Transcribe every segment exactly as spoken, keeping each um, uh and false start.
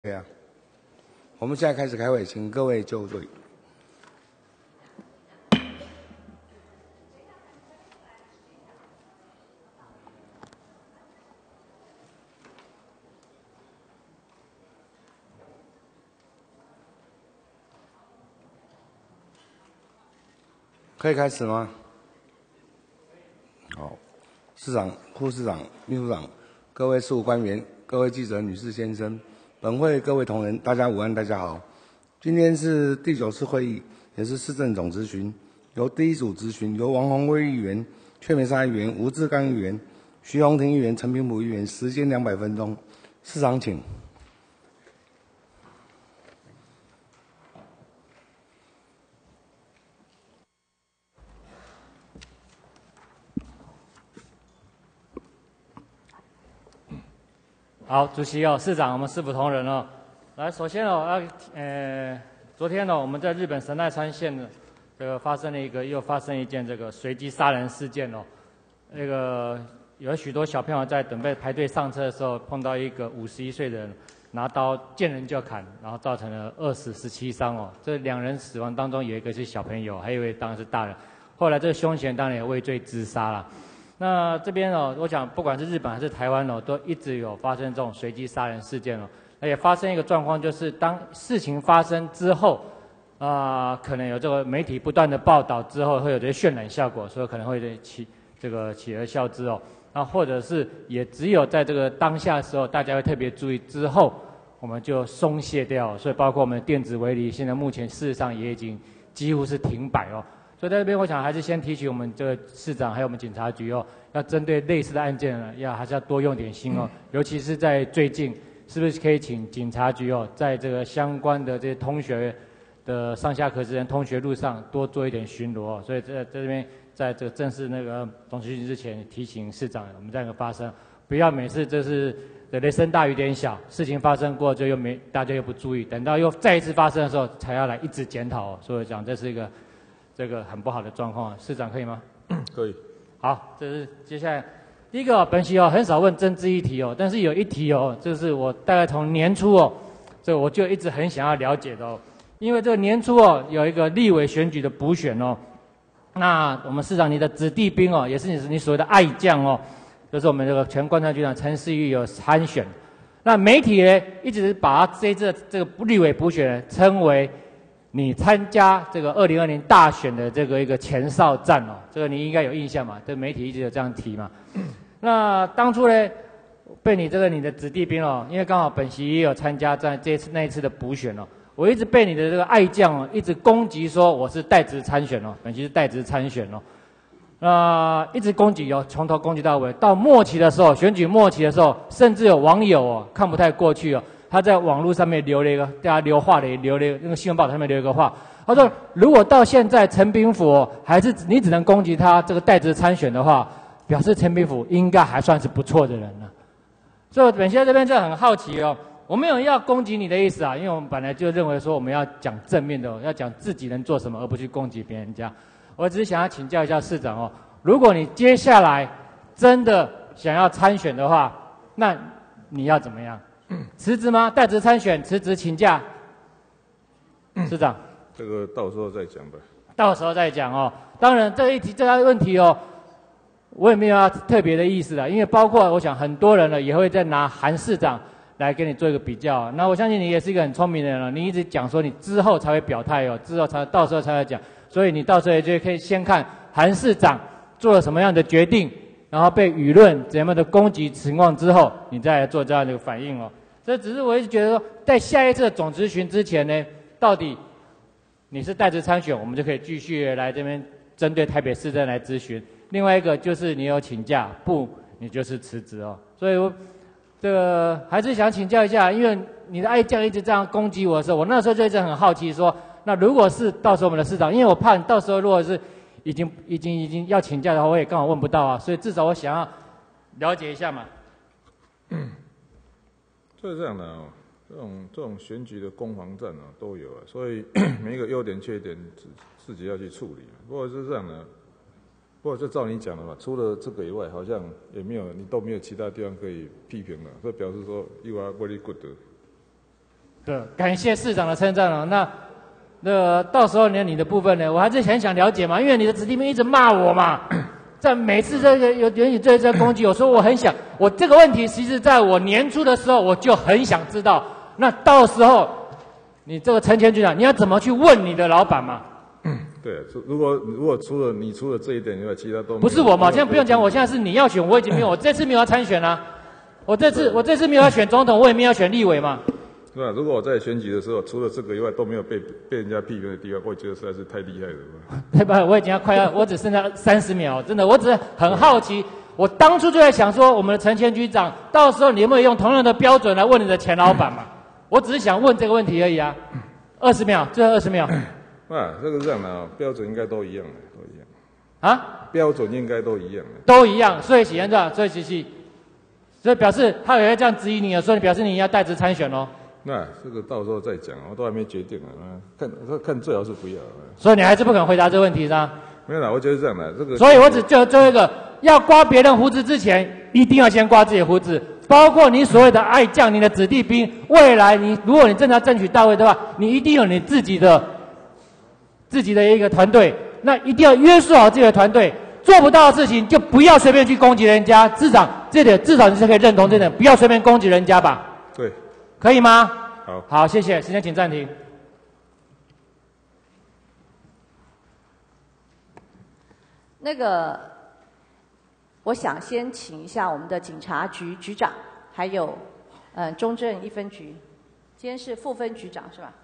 对啊，我们现在开始开会，请各位就座。可以开始吗？好，市长、副市长、秘书长、各位事务官员、各位记者、女士、先生。本会各位同仁，大家午安，大家好。今天是第九次会议，也是市政总质询，由第一组质询由王宏威议员、阙美莎议员、吴志刚议员、徐宏庭议员、陈平埔议员，时间两百分钟。市长请。 好，主席哦，市长，我们市府同仁哦，来，首先哦，要呃，昨天呢、哦，我们在日本神奈川县呢，这个发生了一个又发生一件这个随机杀人事件哦，那个有许多小朋友在准备排队上车的时候，碰到一个五十一岁的人拿刀见人就砍，然后造成了二死十七伤哦。这两人死亡当中有一个是小朋友，还有一位当然是大人。后来这个凶嫌当然也畏罪自杀了。那这边哦，我想不管是日本还是台湾哦，都一直有发生这种随机杀人事件哦。那也发生一个状况，就是当事情发生之后，啊、呃，可能有这个媒体不断的报道之后，会有这些渲染效果，所以可能会起这个起而效之哦。那或者是也只有在这个当下的时候，大家会特别注意，之后我们就松懈掉。所以包括我们的电子围篱，现在目前事实上也已经几乎是停摆哦。所以在这边，我想还是先提醒我们这个市长还有我们警察局哦，要针对类似的案件呢，要还是要多用点心哦。尤其是在最近，是不是可以请警察局哦，在这个相关的这些同学的上下课之间同学路上多做一点巡逻哦。所以在在这边，在这个正式那个总咨询之前，提醒市长我们这样一个发生，不要每次这是雷声大雨点小，事情发生过就又没大家又不注意，等到又再一次发生的时候才要来一直检讨哦。所以讲这是一个。这个很不好的状况，市长可以吗？ 可以。 好，这是接下来第一个、哦、本席哦很少问政治议题哦，但是有一题哦，就是我大概从年初哦，这我就一直很想要了解的哦，因为这个年初哦有一个立委选举的补选哦，那我们市长你的子弟兵哦，也是你你所谓的爱将哦，就是我们这个前观察局长陈世玉有参选，那媒体呢一直把这次这个立委补选称为。你参加这个二零二零大选的这个一个前哨战哦，这个你应该有印象嘛？这媒体一直有这样提嘛。那当初呢，被你这个你的子弟兵哦，因为刚好本席也有参加在这次那一次的补选哦，我一直被你的这个爱将哦，一直攻击说我是代职参选哦，本席是代职参选哦，那、呃、一直攻击哦，从头攻击到尾，到末期的时候，选举末期的时候，甚至有网友哦看不太过去哦。他在网络上面留了一个，大家留话的留了那个新闻报道上面留一个话，他说：如果到现在陈炳甫、哦、还是你只能攻击他这个代职参选的话，表示陈炳甫应该还算是不错的人了。所以我本席在这边就很好奇哦，我没有要攻击你的意思啊，因为我们本来就认为说我们要讲正面的、哦，要讲自己能做什么，而不去攻击别人家。我只是想要请教一下市长哦，如果你接下来真的想要参选的话，那你要怎么样？辞职吗？代职参选，辞职请假。市长， 这个到时候再讲吧。 到时候再讲哦。当然，这一题这个问题哦，我也没有要特别的意思啦，因为包括我想很多人呢也会在拿韩市长来跟你做一个比较。那我相信你也是一个很聪明的人了，你一直讲说你之后才会表态哦，之后才到时候才会讲，所以你到时候也就可以先看韩市长做了什么样的决定，然后被舆论怎么的攻击情况之后，你再来做这样的一个反应哦。这只是我一直觉得说，在下一次的总质询之前呢，到底你是代职参选，我们就可以继续来这边针对台北市政来咨询。另外一个就是你有请假，不，你就是辞职哦。所以我这个还是想请教一下，因为你的爱将一直这样攻击我的时候，我那时候就一直很好奇说，那如果是到时候我们的市长，因为我怕你到时候如果是已经已经已经要请假的话，我也刚好问不到啊，所以至少我想要了解一下嘛。 就是这样的哦，这种这种选举的攻防战啊都有啊，所以每一个优点缺点自自己要去处理。不过是这样的，不过就照你讲的嘛，除了这个以外，好像也没有你都没有其他地方可以批评了，这表示说 you are very good。 对，感谢市长的称赞哦。那那个到时候呢，你的部分呢，我还是很想了解嘛，因为你的子弟兵一直骂我嘛，在每次这个有有你对这攻击，我说我很想，我这个问题其实在我年初的时候我就很想知道，那到时候你这个陈前局长，你要怎么去问你的老板嘛？ 对，如果如果除了你除了这一点以外，其他都不是我嘛？现在不用讲，我现在是你要选，我已经没有，我这次没有要参选啦、啊。我这次我这次没有要选总统，我也没有要选立委嘛。 对吧？如果我在选举的时候，除了这个以外都没有被被人家批评的地方，我觉得实在是太厉害了吧？ 对吧？我已经要快要，我只剩下三十秒，真的，我只是很好奇。我当初就在想说，我们的陈前局长，到时候你有没有用同样的标准来问你的前老板嘛？我只是想问这个问题而已啊。二十秒，最后二十秒。 啊，这个是这样的啊，标准应该都一样的，都一样。 啊？ 标准应该都一样的。 都一样，所以喜欢这样，所以其实，所以表示他有人这样质疑你了，所以表示你要代职参选喽。 那这个到时候再讲，我都还没决定啊。看看最好是不要。 所以你还是不肯回答这个问题是吧？ 没有啦，我觉得是这样的，这个。 所以我只就最后一个，要刮别人胡子之前，一定要先刮自己的胡子。包括你所谓的爱将，你的子弟兵，未来你如果你真的要争取到位的话，你一定有你自己的自己的一个团队，那一定要约束好自己的团队。做不到的事情就不要随便去攻击人家。市长，这点至少你是可以认同这点，不要随便攻击人家吧？ 对， 可以吗？ 好， 好，谢谢。时间请暂停。 那个，我想先请一下我们的警察局局长，还有，呃，中正一分局，今天是副分局长是吧？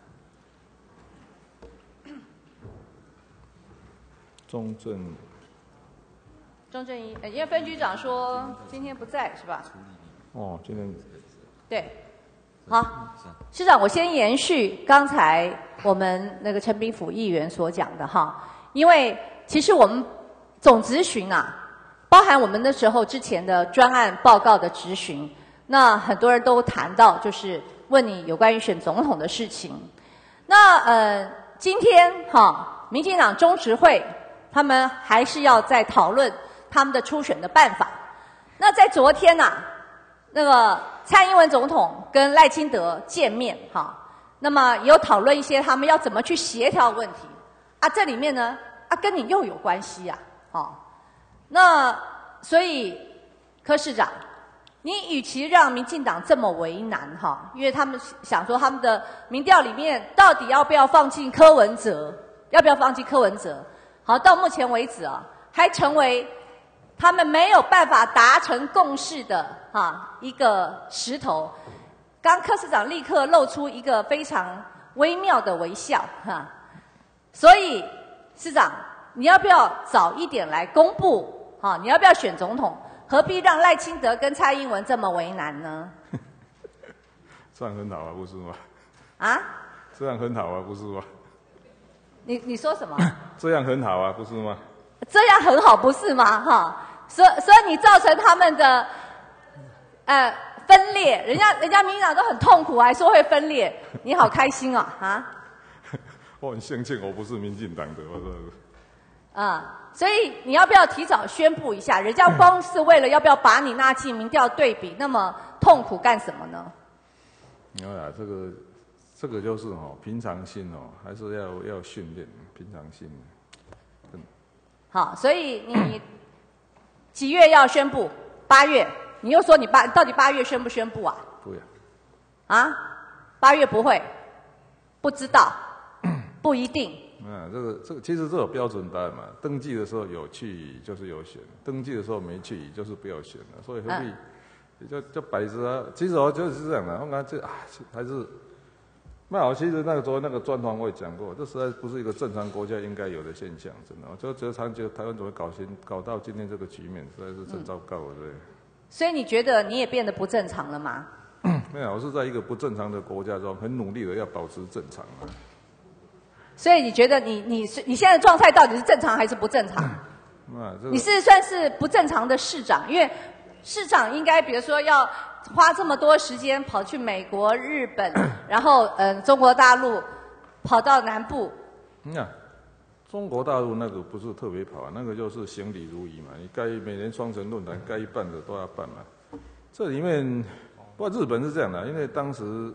中正。 中正一，呃因为分局长说今天不在是吧？ 哦，今天。 对。好，市长，我先延续刚才我们那个陈炳甫议员所讲的哈，因为其实我们总质询啊，包含我们那时候之前的专案报告的质询，那很多人都谈到就是问你有关于选总统的事情。那呃，今天哈，民进党中执会他们还是要再讨论他们的初选的办法。那在昨天呐、啊。那个蔡英文总统跟赖清德见面哈，那么也有讨论一些他们要怎么去协调问题啊，这里面呢啊跟你又有关系呀、啊，哦，那所以柯市长，你与其让民进党这么为难哈，因为他们想说他们的民调里面到底要不要放进柯文哲，要不要放进柯文哲，好，到目前为止啊，还成为他们没有办法达成共识的哈一个石头。刚柯市长立刻露出一个非常微妙的微笑哈，所以市长你要不要早一点来公布哈？你要不要选总统？何必让赖清德跟蔡英文这么为难呢？ 这样很好啊，不是吗？ 啊？ 这样很好啊，不是吗？ 你你说什么？ 这样很好啊，不是吗？ 这样很好，不是吗？哈，所所以你造成他们的呃分裂，人家人家民进党都很痛苦，还说会分裂，你好开心哦，啊！ 我很庆幸我不是民进党的，我说。 啊，所以你要不要提早宣布一下？人家光是为了要不要把你纳进民调对比，那么痛苦干什么呢？ 你看啊，这个这个就是哦，平常心哦，还是要要训练平常心。 好，所以你几月要宣布？八月？你又说你八到底八月宣不宣布啊？ 不要。 啊？八月不会？不知道？不一定。 啊，这个这个其实这有标准答案嘛。登记的时候有去就是有选，登记的时候没去就是不要选了。所以何必、嗯、就就摆着啊？其实我就是这样的，我看这啊还是。那我其实那个昨天那个专访我也讲过，这实在不是一个正常国家应该有的现象，真的。我就觉得长久台湾怎么搞新搞到今天这个局面，实在是真糟糕了，对。 所以你觉得你也变得不正常了吗？ 没有，我是在一个不正常的国家中，很努力的要保持正常啊。 所以你觉得你你是你现在的状态到底是正常还是不正常？ 啊，这个、 你是算是不正常的市长，因为市长应该比如说要花这么多时间跑去美国、日本，然后嗯、呃、中国大陆，跑到南部。 嗯啊，中国大陆那个不是特别跑啊，那个就是行礼如仪嘛。你该每年双城论坛该办的都要办嘛。这里面不过日本是这样的，因为当时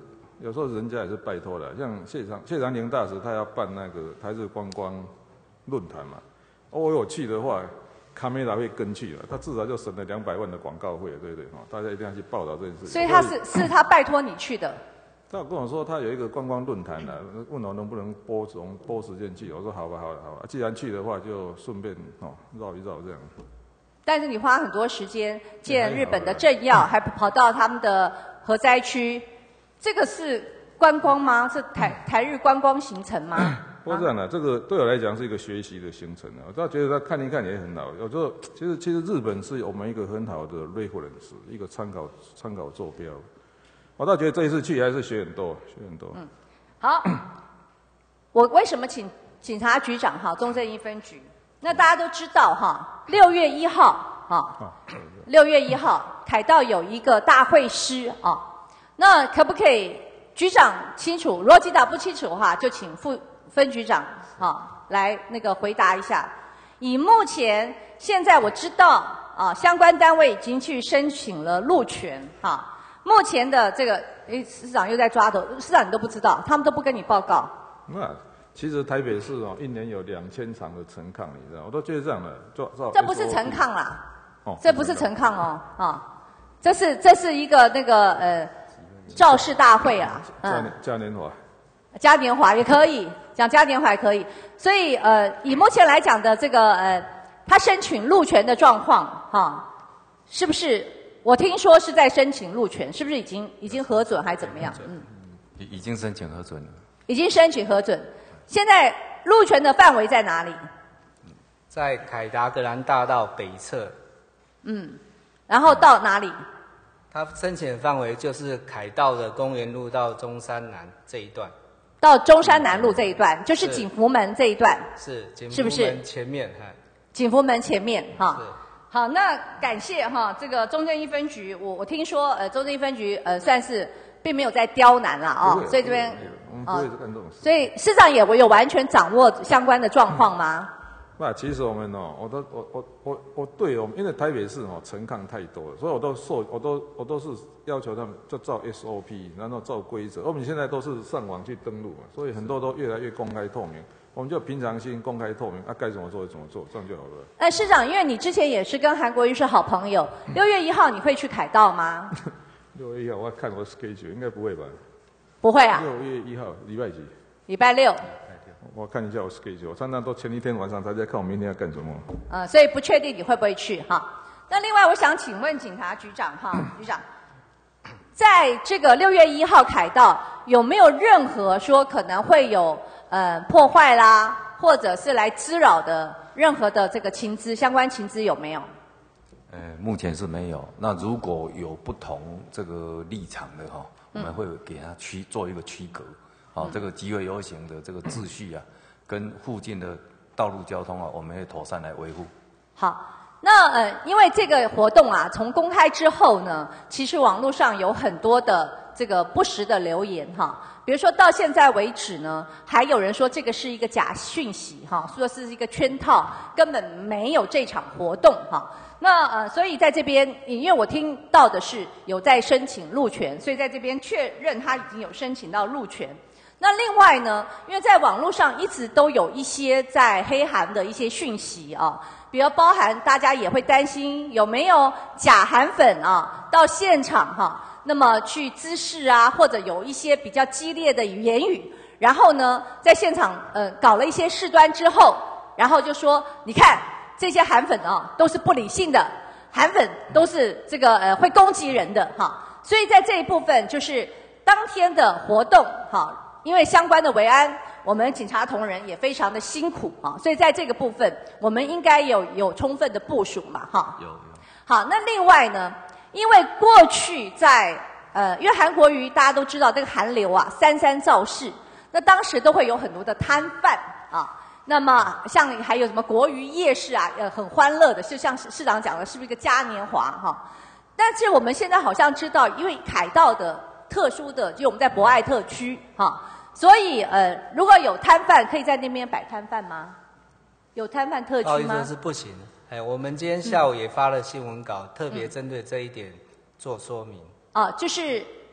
有时候人家也是拜托的，像谢长谢长廷大使他要办那个台日观光论坛嘛，哦，我有去的话，卡梅拉会跟去了，他至少就省了两百万的广告费，对不对？大家一定要去报道这件事情。 所以他是是他拜托你去的。 他跟我说他有一个观光论坛啊，问我能不能拨从拨时间去，我说好吧，好吧，好吧，既然去的话就顺便哦绕一绕这样。 但是你花很多时间见日本的政要，还跑到他们的核灾区，这个是观光吗？是台台日观光行程吗？ 不过这样的，这个对我来讲是一个学习的行程啊。我倒觉得他看一看也很好。有时候其实其实日本是我们一个很好的 reference， 一个参考参考坐标。我倒觉得这一次去还是学很多，学很多。 嗯，好，我为什么请警察局长哈，中正一分局？那大家都知道哈，六月一号哈，六月一号凯道有一个大会师啊。那可不可以局长清楚？如果局长不清楚的话，就请副分局长啊来那个回答一下。以目前现在我知道啊，相关单位已经去申请了路权哈。目前的这个，诶，市长又在抓头，市长你都不知道，他们都不跟你报告。 那其实台北市哦，一年有两千场的陈抗，你知道，我都觉得这样的，就照。 这不是陈抗啦， 哦， 这不是陈抗哦，啊，这是这是一个那个呃造势大会啊， 嗯，嘉年华， 嘉年华也可以讲嘉年华也可以，所以呃，以目前来讲的这个呃，他申请路权的状况哈、啊，是不是？我听说是在申请路权，是不是已经已经核准还怎么样？嗯， 已已经申请核准了。 已经申请核准，现在路权的范围在哪里？ 在凯达格兰大道北侧。 嗯，然后到哪里？ 它申请的范围就是凯道的公园路到中山南这一段。 到中山南路这一段，就是景福门这一段。 是，景福门前面。 景福门前面哈。 是。 好，那感谢哈这个中正一分局，我我听说呃中正一分局呃算是并没有在刁难啦哦，所以这边哦， 所以市长也我有完全掌握相关的状况吗？ 那其实我们哦，我都我我我我对哦，因为台北市哦陈抗太多了，所以我都受我都我都是要求他们就照 S O P， 然后照规则。我们现在都是上网去登录嘛，所以很多都越来越公开透明。我们就平常心、公开透明，啊，该怎么做就怎么做，这样就好了。 哎，市长，因为你之前也是跟韩国瑜是好朋友，六月一号你会去凯道吗？ 六月一号我要看我 schedule， 应该不会吧？ 不会啊。 六月一号礼拜几？ 礼拜六。 我看一下我 schedule， 我常常都前一天晚上才在看我明天要干什么。 呃，所以不确定你会不会去哈。那另外，我想请问警察局长哈，局长，在这个六月一号凯道有没有任何说可能会有呃破坏啦，或者是来滋扰的任何的这个情资相关情资有没有？ 呃，目前是没有。那如果有不同这个立场的哈，我们会给他区做一个区隔。好、哦，这个集会游行的这个秩序啊，跟附近的道路交通啊，我们会妥善来维护。 好，那呃，因为这个活动啊，从公开之后呢，其实网络上有很多的这个不实的留言哈，比如说到现在为止呢，还有人说这个是一个假讯息哈，说是一个圈套，根本没有这场活动哈。那呃，所以在这边，因为我听到的是有在申请路权，所以在这边确认他已经有申请到路权。那另外呢，因为在网络上一直都有一些在黑韩的一些讯息啊，比如包含大家也会担心有没有假韩粉啊到现场哈、啊，那么去滋事啊，或者有一些比较激烈的言语，然后呢在现场呃搞了一些事端之后，然后就说你看这些韩粉啊都是不理性的，韩粉都是这个呃会攻击人的哈、啊，所以在这一部分就是当天的活动哈。啊因为相关的维安，我们警察同仁也非常的辛苦啊，所以在这个部分，我们应该有有充分的部署嘛，哈。 有有。 好，那另外呢，因为过去在呃，因为韩国瑜大家都知道这个韩流啊，三三造势，那当时都会有很多的摊贩啊，那么像还有什么国瑜夜市啊，呃，很欢乐的，就像市长讲的，是不是一个嘉年华哈？但是我们现在好像知道，因为凯道的特殊的，就我们在博爱特区哈。所以，呃，如果有摊贩，可以在那边摆摊贩吗？有摊贩特区吗？ 不好意思，是不行。哎，我们今天下午也发了新闻稿，嗯、特别针对这一点做说明。 啊，就是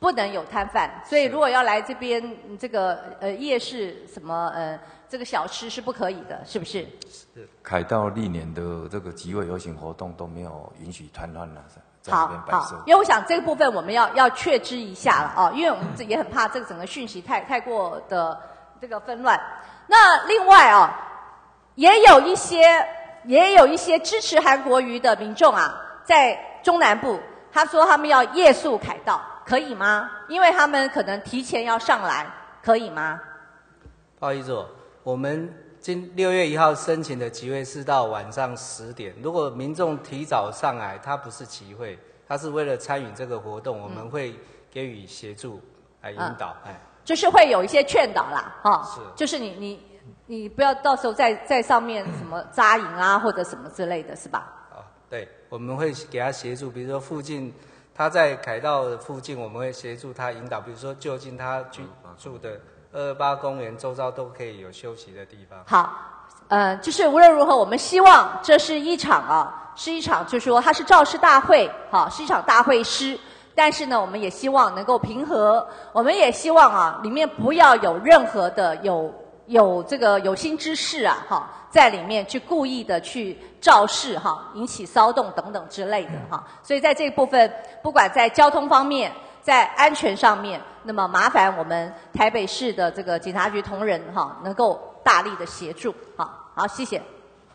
不能有摊贩，所以如果要来这边嗯这个呃夜市什么呃这个小吃是不可以的，是不是？ 是。 凯道历年的这个集会游行活动都没有允许摊贩啊，在那好边摆设好，。因为我想这个部分我们要要确知一下了哦，因为我们这也很怕这个整个讯息太太过的这个纷乱。那另外哦，也有一些也有一些支持韩国瑜的民众啊，在中南部，他说他们要夜宿凯道，可以吗？因为他们可能提前要上来，可以吗？ 不好意思哦，我们今六月一号申请的集会是到晚上十点。如果民众提早上来，他不是集会，他是为了参与这个活动，我们会给予协助来引导。哎、嗯， 就是会有一些劝导啦，哈、哦， 是， 就是你你你不要到时候在在上面什么扎营啊，或者什么之类的，是吧？ 啊，对，我们会给他协助，比如说附近他在凯道的附近，我们会协助他引导，比如说就近他居住的二二八公园周遭都可以有休息的地方。 好，呃，就是无论如何，我们希望这是一场啊，是一场，就是说它是造势大会，好，是一场大会师。但是呢，我们也希望能够平和，我们也希望啊，里面不要有任何的有有这个有心之士啊，哈，在里面去故意的去造势哈，引起骚动等等之类的哈。所以在这一部分，不管在交通方面，在安全上面，那么麻烦我们台北市的这个警察局同仁哈，能够大力的协助。好，好，谢谢。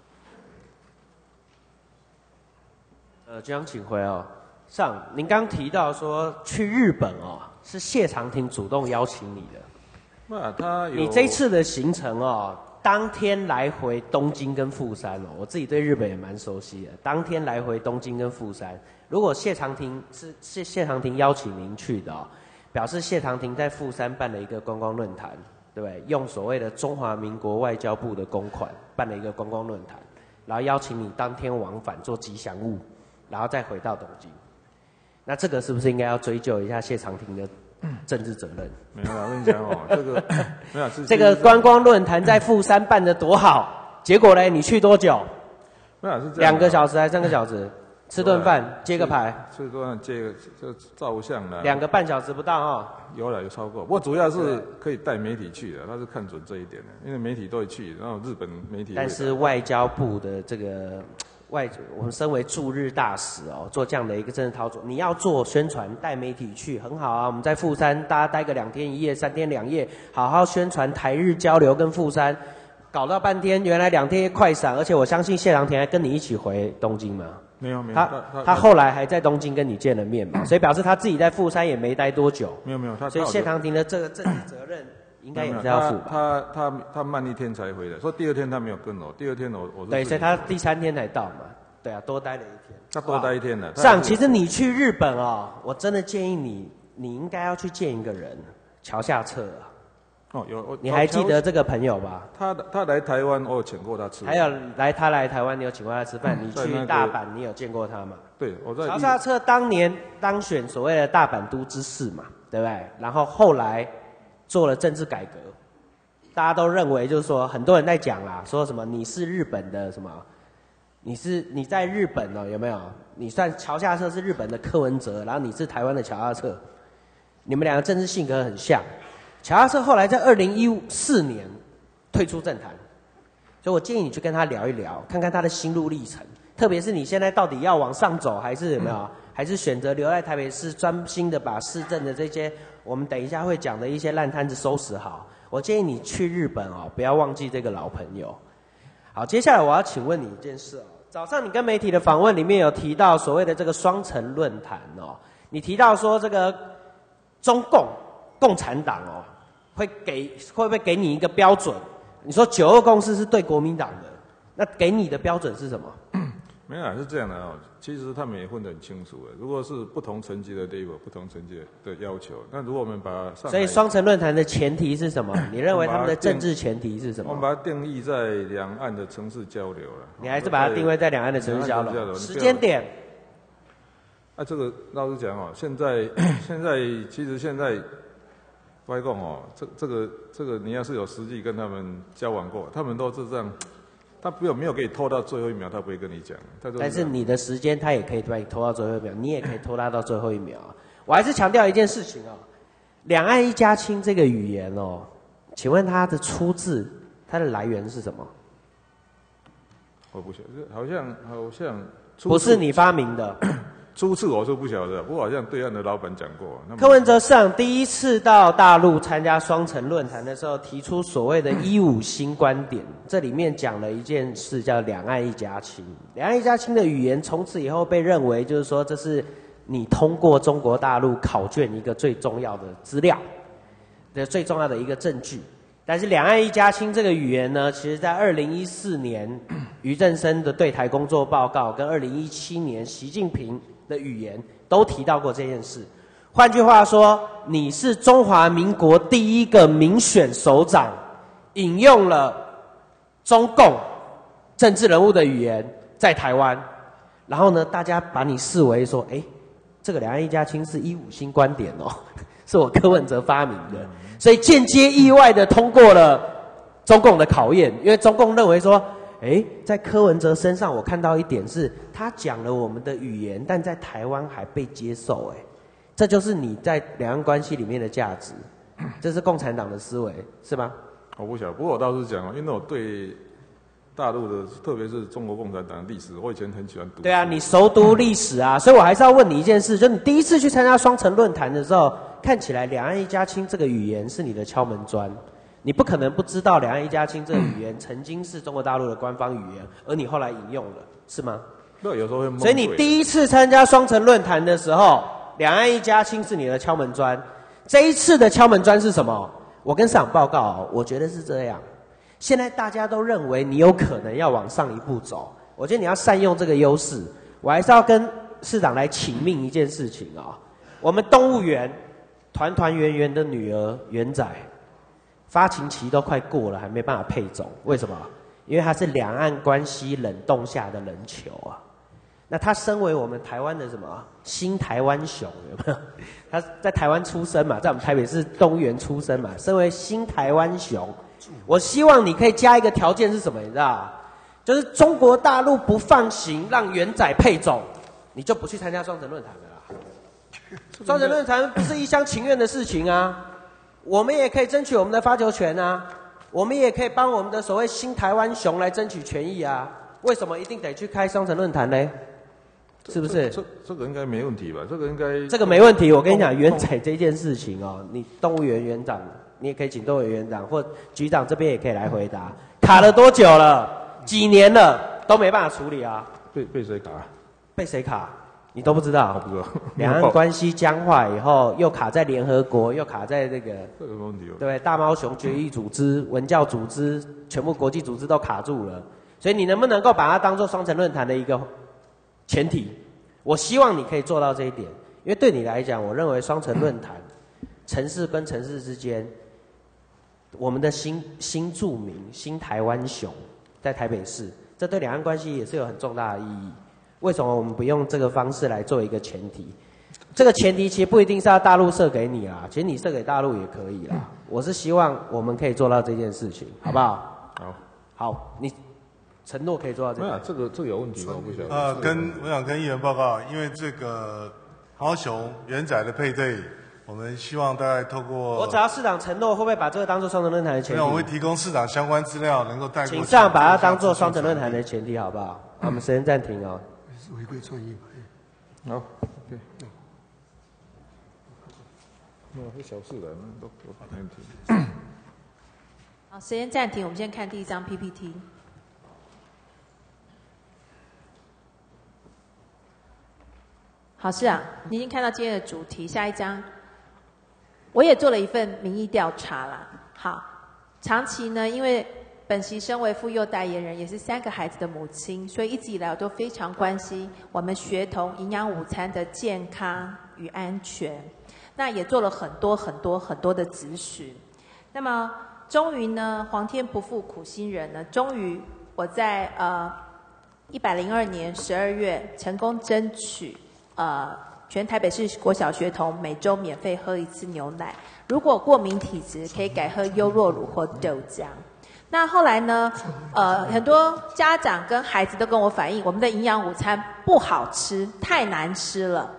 呃，局长请回哦。上，您刚提到说去日本哦，是谢长廷主动邀请你的。 那他有你这次的行程哦，当天来回东京跟富山哦，我自己对日本也蛮熟悉的。当天来回东京跟富山，如果谢长廷是谢谢长廷邀请您去的哦，表示谢长廷在富山办了一个观光论坛，对不对？用所谓的中华民国外交部的公款办了一个观光论坛，然后邀请你当天往返做吉祥物，然后再回到东京。那这个是不是应该要追究一下谢长廷的政治责任？ 没有啦，我跟你讲哦，这个没有是这个观光论坛在富山办得多好，结果呢，你去多久？ 没有是这样， 两个小时还是三个小时？吃顿饭，接个牌， 吃顿饭接个就照相啦。 两个半小时不到哦。 有了有超过，不过主要是可以带媒体去的，他是看准这一点的，因为媒体都会去，然后日本媒体。 但是外交部的这个。外，我们身为驻日大使哦，做这样的一个政治操作，你要做宣传，带媒体去很好啊。我们在富山，大家待个两天一夜、三天两夜，好好宣传台日交流跟富山，搞到半天，原来两天快闪，而且我相信谢长廷还跟你一起回东京嘛。 没有没有， 他他, 他后来还在东京跟你见了面嘛，所以表示他自己在富山也没待多久。 没有没有，他所以谢长廷的这个政治责任应该也是要负吧。 他他 他, 他慢一天才回来，所以第二天他没有跟我，第二天我我是对，所以他第三天才到嘛。对啊，多待了一天。 他多待一天了。 上，其实你去日本哦，我真的建议你，你应该要去见一个人，桥下彻啊。 哦，有我。 你还记得这个朋友吧？ 他他来台湾，我有请过他吃。 还有来他来台湾，你有请过他吃饭？ 嗯、 你去大阪，你有见过他吗？ 对，我在。 桥下彻当年当选所谓的大阪都知事嘛，对不对？然后后来做了政治改革，大家都认为就是说，很多人在讲啦，说什么你是日本的什么。你是你在日本哦，有没有？你算桥下彻是日本的柯文哲，然后你是台湾的桥下彻，你们两个政治性格很像。桥下彻后来在二零一四年退出政坛，所以我建议你去跟他聊一聊，看看他的心路历程。特别是你现在到底要往上走，还是有没有？嗯、还是选择留在台北市，专心的把市政的这些我们等一下会讲的一些烂摊子收拾好。我建议你去日本哦，不要忘记这个老朋友。好，接下来我要请问你一件事哦。早上你跟媒体的访问里面有提到所谓的这个双城论坛哦，你提到说这个中共共产党哦会给会不会给你一个标准？你说九二共识是对国民党的，那给你的标准是什么？ 没有，是这样的哦。其实他们也分得很清楚的。如果是不同层级的 level， 不同层级的要求，那如果我们把上， 所以双城论坛的前提是什么？你认为他们的政治前提是什么？ 我们把它定义在两岸的城市交流了。 你还是把它定位在两岸的城市交流？时间点？ 啊，这个老实讲哦，现在现在其实现在，外公哦，这这个这个你要是有实际跟他们交往过，他们都是这样。他没有没有给你拖到最后一秒，他不会跟你讲。 但是你的时间他也可以把你拖到最后一秒，你也可以拖他到最后一秒。 我还是强调一件事情哦，两岸一家亲这个语言哦，请问它的出自，它的来源是什么？ 我不晓得，好像好像不是你发明的。 初次我是不晓得，不过好像对岸的老板讲过。 柯文哲市长第一次到大陆参加双城论坛的时候，提出所谓的一五新观点，这里面讲了一件事，叫两岸一家亲。两岸一家亲的语言，从此以后被认为就是说，这是你通过中国大陆考卷一个最重要的资料的最重要的一个证据。但是两岸一家亲这个语言呢，其实在二零一四年俞正声的对台工作报告跟二零一七年习近平的语言都提到过这件事。换句话说，你是中华民国第一个民选首长，引用了中共政治人物的语言在台湾，然后呢，大家把你视为说，哎，这个两岸一家亲是一五新观点哦，是我柯文哲发明的，所以间接意外的通过了中共的考验，因为中共认为说，哎，在柯文哲身上我看到一点是，他讲了我们的语言，但在台湾还被接受，哎，这就是你在两岸关系里面的价值，这是共产党的思维，是吗？ 我不晓得，不过我倒是讲哦，因为我对大陆的，特别是中国共产党的历史，我以前很喜欢读。 对啊，你熟读历史啊，所以我还是要问你一件事，就你第一次去参加双城论坛的时候，看起来两岸一家亲这个语言是你的敲门砖。你不可能不知道两岸一家亲这个语言曾经是中国大陆的官方语言，而你后来引用了，是吗？ 对，有时候会蒙。 所以你第一次参加双城论坛的时候，两岸一家亲是你的敲门砖。这一次的敲门砖是什么？我跟市长报告哦，我觉得是这样。现在大家都认为你有可能要往上一步走，我觉得你要善用这个优势。我还是要跟市长来请命一件事情哦。我们动物园团团圆圆的女儿圆仔。发情期都快过了，还没办法配种，为什么？因为它是两岸关系冷冻下的人球啊。那它身为我们台湾的什么新台湾熊，有没有？它在台湾出生嘛，在我们台北市动物园出生嘛。身为新台湾熊，我希望你可以加一个条件是什么？你知道？就是中国大陆不放行让圆仔配种，你就不去参加双城论坛了啦。双城论坛不是一厢情愿的事情啊。我们也可以争取我们的发球权啊，我们也可以帮我们的所谓新台湾熊来争取权益啊。为什么一定得去开双城论坛呢？是不是？ 这 这, 这个应该没问题吧？这个应该这个没问题。我跟你讲，园仔这件事情哦，你动物园园长，你也可以请动物园园长或局长这边也可以来回答。卡了多久了？几年了都没办法处理啊？ 被被谁卡？ 被谁卡？你都不知道？ 我不知道。 两岸关系僵化以后，又卡在联合国，又卡在这个这个问题哦。 对，大猫熊决议组织、文教组织，全部国际组织都卡住了。所以你能不能够把它当做双城论坛的一个前提？我希望你可以做到这一点，因为对你来讲，我认为双城论坛，城市跟城市之间，我们的新新住民、新台湾熊在台北市，这对两岸关系也是有很重大的意义。为什么我们不用这个方式来做一个前提？这个前提其实不一定是要大陆设给你啦，其实你设给大陆也可以啦。我是希望我们可以做到这件事情，好不好？ 好， 好，你承诺可以做到这个。 没有，这个这个有问题吗？我不晓得。 呃，跟我想跟议员报告，因为这个豪熊元仔的配对，我们希望大概透过我只要市长承诺，会不会把这个当做双城论坛的前提？ 没有，我会提供市长相关资料，能够带过。 请市长把它当做双城论坛的前提，好不好？好，我们时间暂停哦。 回归创意。 好 ，OK。那是小事了，那都都没问题。 好，时间暂停，我们先看第一张 P P T。好，市长，你已经看到今天的主题，下一张。我也做了一份民意调查啦。好，长期呢，因为本席身为妇幼代言人，也是三个孩子的母亲，所以一直以来我都非常关心我们学童营养午餐的健康与安全。那也做了很多很多很多的咨询。那么终于呢，皇天不负苦心人呢，终于我在呃一百零二年十二月成功争取呃全台北市国小学童每周免费喝一次牛奶，如果过敏体质可以改喝优酪乳或豆浆。那后来呢？呃，很多家长跟孩子都跟我反映，我们的营养午餐不好吃，太难吃了。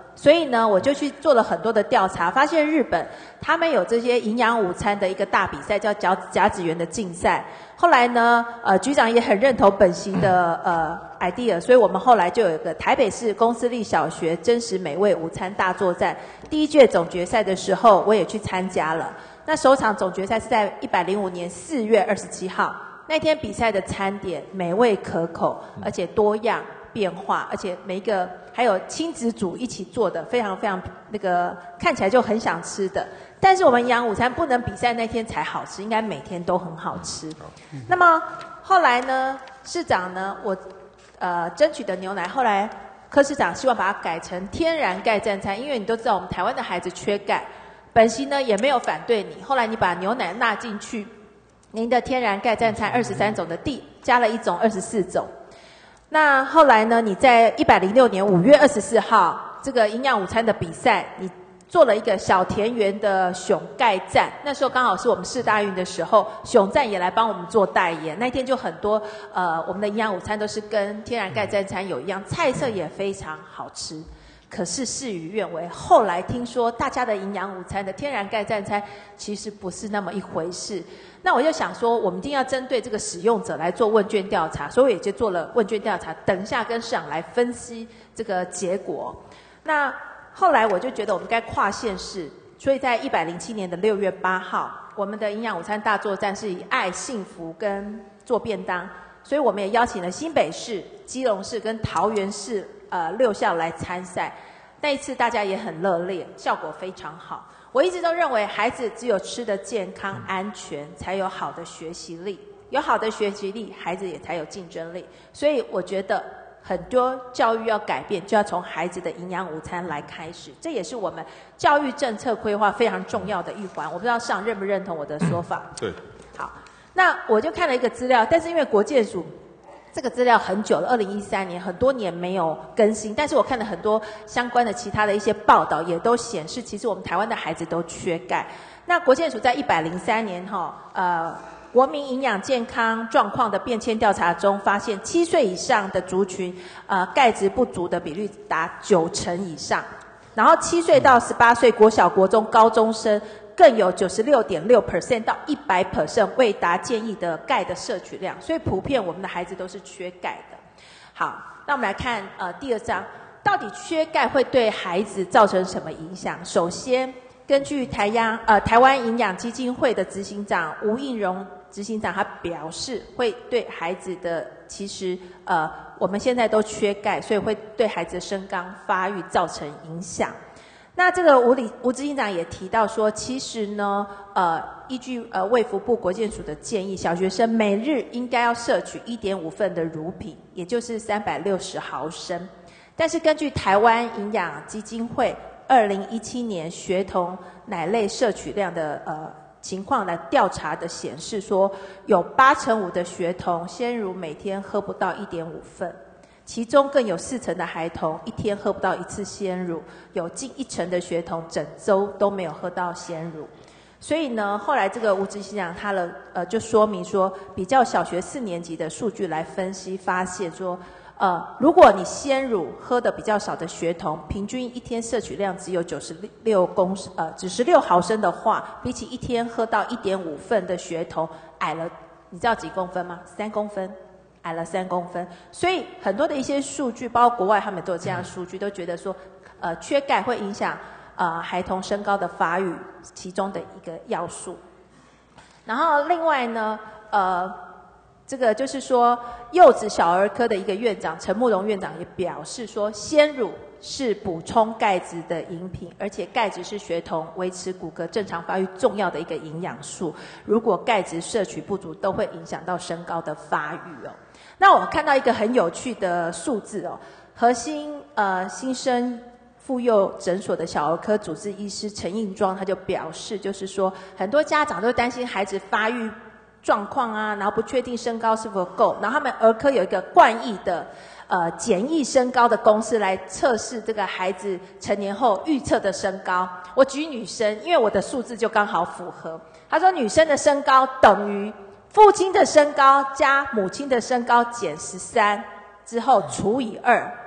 所以呢，我就去做了很多的调查，发现日本他们有这些营养午餐的一个大比赛，叫甲甲子园的竞赛。后来呢，呃，局长也很认同本席的呃 idea， 所以我们后来就有一个台北市公私立小学真实美味午餐大作战。第一届总决赛的时候，我也去参加了。那首场总决赛是在一百零五年四月二十七号，那天比赛的餐点美味可口，而且多样变化，而且每一个还有亲子组一起做的，非常非常那个看起来就很想吃的。但是我们营养午餐不能比赛那天才好吃，应该每天都很好吃。那么后来呢，市长呢，我呃争取的牛奶，后来柯市长希望把它改成天然钙蘸餐，因为你都知道我们台湾的孩子缺钙。本席呢也没有反对你，后来你把牛奶纳进去，您的天然钙蘸餐二十三种的地加了一种二十四种。那后来呢，你在一百零六年五月二十四号这个营养午餐的比赛，你做了一个小田园的熊钙蘸，那时候刚好是我们市大运的时候，熊蘸也来帮我们做代言。那天就很多呃我们的营养午餐都是跟天然钙蘸餐有一样，菜色也非常好吃。可是事与愿违，后来听说大家的营养午餐的天然钙蘸餐其实不是那么一回事。那我就想说，我们一定要针对这个使用者来做问卷调查，所以我也就做了问卷调查，等一下跟市长来分析这个结果。那后来我就觉得我们该跨县市，所以在一百零七年的六月八号，我们的营养午餐大作战是以爱、幸福跟做便当，所以我们也邀请了新北市、基隆市跟桃园市呃六校来参赛。那一次大家也很热烈，效果非常好。我一直都认为，孩子只有吃得健康、安全，才有好的学习力。有好的学习力，孩子也才有竞争力。所以我觉得很多教育要改变，就要从孩子的营养午餐来开始。这也是我们教育政策规划非常重要的一环。我不知道市长认不认同我的说法？ 对。 好，那我就看了一个资料，但是因为国健署这个资料很久了，二零一三年很多年没有更新，但是我看了很多相关的其他的一些报道，也都显示其实我们台湾的孩子都缺钙。那国健署在一百零三年哈呃国民营养健康状况的变迁调查中，发现七岁以上的族群呃钙质不足的比率达九成以上，然后七岁到十八岁国小、国中、高中生更有 百分之九十六点六 到百分之百未达建议的钙的摄取量，所以普遍我们的孩子都是缺钙的。好，那我们来看呃第二章，到底缺钙会对孩子造成什么影响？首先，根据台央呃台湾营养基金会的执行长吴应荣执行长他表示，会对孩子的其实呃我们现在都缺钙，所以会对孩子的身高发育造成影响。那这个吴理吴执行长也提到说，其实呢，呃，依据呃卫福部国健署的建议，小学生每日应该要摄取 一点五 份的乳品，也就是三百六十毫升。但是根据台湾营养基金会二零一七年学童奶类摄取量的呃情况来调查的显示说，有八成五的学童鲜乳每天喝不到 一点五 份。其中更有四成的孩童一天喝不到一次鲜乳，有近一成的学童整周都没有喝到鲜乳。所以呢，后来这个吴执行长他的呃就说明说，比较小学四年级的数据来分析，发现说，呃，如果你鲜乳喝的比较少的学童，平均一天摄取量只有九十六公呃只十六毫升的话，比起一天喝到 一点五 份的学童矮了，你知道几公分吗？三公分。矮了三公分，所以很多的一些数据，包括国外他们都有这样的数据，都觉得说，呃，缺钙会影响呃孩童身高的发育，其中的一个要素。然后另外呢，呃，这个就是说，幼子小儿科的一个院长陈慕容院长也表示说，鲜乳是补充钙质的饮品，而且钙质是学童维持骨骼正常发育重要的一个营养素。如果钙质摄取不足，都会影响到身高的发育哦。那我看到一个很有趣的数字哦，核心呃新生妇幼诊所的小儿科主治医师陈应庄他就表示，就是说很多家长都担心孩子发育状况啊，然后不确定身高是否够，然后他们儿科有一个冠益的呃简易身高的公式来测试这个孩子成年后预测的身高。我举女生，因为我的数字就刚好符合。他说女生的身高等于父亲的身高加母亲的身高减十三之后除以二，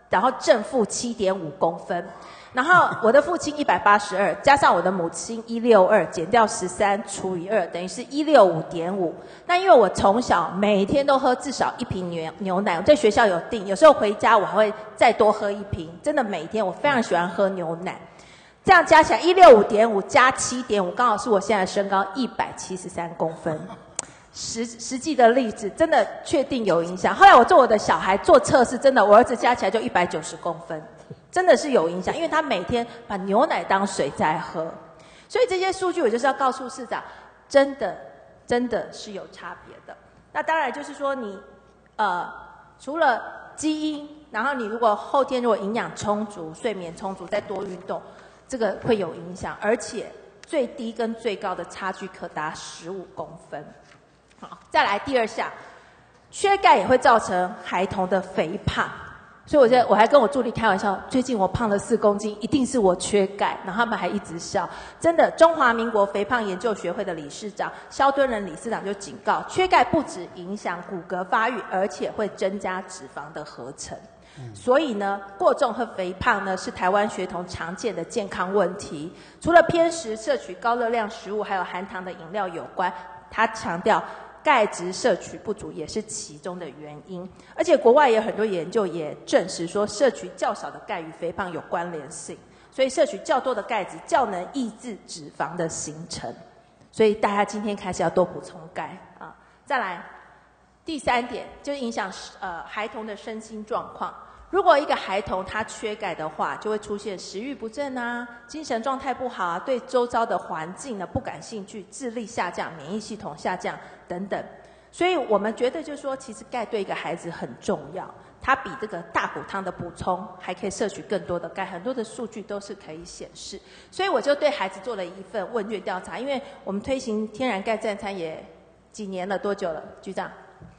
然后正负七点五公分。然后我的父亲一百八十二，加上我的母亲一六二，减掉十三除以二，等于是一六五点五。那因为我从小每天都喝至少一瓶牛牛奶，我在学校有订，有时候回家我还会再多喝一瓶，真的每天我非常喜欢喝牛奶。这样加起来一六五点五加七点五，刚好是我现在身高一百七十三公分。实实际的例子真的确定有影响。后来我做我的小孩做测试，真的我儿子加起来就一百九十公分。真的是有影响，因为他每天把牛奶当水在喝，所以这些数据我就是要告诉市长，真的真的是有差别的。那当然就是说你，呃，除了基因，然后你如果后天如果营养充足、睡眠充足，再多运动，这个会有影响，而且最低跟最高的差距可达十五公分。好，再来第二项，缺钙也会造成孩童的肥胖。所以我在我还跟我助理开玩笑，最近我胖了四公斤，一定是我缺钙，然后他们还一直笑。真的，中华民国肥胖研究学会的理事长肖敦仁理事长就警告，缺钙不只影响骨骼发育，而且会增加脂肪的合成。嗯、所以呢，过重和肥胖呢是台湾学童常见的健康问题。除了偏食、摄取高热量食物还有含糖的饮料有关，他强调，钙质摄取不足也是其中的原因，而且国外也有很多研究也证实说，摄取较少的钙与肥胖有关联性，所以摄取较多的钙质较能抑制脂肪的形成，所以大家今天开始要多补充钙啊。再来，第三点就是影响呃孩童的身心状况。如果一个孩童他缺钙的话，就会出现食欲不振啊，精神状态不好啊，对周遭的环境呢不感兴趣，智力下降，免疫系统下降等等。所以我们觉得就是说，其实钙对一个孩子很重要，它比这个大骨汤的补充还可以摄取更多的钙，很多的数据都是可以显示。所以我就对孩子做了一份问卷调查，因为我们推行天然钙正餐也几年了，多久了，局长？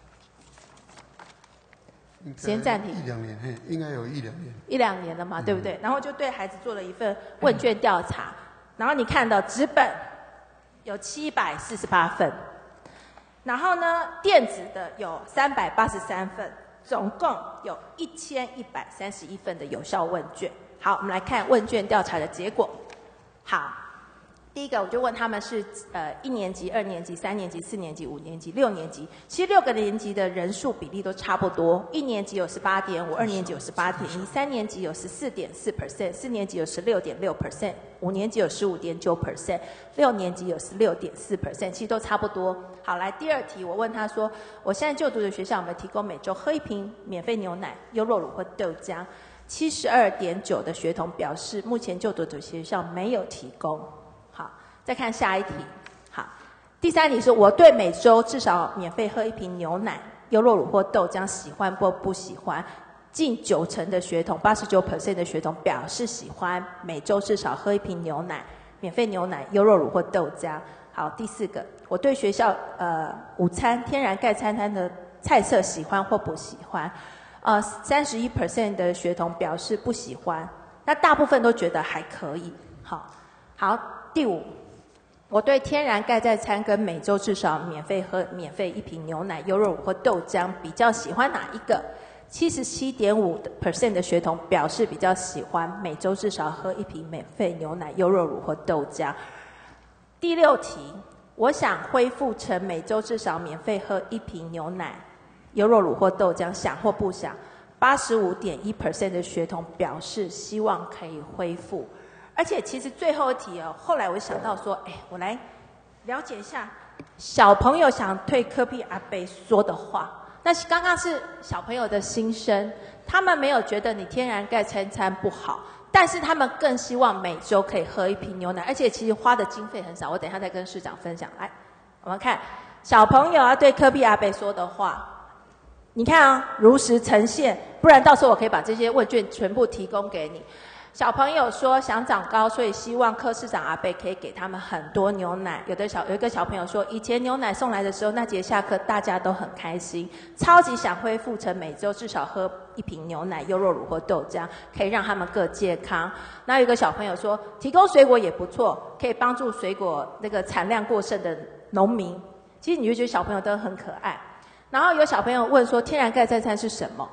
先暂停一两年，嘿，应该有一两年， 一两年了嘛，对不对？然后就对孩子做了一份问卷调查，然后你看到纸本有七百四十八份，然后呢，电子的有三百八十三份，总共有一千一百三十一份的有效问卷。好，我们来看问卷调查的结果。好。第一个，我就问他们是呃一年级、二年级、三年级、四年级、五年级、六年级。其实六个年级的人数比例都差不多。一年级有十八点五，二年级有十八点一，三年级有十四点四 percent， 四年级有十六点六 percent， 五年级有十五点九 percent， 六年级有十六点四 percent， 其实都差不多。好，来第二题，我问他说，我现在就读的学校有没有提供每周喝一瓶免费牛奶、优酪乳或豆浆？七十二点九的学童表示，目前就读的学校没有提供。好，再看下一题。好，第三题是我对每周至少免费喝一瓶牛奶、优酪乳或豆浆喜欢或不喜欢？近九成的学童，八十九 percent 的学童表示喜欢每周至少喝一瓶牛奶、免费牛奶、优酪乳或豆浆。好，第四个，我对学校呃午餐天然钙餐餐的菜色喜欢或不喜欢？呃，三十一 percent 的学童表示不喜欢，那大部分都觉得还可以。好，好。第五，我对天然钙在餐跟每周至少免费喝免费一瓶牛奶、优酪乳或豆浆比较喜欢哪一个？七十七点五 percent 的学童表示比较喜欢每周至少喝一瓶免费牛奶、优酪乳或豆浆。第六题，我想恢复成每周至少免费喝一瓶牛奶、优酪乳或豆浆，想或不想？八十五点一 percent 的学童表示希望可以恢复。而且其实最后一题哦，后来我想到说，哎，我来了解一下小朋友想对柯 P 阿伯说的话。那刚刚是小朋友的心声，他们没有觉得你天然钙餐餐不好，但是他们更希望每周可以喝一瓶牛奶，而且其实花的经费很少。我等一下再跟市长分享。来，我们看小朋友要对柯 P 阿伯说的话。你看啊，如实呈现，不然到时候我可以把这些问卷全部提供给你。小朋友说想长高，所以希望柯市长阿伯可以给他们很多牛奶。有的小有一个小朋友说，以前牛奶送来的时候，那节下课大家都很开心，超级想恢复成每周至少喝一瓶牛奶、优酪乳或豆浆，可以让他们更健康。那有一个小朋友说，提供水果也不错，可以帮助水果那个产量过剩的农民。其实你就觉得小朋友都很可爱。然后有小朋友问说，天然钙在餐是什么？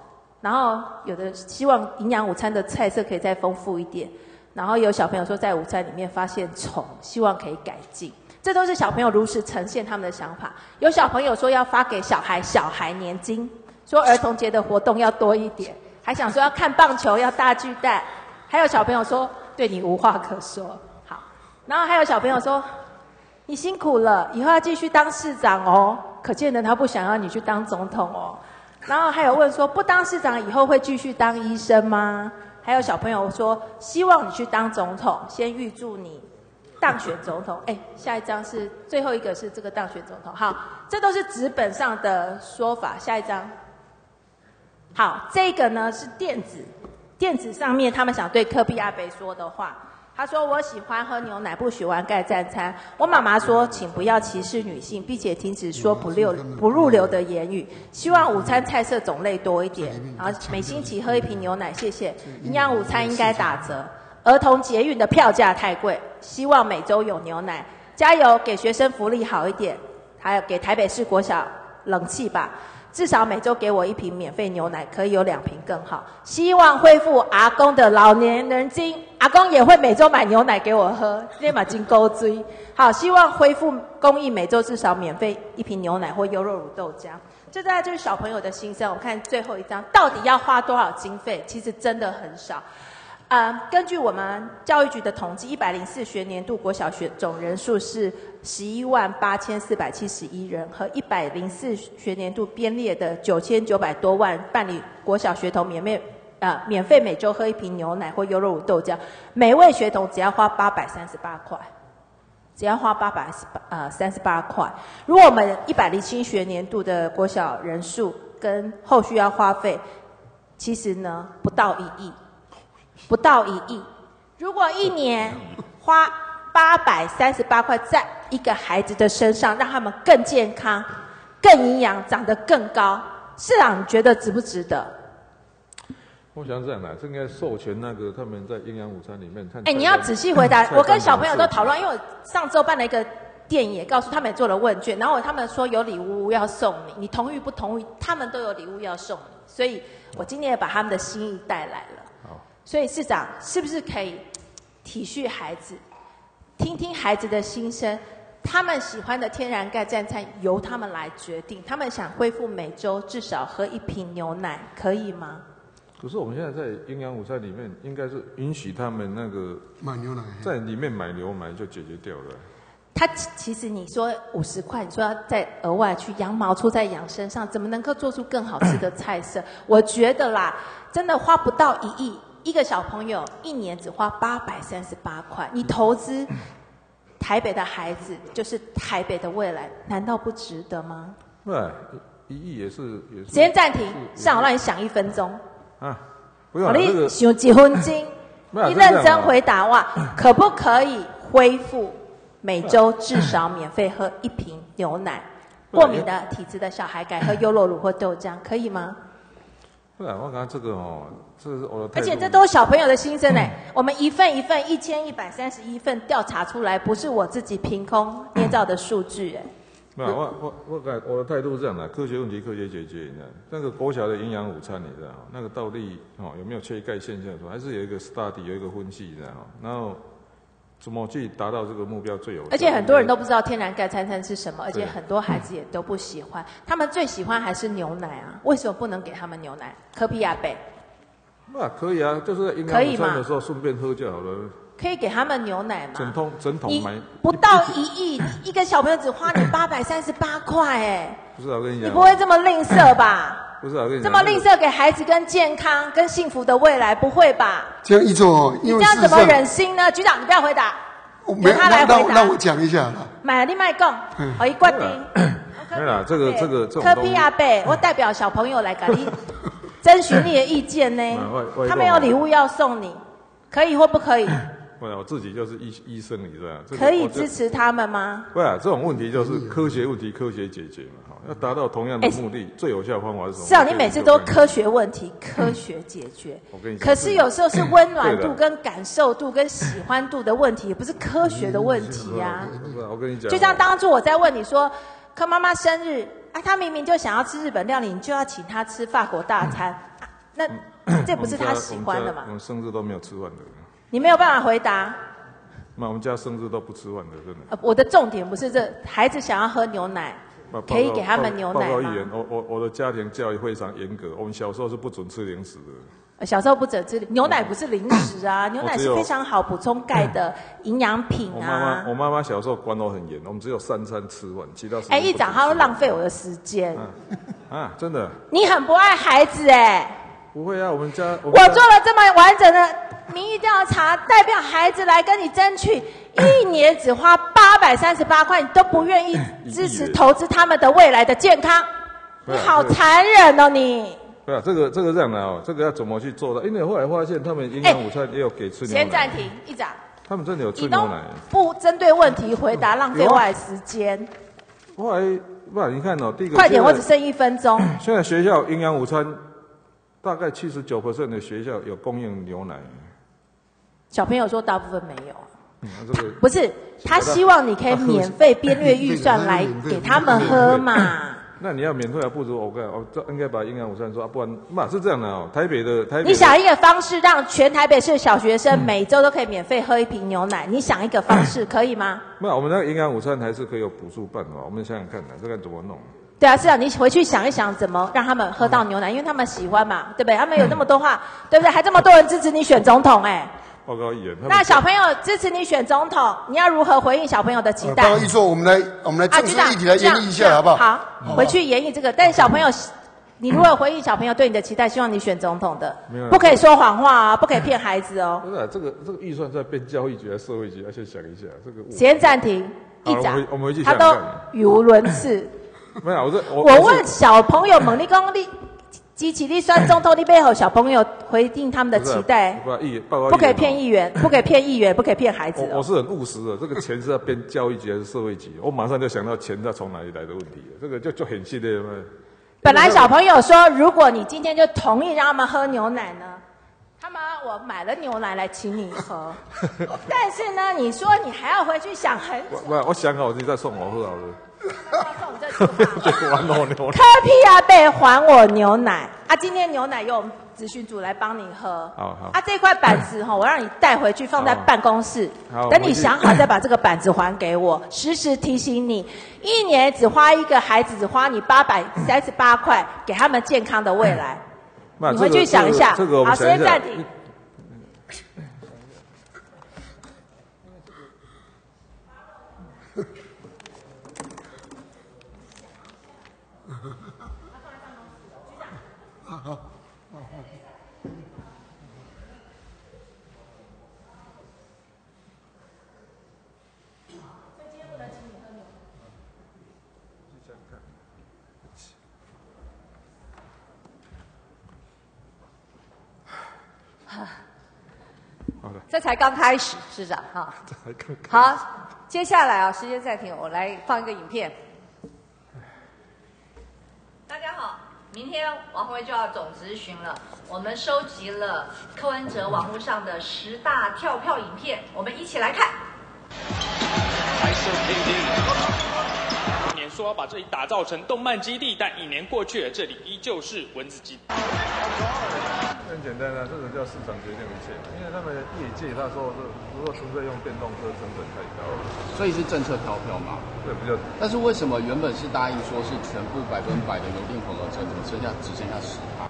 然后有的希望营养午餐的菜色可以再丰富一点，然后有小朋友说在午餐里面发现虫，希望可以改进。这都是小朋友如实呈现他们的想法。有小朋友说要发给小孩小孩年金，说儿童节的活动要多一点，还想说要看棒球要大巨蛋，还有小朋友说对你无话可说。好，然后还有小朋友说你辛苦了，以后要继续当市长哦，可见的他不想要你去当总统哦。然后还有问说不当市长以后会继续当医生吗？还有小朋友说希望你去当总统，先预祝你当选总统。哎，下一张是最后一个是这个当选总统。好，这都是纸本上的说法。下一张。好，这个呢是电子，电子上面他们想对柯 P 阿北说的话。他说我喜欢喝牛奶，不喜欢盖赞餐。我妈妈说请不要歧视女性，并且停止说不入不入流的言语。希望午餐菜色种类多一点，然后每星期喝一瓶牛奶，谢谢。营养午餐应该打折。儿童捷运的票价太贵，希望每周有牛奶。加油，给学生福利好一点，还有给台北市国小冷气吧。至少每周给我一瓶免费牛奶，可以有两瓶更好。希望恢复阿公的老年人金，阿公也会每周买牛奶给我喝，立马金钩追。好，希望恢复公益，每周至少免费一瓶牛奶或优酪乳豆浆。这大概就是小朋友的心声。我们看最后一张，到底要花多少经费？其实真的很少。呃，根据我们教育局的统计，一百零四学年度国小学总人数是十一万八千四百七十一人，和一百零四学年度编列的九千九百多万办理国小学童免费呃免费每周喝一瓶牛奶或优酪乳豆浆，每位学童只要花八百三十八块，只要花八百呃三十八块。如果我们一百零七学年度的国小人数跟后续要花费，其实呢不到一亿。不到一亿，如果一年花八百三十八块在一个孩子的身上，让他们更健康、更营养、长得更高，市长你觉得值不值得？ 我想这样的，这应该授权那个他们在营养午餐里面看。 哎，你要仔细回答。我跟小朋友都讨论，因为我上周办了一个电影，也告诉他们也做了问卷，然后他们说有礼物要送你，你同意不同意？他们都有礼物要送你，所以我今天也把他们的心意带来了。所以市长是不是可以体恤孩子，听听孩子的心声？他们喜欢的天然钙赞餐由他们来决定。他们想恢复每周至少喝一瓶牛奶，可以吗？ 可是我们现在在营养午餐里面，应该是允许他们那个买牛奶， 在里面买牛奶就解决掉了。 他其实你说五十块，你说要再额外去羊毛出在羊身上，怎么能够做出更好吃的菜色？我觉得啦，真的花不到一亿。一个小朋友一年只花八百三十八块，你投资台北的孩子就是台北的未来，难道不值得吗？ 对，一亿也是也是。 时间暂停，市长让你想一分钟。 啊，不用了，这个想几分钟，你认真回答哇，可不可以恢复每周至少免费喝一瓶牛奶？过敏的体质的小孩改喝优酪乳或豆浆，可以吗？ 不然我刚这个哦，这是我的态度。 而且这都是小朋友的心声哎，我们一份一份一千一百三十一份调查出来，不是我自己凭空捏造的数据哎。 没有，我我我改我的态度是这样的，科学问题科学解决，你知道，那个国小的营养午餐，你知道，那个到底哦有没有缺钙现象？说还是有一个 study 有一个分析，你知道，然后怎么去达到这个目标最有效？ 而且很多人都不知道天然钙餐餐是什么，而且很多孩子也都不喜欢，他们最喜欢还是牛奶啊？为什么不能给他们牛奶？柯 P 阿伯， 那可以啊，就是在营养午餐的时候顺便喝就好了。 可以给他们牛奶吗？ 整桶整桶买不到一亿，一个小朋友只花你八百三十八块，哎， 不是我跟你讲， 你不会这么吝啬吧？ 不是我跟你讲， 这么吝啬给孩子跟健康跟幸福的未来，不会吧？ 这样一做， 你这样怎么忍心呢？局长，你不要回答， 由他来回答。让我讲一下啦。 买了你卖讲，我一决定。 没啦，这个这个这种柯 P 阿伯，我代表小朋友来给你征询你的意见呢。他们有礼物要送你，可以或不可以？ 不然我自己就是医医生，你知道？这个、 可以支持他们吗？ 不啊，这种问题就是科学问题，科学解决嘛。好，要达到同样的目的，欸、最有效的方法是什么？ 是啊，你每次都科学问题，科学解决。 我跟你讲， 可是有时候是温暖度、跟感受度、跟喜欢度的问题，也不是科学的问题呀、啊。 不是，我跟你讲， 就像当初我在问你说，柯妈妈生日啊，她明明就想要吃日本料理，你就要请她吃法国大餐。 那这不是他喜欢的吗？ 我们生日都没有吃饭的。 你没有办法回答。 那我们家生日都不吃饭的，真的。 呃，我的重点不是这，孩子想要喝牛奶，可以给他们牛奶吗？ 报告议员，我我我的家庭教育非常严格，我们小时候是不准吃零食的。 小时候不准吃牛奶，不是零食啊，牛奶是非常好补充钙的营养品啊。 我妈妈，我妈妈小时候管我很严，我们只有三餐吃饭，其他时间。 哎，议长，他会浪费我的时间。 啊，啊，真的。 你很不爱孩子哎。 不会啊，我们家。我, 我做了这么完整的民意调查，代表孩子来跟你争取，一年只花八百三十八块，你都不愿意支持投资他们的未来的健康，你好残忍哦你！ 对啊，这个这个这样的哦，这个要怎么去做的？因为后来发现他们营养午餐也有给吃牛奶。 先暂停，议长。 他们真的有吃牛奶。 不针对问题回答，浪费我的时间。 后来不然你看哦，第一个。 快点，我只剩一分钟。 现在学校营养午餐。大概七十九 percent 的学校有供应牛奶， 小朋友说大部分没有。 嗯，这个不是他希望你可以免费编列预算来给他们喝嘛。 那你要免费啊，不如我看，我应该把营养午餐说啊，不然嘛是这样的哦。台北的台北， 你想一个方式让全台北市小学生每周都可以免费喝一瓶牛奶，你想一个方式可以吗？ 没有，我们那个营养午餐还是可以有补助办法，我们想想看呢，这个怎么弄？ 对啊，市长，你回去想一想，怎么让他们喝到牛奶，因为他们喜欢嘛，对不对？他们有那么多话，对不对？还这么多人支持你选总统，哎。 报告议员， 那小朋友支持你选总统，你要如何回应小朋友的期待？ 报告议座，我们来，我们来正式议题来研议一下，好不好？ 好，回去研议这个。但小朋友，你如何回应小朋友对你的期待？希望你选总统的，不可以说谎话啊，不可以骗孩子哦。 不是啊，这个这个预算在编教育局还是社会局？要先想一下这个。 时间暂停，议长， 我们回去他都语无伦次。 没有，我这我我问小朋友们，你讲你支持你选总统，你背后小朋友回应他们的期待，不可以骗议员，不可以骗议员，不可以骗孩子、哦我。我是很务实的，这个钱是要编教育局还是社会局？我马上就想到钱要从哪里来的问题了，这个就就很系列。 本来小朋友说，如果你今天就同意让他们喝牛奶呢，他们我买了牛奶来请你喝，但是呢，你说你还要回去想很久。 不，我想好，你再送我喝好了。 送这句话， 还我牛奶。 柯 P 啊，被还我牛奶啊！今天牛奶由我们咨询组来帮你喝。 好好。 啊，这块板子哈，我让你带回去放在办公室，等你想好再把这个板子还给我。时时提醒你，一年只花一个孩子，只花你八百三十八块，给他们健康的未来。你回去想一下。 这个我们想一下。 好，时间暂停。 好好好好。 这才刚开始，市长哈。好，接下来啊，时间暂停，我来放一个影片。大家好，明天王辉就要总质询了。我们收集了柯文哲网络上的十大跳票影片，我们一起来看。 拍摄 K D。去年说要把这里打造成动漫基地，但一年过去了，这里依旧是蚊子基地。 很简单啊，这个叫市场决定一切。因为他们业界他说，如果纯粹用电动车，成本太高了， 所以是政策调票嘛？ 对，比较。 但是为什么原本是答应说是全部百分百的油电混合车，怎么剩下只剩下十趴？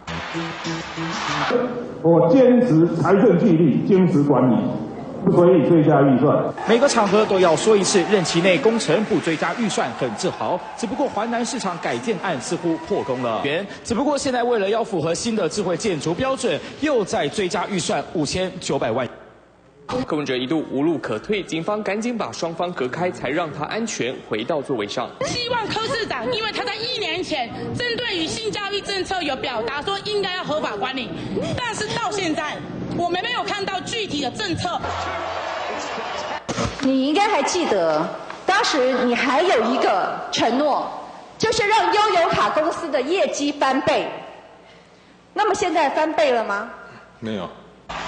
我坚持财政纪律，坚持管理。所以追加预算， 每个场合都要说一次，任期内工程不追加预算很自豪。只不过环南市场改建案似乎破功了，只不过现在为了要符合新的智慧建筑标准，又再追加预算五千九百万。 柯文哲一度无路可退，警方赶紧把双方隔开，才让他安全回到座位上。 希望柯市长，因为他在一年前针对于性教育政策有表达说应该要合法管理，但是到现在我们没有看到具体的政策。 你应该还记得，当时你还有一个承诺，就是让悠游卡公司的业绩翻倍。那么现在翻倍了吗？ 没有。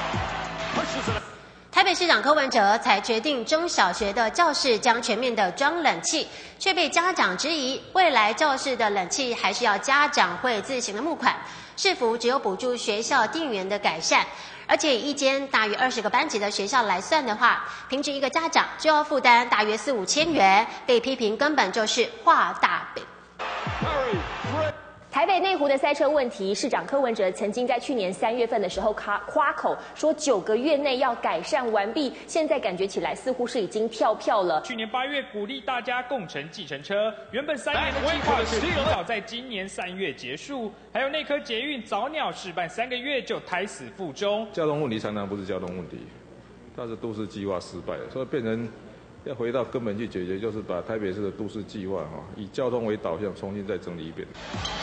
台北市长柯文哲才决定中小学的教室将全面的装冷气，却被家长质疑未来教室的冷气还是要家长会自行的募款。 市府只有补助学校电源的改善。而且以一间大于二十个班级的学校来算的话，平均一个家长就要负担大约四五千元，被批评根本就是画大饼。 台北内湖的塞车问题，市长柯文哲曾经在去年三月份的时候夸夸口说九个月内要改善完毕，现在感觉起来似乎是已经跳票了。 去年八月鼓励大家共乘计程车，原本三年的计划却提早在今年三月结束。还有内科捷运早鸟试办三个月就胎死腹中。 交通问题常常不是交通问题，它是都市计划失败了，所以变成要回到根本去解决，就是把台北市的都市计划哈以交通为导向，重新再整理一遍。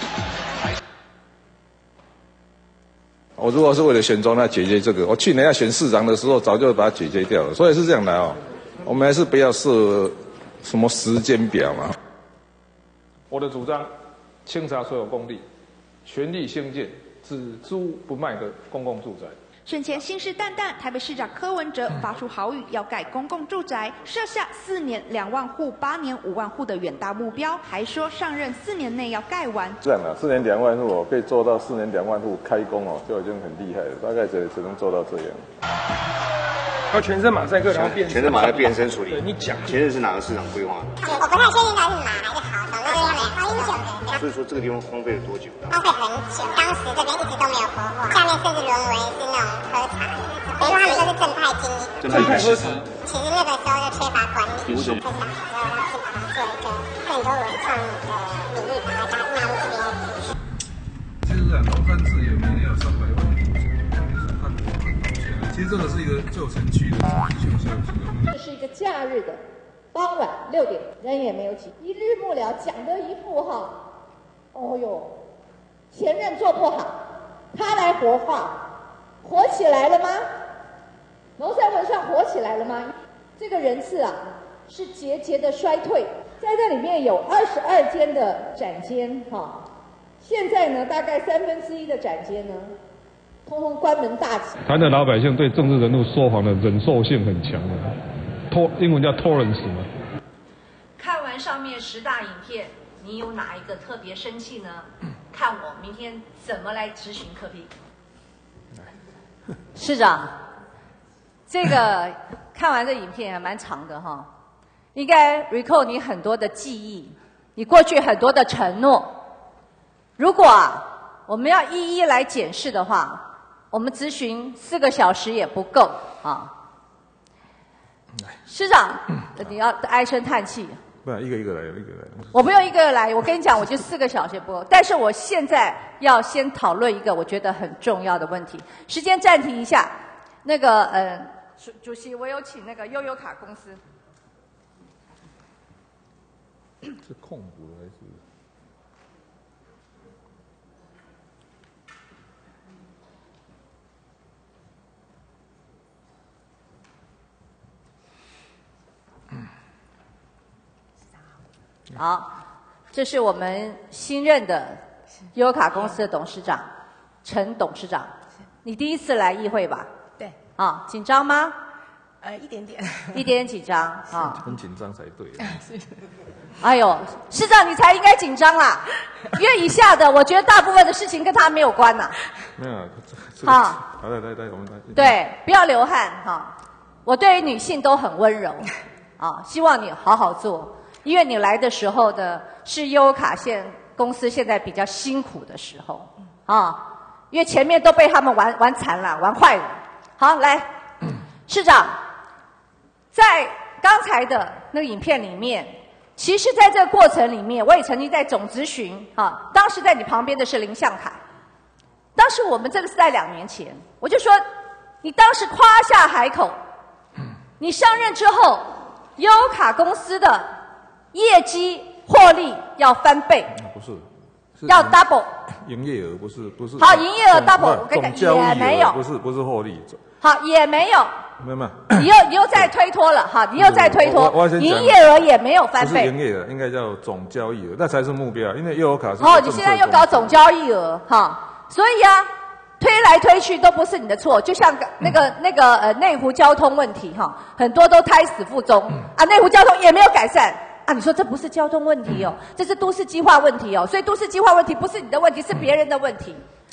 我如果是为了选中他解决这个，我去年要选市长的时候，早就把它解决掉了。所以是这样的哦，我们还是不要设什么时间表嘛。我的主张：清查所有公地，全力兴建只租不卖的公共住宅。 选前信誓旦旦，台北市长柯文哲发出豪语，要盖公共住宅，设下四年两万户、八年五万户的远大目标，还说上任四年内要盖完。 这样的，四年两万户哦，可以做到四年两万户开工哦，就已经很厉害了。大概只只能做到这样。 要全身马赛克，然后变全身马赛克变身处理。 对你讲， 前任是哪个市长规划？ 我不太确定他是哪来的好，总之就是好英雄。 所以说这个地方荒废了多久？ 荒废很久，当时这边一直都没有活化，下面甚至沦为是那种喝茶。等于说他们都是正派经营。 正派喝茶。 其实那个时候就缺乏管理。 为什么？ 就想之后要去把它做一个更多文创的领域，把它纳入这边。 其实啊，农汉字也每年有三百万户，看看其实这个是一个旧城区的乡下的。 这是一个假日的傍晚六点，人也没有挤，一日幕僚讲的一副哈，哦哟，前任做不好，他来活化，活起来了吗？农山文创活起来了吗？这个人次啊是节节的衰退，在这里面有二十二间的展间哈，现在呢大概三分之一的展间呢。通通关门大吉。 台湾的老百姓对政治人物说谎的忍受性很强的，托英文叫 tolerance 嘛。 看完上面十大影片，你有哪一个特别生气呢？看我明天怎么来质询柯 P。市长，这个看完这影片还蛮长的哈，应该 recall 你很多的记忆，你过去很多的承诺。如果啊，我们要一一来检视的话，我们咨询四个小时也不够啊。市长，你要唉声叹气。 不，一个一个来，一个来。 我不用一个个来，我跟你讲，我就四个小时也不够。但是我现在要先讨论一个我觉得很重要的问题。时间暂停一下，那个呃，主主席，我有请那个悠游卡公司。 是控股的还是？ 好，这是我们新任的悠游卡公司的董事长陈董事长，你第一次来议会吧？ 对。 啊，紧张吗？ 呃，一点点。 一点点紧张啊。 很紧张才对。 是。 哎呦，市长你才应该紧张啦，因为以下的我觉得大部分的事情跟他没有关呐。 没有。 好。 好，来来来，我们来。 对，不要流汗哈。我对于女性都很温柔，啊，希望你好好做。因为你来的时候呢，是悠游卡现公司现在比较辛苦的时候啊，因为前面都被他们玩玩残了，玩坏了。好，来，市长，在刚才的那个影片里面，其实在这个过程里面，我也曾经在总咨询啊，当时在你旁边的是林向凯，当时我们这个是在两年前，我就说你当时夸下海口，你上任之后，悠游卡公司的业绩获利要翻倍， 不是，是要 double。 营业额不是不是。 好，营业额 double， 我跟你讲也没有， 不是不是获利。 好，也没有。 没有没有。 你又你又再推脱了，哈，你又再推脱，营业额也没有翻倍。 不是营业额，应该叫总交易额，那才是目标。因为悠游卡是。 哦，你现在又搞总交易额，哈，所以啊，推来推去都不是你的错，就像那个那个呃内湖交通问题哈，很多都胎死腹中啊，内湖交通也没有改善。啊，你说这不是交通问题哦，这是都市计划问题哦，所以都市计划问题不是你的问题，是别人的问题。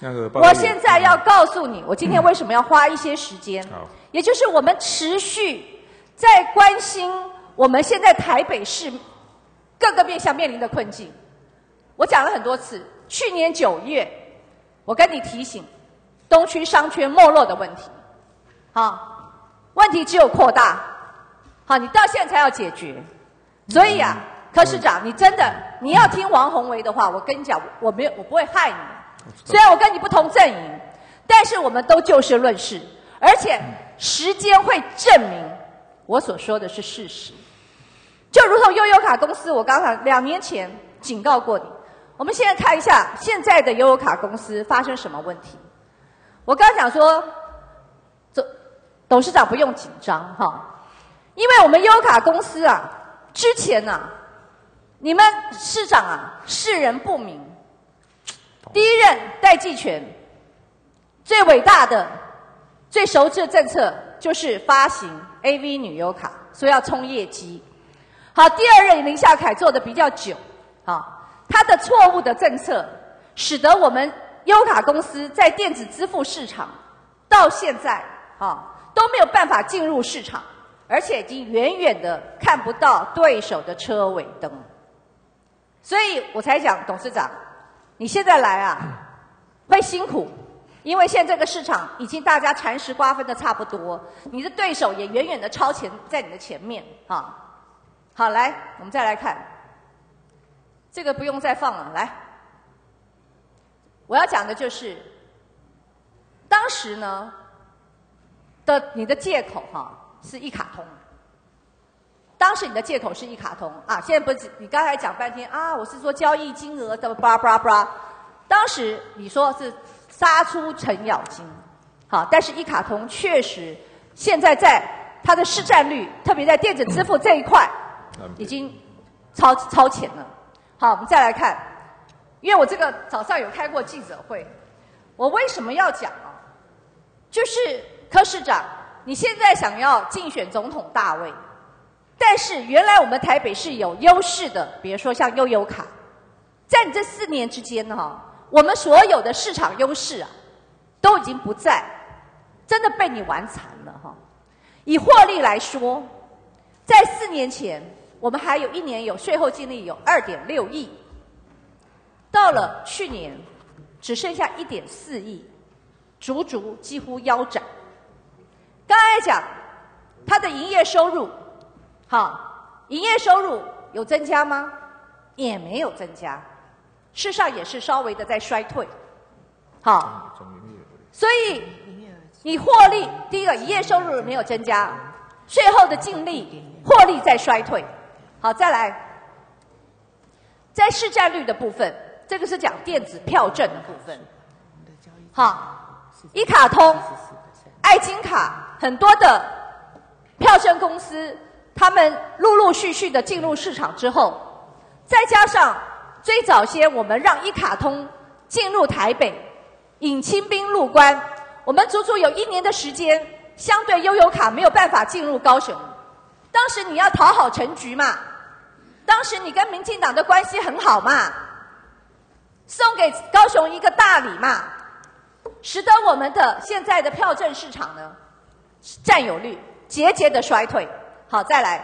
那个我现在要告诉你，我今天为什么要花一些时间， 好， 也就是我们持续在关心我们现在台北市各个面向面临的困境。我讲了很多次，去年九月，我跟你提醒东区商圈没落的问题，好，问题只有扩大，好，你到现在才要解决，所以啊，柯市长，你真的你要听王宏维的话，我跟你讲，我没有，我不会害你。虽然我跟你不同阵营，但是我们都就事论事，而且时间会证明我所说的是事实。就如同悠游卡公司，我刚才两年前警告过你。我们现在看一下现在的悠游卡公司发生什么问题。我刚才讲说，董董事长不用紧张哈，因为我们悠游卡公司啊，之前啊，你们市长啊，世人不明。第一任戴季全最伟大的、最熟知的政策就是发行 A V 女优卡，说要冲业绩。好，第二任林孝凯做的比较久，好，他的错误的政策，使得我们优卡公司在电子支付市场到现在啊都没有办法进入市场，而且已经远远的看不到对手的车尾灯，所以我才讲董事长。你现在来啊，会辛苦，因为现在这个市场已经大家蚕食瓜分的差不多，你的对手也远远的超前在你的前面啊。好，来，我们再来看，这个不用再放了。来，我要讲的就是，当时呢的你的借口哈、啊、是一卡通。当时你的借口是一卡通啊，现在不是你刚才讲半天啊，我是说交易金额的巴拉巴拉巴拉，当时你说是杀出程咬金，好，但是一卡通确实现在在它的市占率，特别在电子支付这一块，已经超超前了。好，我们再来看，因为我这个早上有开过记者会，我为什么要讲啊？就是柯市长，你现在想要竞选总统大位。但是原来我们台北市有优势的，比如说像悠游卡，在你这四年之间哈、哦，我们所有的市场优势啊，都已经不在，真的被你玩残了哈、哦。以获利来说，在四年前我们还有一年有税后净利有二点六亿，到了去年只剩下一点四亿，足足几乎腰斩。刚才讲它的营业收入。好，营业收入有增加吗？也没有增加，事实上也是稍微的在衰退。好，所以你获利，第一个营业收入没有增加，税后的净利获利在衰退。好，再来，在市占率的部分，这个是讲电子票证的部分。好，一卡通、爱金卡很多的票证公司。他们陆陆续续的进入市场之后，再加上最早先我们让一卡通进入台北，引清兵入关，我们足足有一年的时间，相对悠游卡没有办法进入高雄。当时你要讨好陈局嘛，当时你跟民进党的关系很好嘛，送给高雄一个大礼嘛，使得我们的现在的票证市场呢，占有率节节的衰退。好，再来。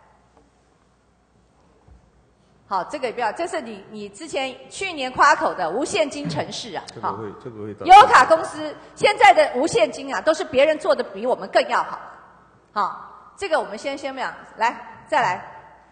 好，这个也不要，这是你你之前去年夸口的无现金城市啊。 这个会，这个会。 悠游卡公司现在的无现金啊，都是别人做的比我们更要好。好，这个我们先先不讲，来再来。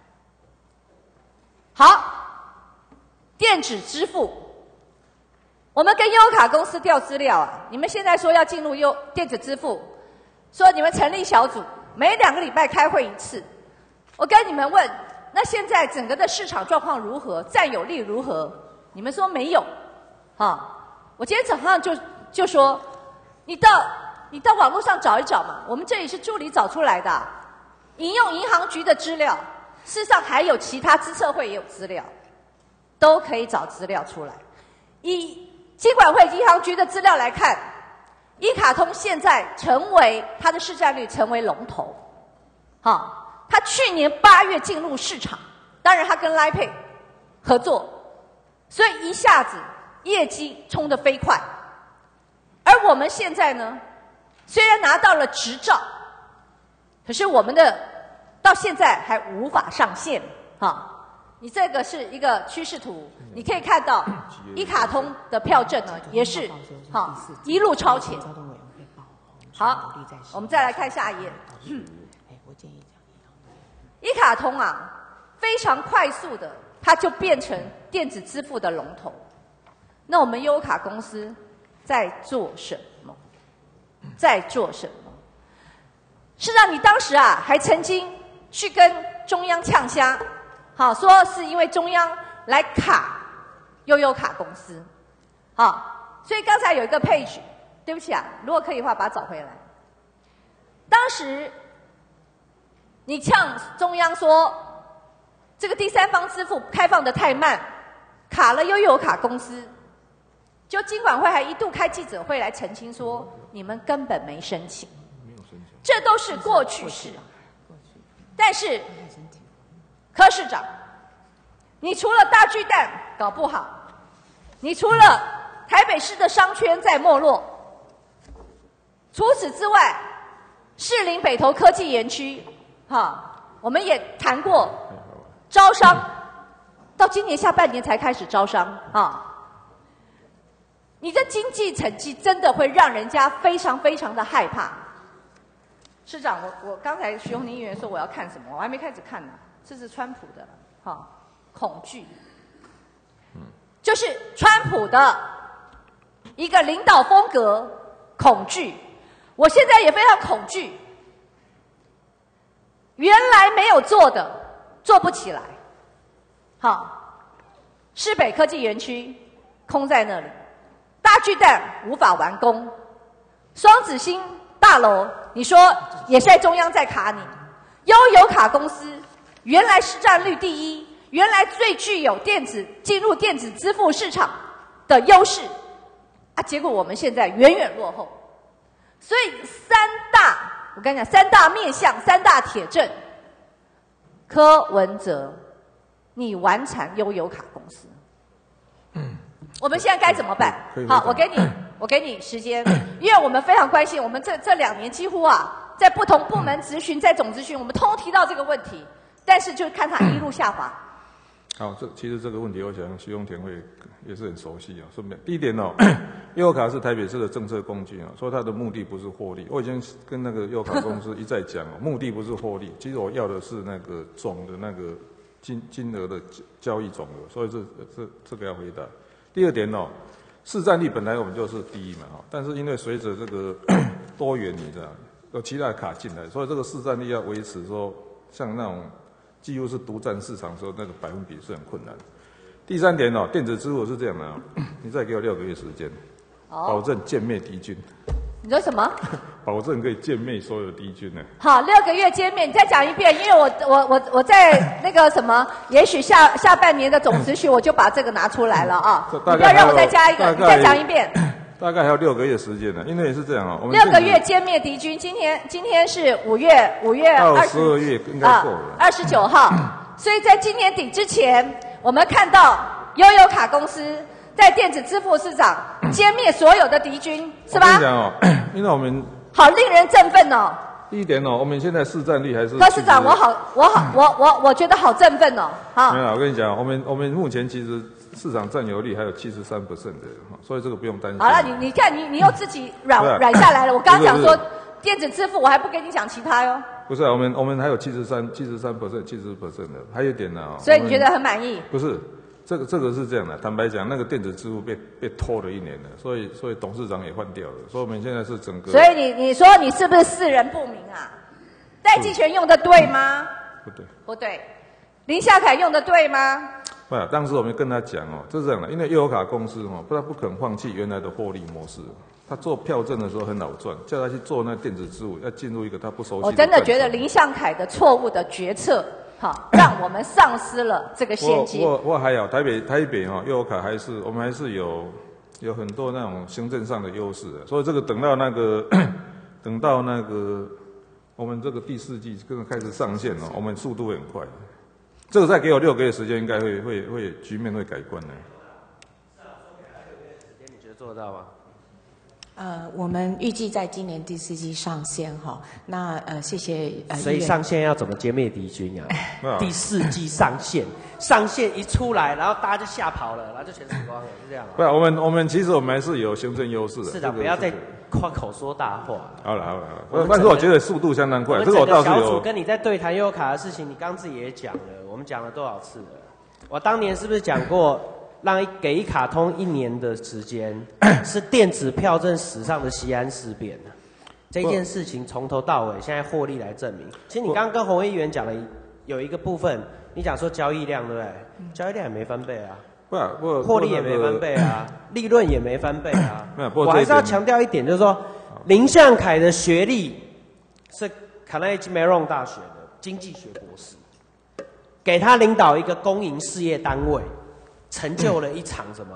好，电子支付，我们跟悠游卡公司调资料啊，你们现在说要进入优电子支付，说你们成立小组。每两个礼拜开会一次，我跟你们问，那现在整个的市场状况如何？占有率如何？你们说没有，啊？我今天早上就就说，你到你到网络上找一找嘛，我们这里是助理找出来的，引用银行局的资料，事实上还有其他资策会也有资料，都可以找资料出来。以金管会银行局的资料来看。一卡通现在成为它的市占率成为龙头，好，它去年八月进入市场，当然它跟 Line Pay 合作，所以一下子业绩冲得飞快， 而我们现在呢，虽然拿到了执照，可是我们的到现在还无法上线哈。你这个是一个趋势图，你可以看到一卡通的票证呢也是哈一路超前。好，我们再来看下一页。一卡通啊，非常快速的，它就变成电子支付的龙头。那我们悠游卡公司在做什么？在做什么？是让你当时啊，还曾经去跟中央呛虾，好说是因为中央来卡悠游卡公司，好，所以刚才有一个page，对不起啊，如果可以的话，把它找回来。当时你呛中央说，这个第三方支付开放的太慢，卡了悠游卡公司。就金管会还一度开记者会来澄清说，你们根本没申请，这都是过去式。但是柯市长，你除了大巨蛋搞不好，你除了台北市的商圈在没落，除此之外，士林北投科技园区，哈，我们也谈过招商，到今年下半年才开始招商啊。你的经济成绩真的会让人家非常非常的害怕。市长，我我刚才徐宏宁议员说我要看什么，我还没开始看呢。这是川普的，哈、哦，恐惧，就是川普的一个领导风格，恐惧。我现在也非常恐惧，原来没有做的做不起来。好、哦，市北科技园区空在那里。大巨蛋无法完工，双子星大楼，你说也是在中央在卡你。悠游卡公司原来市占率第一，原来最具有电子进入电子支付市场的优势，啊，结果我们现在远远落后。所以三大，我跟你讲，三大面向，三大铁证，柯文哲，你完产悠游卡公司。我们现在该怎么办？好，我给你，我给你时间，因为我们非常关心，我们这这两年几乎啊，在不同部门咨询，在总咨询，我们通通提到这个问题，但是就看它一路下滑。 好，这其实这个问题，我想徐永田会也是很熟悉啊。顺便，第一点哦，悠游卡是台北市的政策工具啊，所以它的目的不是获利。我已经跟那个悠游卡公司一再讲哦，目的不是获利，其实我要的是那个总的那个金金额的交易总额，所以这这这个要回答。第二点哦，市占率本来我们就是第一嘛，哈，但是因为随着这个多元，你知道，有其他的卡进来，所以这个市占率要维持说，像那种几乎是独占市场的时候，那个百分比是很困难的。第三点哦，电子支付是这样的，你再给我六个月时间， 哦、 保证歼灭敌军。 你说什么？ 保证可以歼灭所有的敌军呢。 好，六个月歼灭，你再讲一遍，因为我我我我在那个什么，也许下下半年的总咨询我就把这个拿出来了啊。你不要让我再加一个，你再讲一遍。 大概还有六个月时间呢，因为也是这样啊、哦。 六个月歼灭敌军，今天今天是五月五月到十二月应该够了， 二十九号，所以在今年底之前，我们看到悠游卡公司在电子支付市场歼灭所有的敌军，是吧？ 我跟你讲哦，因为我们好令人振奋哦。 第一点哦，我们现在市占率还是柯市长，我好，我好，我我我觉得好振奋哦。好， 没有，我跟你讲，我们我们目前其实市场占有率还有七十三 percent 的，所以这个不用担心。 好了，你你看你你又自己软软下来了。我刚刚讲说电子支付，我还不跟你讲其他哟。 不是啊，我们我们还有七十三七十三 percent 七十 percent 的，还有一点呢、啊。 所以你觉得很满意？ 不是。这个这个是这样的，坦白讲，那个电子支付被被拖了一年了，所以所以董事长也换掉了，所以我们现在是整个。 所以你你说你是不是世人不明啊？戴季全用的对吗？ 不对。 不对。林夏凯用的对吗？ 不，当时我们跟他讲哦，就是这样的，因为悠游卡公司哦，他不肯放弃原来的获利模式，他做票证的时候很好赚，叫他去做那电子支付，要进入一个他不熟悉的。 我真的觉得林向凯的错误的决策。好，让我们丧失了这个先机。 我我还好，台北台北哈、哦，悠游卡还是我们还是有有很多那种行政上的优势的，所以这个等到那个等到那个我们这个第四季刚开始上线哦，我们速度会很快。这个再给我六个月时间，应该会会会局面会改观的。 你觉得做得到吗？ 呃，我们预计在今年第四季上线哈。那呃，谢谢呃。 所以上线要怎么歼灭敌军啊？第四季上线，上线一出来，然后大家就吓跑了，然后就全死光了，是这样吗？ 不，我们我们其实我们还是有行政优势的。 是的，不要再夸口说大话。 好了好了好了，但是我觉得速度相当快，这个我倒是有。 小组跟你在对谈悠游卡的事情，你刚自己也讲了，我们讲了多少次了？我当年是不是讲过？让给一卡通一年的时间，是电子票证史上的西安事变啊！这件事情从头到尾，现在获利来证明。其实你刚刚跟洪委员讲了有一个部分，你讲说交易量对不对？交易量也没翻倍啊， 不不， 获利也没翻倍啊，利润也没翻倍啊。 没有，不我还是要强调一点，就是说林相凯的学历是卡内基梅隆大学的经济学博士，给他领导一个公营事业单位。成就了一场什么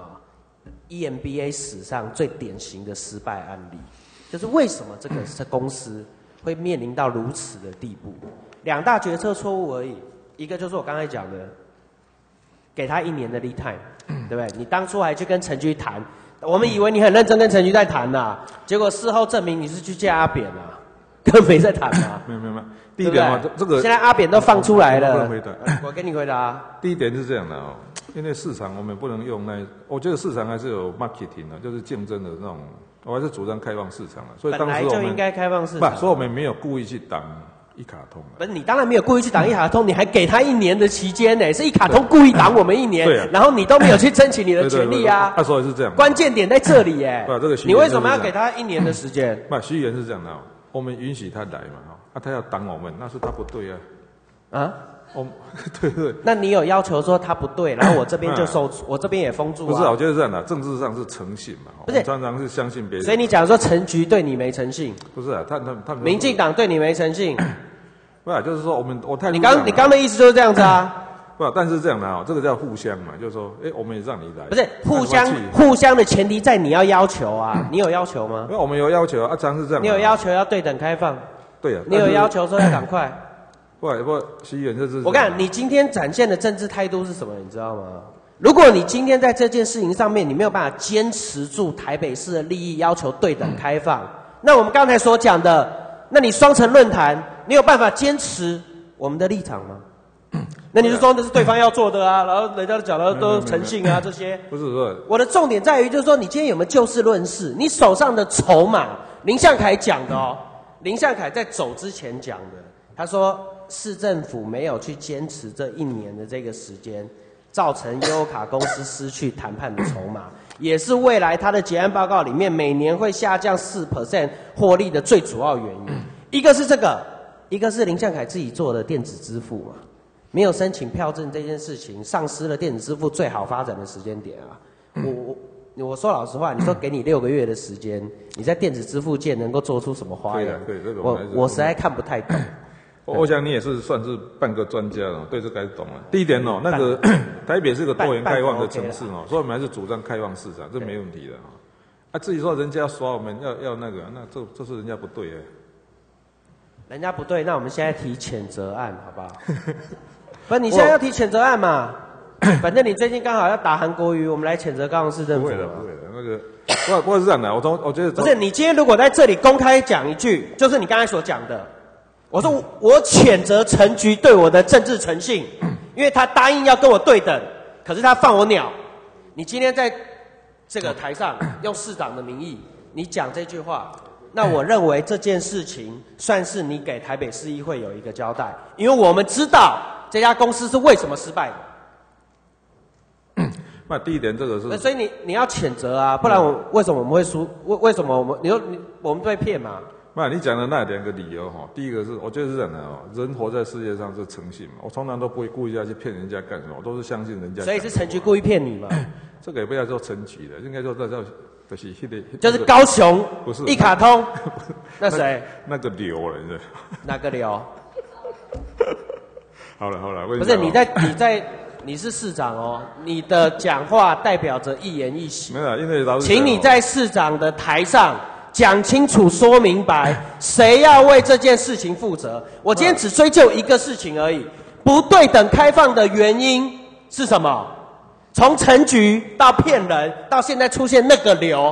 E M B A 史上最典型的失败案例，就是为什么这个公司会面临到如此的地步？两大决策错误而已，一个就是我刚才讲的，给他一年的 lead time， 对不对？你当初还去跟陈局谈，我们以为你很认真跟陈局在谈呐，结果事后证明你是去见阿扁啊，根本没在谈啊。 没有没有没有，第一点啊，这个现在阿扁都放出来了， 回答我给你回答。 第一点是这样的哦。因为市场我们不能用那，我觉得市场还是有 marketing 的，就是竞争的那种，我还是主张开放市场的。所以当时我们本来就应该开放市场， 不，所以我们没有故意去挡一卡通。 不是，你当然没有故意去挡一卡通，你还给他一年的期间呢，是一卡通故意挡我们一年，然后你都没有去争取你的权利啊。 他说的是这样， 关键点在这里耶。 不，这个你为什么要给他一年的时间？ 不，徐言是这样的，我们允许他来嘛，啊，他要挡我们，那是他不对啊。啊？哦，对对， 那你有要求说他不对，然后我这边就收，我这边也封住啊？ 不是，我觉得这样的，政治上是诚信嘛， 不是， 常常是相信别人。 所以你讲说陈局对你没诚信？ 不是啊，他他他民进党对你没诚信？ 不是，就是说我们我太你刚你刚的意思就是这样子啊？ 不，但是这样的啊，这个叫互相嘛，就是说，哎，我们也让你来， 不是互相互相的前提在你要要求啊，你有要求吗？ 因为我们有要求啊，常是这样。 你有要求要对等开放？ 对啊。 你有要求说要赶快？ 不不，徐远这是我看你今天展现的政治态度是什么，你知道吗？如果你今天在这件事情上面，你没有办法坚持住台北市的利益，要求对等开放，那我们刚才所讲的，那你双城论坛，你有办法坚持我们的立场吗？那你就说那是对方要做的啊，然后人家讲的都诚信啊这些。 不是不是， 我的重点在于就是说，你今天有没有就事论事？你手上的筹码，林相凯讲的哦，林相凯在走之前讲的，他说。市政府没有去坚持这一年的这个时间，造成悠游卡公司失去谈判的筹码，也是未来它的结案报告里面每年会下降四 percent 获利的最主要原因。一个是这个，一个是林相凯自己做的电子支付嘛，没有申请票证这件事情，丧失了电子支付最好发展的时间点啊。我我我说老实话，你说给你六个月的时间，你在电子支付界能够做出什么花样？ 对对， 我我实在看不太懂。 我想你也是算是半个专家了，对这个还是懂了。第一点哦，那个台北是个多元开放的城市哦，所以我们还是主张开放市场，这没问题的啊。啊，至于说人家要耍我们，要要那个，那这这是人家不对哎。 人家不对，那我们现在提谴责案好不好？不，你现在要提谴责案嘛？反正你最近刚好要打韩国瑜，我们来谴责高雄市政府。 不会的，不会的，那个不不是这样的。我从我觉得不是你今天如果在这里公开讲一句，就是你刚才所讲的。我说我谴责陈局对我的政治诚信，因为他答应要跟我对等，可是他放我鸟。你今天在这个台上用市长的名义，你讲这句话，那我认为这件事情算是你给台北市议会有一个交代，因为我们知道这家公司是为什么失败的。 那第一点，这个是， 所以你你要谴责啊，不然我为什么我们会输？为为什么我们你说你我们被骗嘛？ 那你讲的那两个理由哈，第一个是我觉得是这样的哦，人活在世界上是诚信嘛，我通常都不会故意要去骗人家干什么，我都是相信人家。 所以是陈局故意骗你嘛？ 这个也不要做陈局的，应该说这叫就是那个就是高雄不是一卡通，那谁？ 那个刘了，你哪个刘？ 好了好了， 不是你在你在你是市长哦，你的讲话代表着一言一行。 没有，因为老师， 请你在市长的台上。讲清楚、说明白，谁要为这件事情负责？我今天只追究一个事情而已，不对等开放的原因是什么？从陈局到骗人，到现在出现那个流，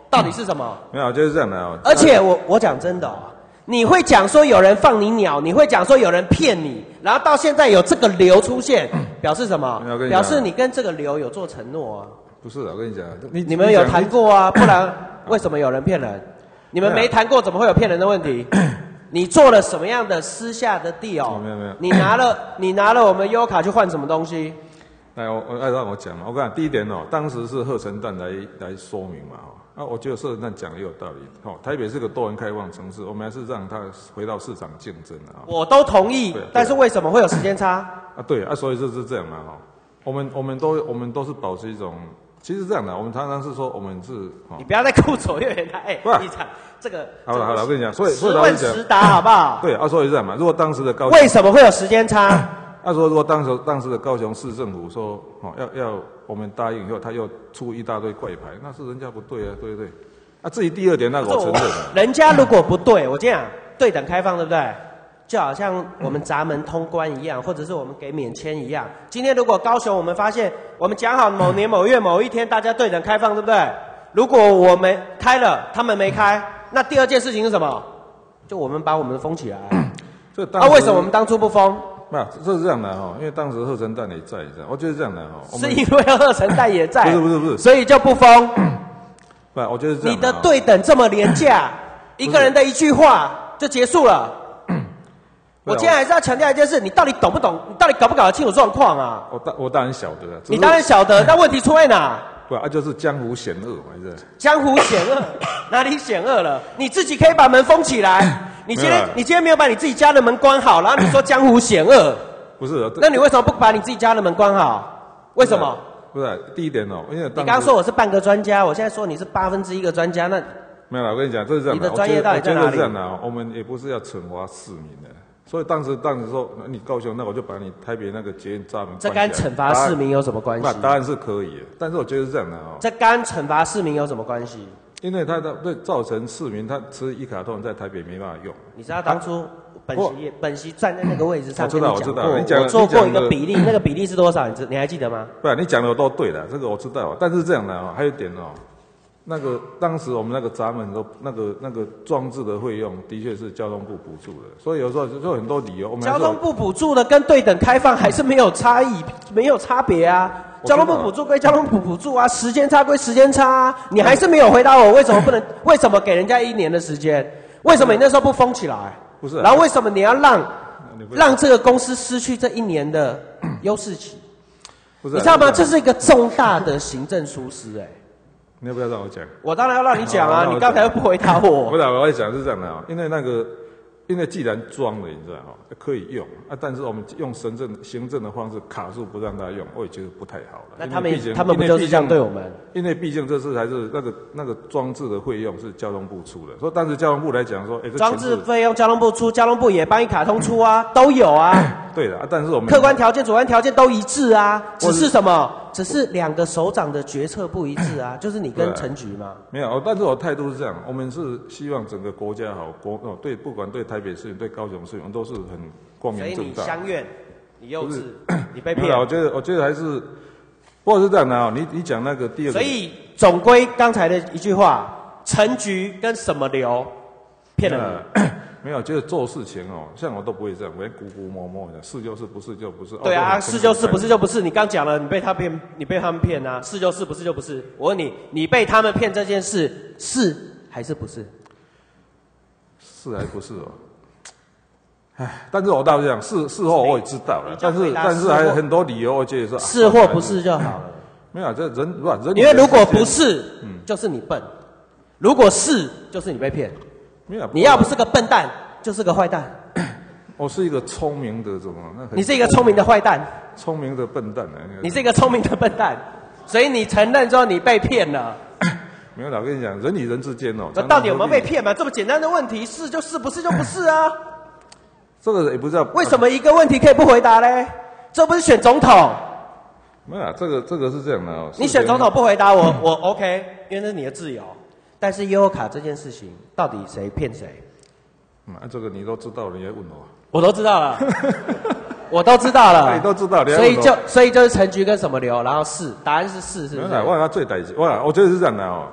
到底是什么？ 没有，就是这样的哦。 而且我我讲真的哦，你会讲说有人放你鸟，你会讲说有人骗你，然后到现在有这个流出现，表示什么？表示你跟这个流有做承诺啊。 不是，我跟你讲，你你们有谈过啊，不然为什么有人骗人？你们没谈过，怎么会有骗人的问题？你做了什么样的私下的 deal？ 没有没有， 你拿了你拿了我们优卡去换什么东西？ 来，我我按让我讲嘛。我跟你讲，第一点哦，当时是贺成蛋来来说明嘛，哦，啊，我觉得贺成蛋讲的也有道理。哦，台北是个多元开放城市，我们还是让它回到市场竞争啊。 我都同意，但是为什么会有时间差？ 啊，对啊，所以就是这样嘛，哈。我们我们都我们都是保持一种。其实这样的，我们常常是说我们是，哦、 你不要再顾左右而言他，哎，你讲这个， 好了好了，我跟你讲，所以实问实答好不好？ 对，啊，所以是这样嘛。如果当时的高为什么会有时间差？ 他说，如果当时当时的高雄市政府说，哦，要要我们答应以后，他又出一大堆怪牌，那是人家不对啊，对不对？啊，至于第二点，那个我承认了。 人家如果不对，我这样对等开放，对不对？就好像我们闸门通关一样，或者是我们给免签一样。今天如果高雄我们发现，我们讲好某年某月某一天大家对等开放，对不对？如果我们开了，他们没开，那第二件事情是什么？就我们把我们封起来。 这啊，为什么我们当初不封？ 没有，这是这样的哈，因为当时贺成蛋也在，这样，我觉得这样的哈。 是因为贺成蛋也在， 不是不是不是， 所以就不封。 不，我觉得是这样。 你的对等这么廉价，一个人的一句话就结束了。我今天还是要强调一件事，你到底懂不懂？你到底搞不搞得清楚状况啊？ 我当我当然晓得， 你当然晓得，但问题出在哪？ 不啊，就是江湖险恶嘛，是。 江湖险恶，哪里险恶了？你自己可以把门封起来。你今天你今天没有把你自己家的门关好，然后你说江湖险恶， 不是？ 那你为什么不把你自己家的门关好？为什么？ 不是第一点哦，因为你刚刚说我是半个专家，我现在说你是八分之一个专家，那没有了。我跟你讲，这是这样的。 你的专业到底在哪里？ 我觉得这样的啊，我们也不是要惩罚市民的。所以当时当时说你高雄，那我就把你台北那个捷运闸门。 这跟惩罚市民有什么关系？ 那答案是可以的，但是我觉得是这样的哦。 这跟惩罚市民有什么关系？ 因为它会造成市民他持一卡通在台北没办法用。 你知道当初本席本席站在那个位置上， 我知道我知道， 你讲我做过一个比例，那个比例是多少？你知你还记得吗？ 不，你讲的都对的，这个我知道。但是这样的哦，还有一点哦。那个当时我们那个闸门都那个那个装置的费用，的确是交通部补助的，所以有时候就很多理由。我们交通部补助的跟对等开放还是没有差异，没有差别啊。交通部补助归交通部补助啊，时间差归时间差啊。你还是没有回答我为什么不能？为什么给人家一年的时间？为什么你那时候不封起来？ 不是。 然后为什么你要让让这个公司失去这一年的优势期？ 不是。 你知道吗？这是一个重大的行政疏失，哎。 你要不要让我讲？ 我当然要让你讲啊！你刚才又不回答我。 不是，我在讲是这样的啊，因为那个，因为既然装了，你知道哈，可以用啊，但是我们用行政行政的方式卡住不让他用，我也觉得不太好了。 那他们他们不就是这样对我们？ 因为毕竟这次还是那个那个装置的费用是交通部出的，所以当时交通部来讲说，哎， 装置费用交通部出，交通部也帮一卡通出啊，都有啊。 对的，但是我们客观条件、主观条件都一致啊，只是什么？只是两个首长的决策不一致啊，就是你跟陈局嘛。 没有，但是我态度是这样，我们是希望整个国家好，国哦对，不管对台北市、对高雄市，我们都是很光明正大。 所以你相怨，你幼稚，你被骗。 我觉得，我觉得还是，或者是这样的啊，你你讲那个第二个。 所以总归刚才的一句话，陈局跟什么流骗了你。 没有，就是做事情哦，像我都不会这样，我会咕咕摸摸的，是就是，不是就不是。 对啊，是就是，不是就不是。你刚讲了，你被他骗，你被他们骗啊，是就是，不是就不是。我问你，你被他们骗这件事是还是不是？ 是还不是哦？唉，但是我倒是讲，事事后我也知道了，但是但是还有很多理由，我觉得说是或不是就好了。 没有，这人不人， 因为如果不是，嗯，就是你笨；如果是，就是你被骗。 没有， 你要不是个笨蛋，就是个坏蛋。 我是一个聪明的，怎么？那你是一个聪明的坏蛋， 聪明的笨蛋呢？ 你是一个聪明的笨蛋，所以你承认说你被骗了。 没有啦，我跟你讲，人与人之间哦， 那到底有没有被骗嘛？这么简单的问题，是就是，不是就不是啊。 这个也不知道为什么一个问题可以不回答嘞？这不是选总统？ 没有，这个这个是这样的哦。 你选总统不回答我，我 OK， 因为那是你的自由。但是悠游卡这件事情，到底谁骗谁？ 嗯，这个你都知道了，你还问我？ 我都知道了，我都知道了， 你都知道， 所以就所以就是陈局跟什么流，然后是答案是是是不是？ 我讲最歹，我我觉得是这样的哦。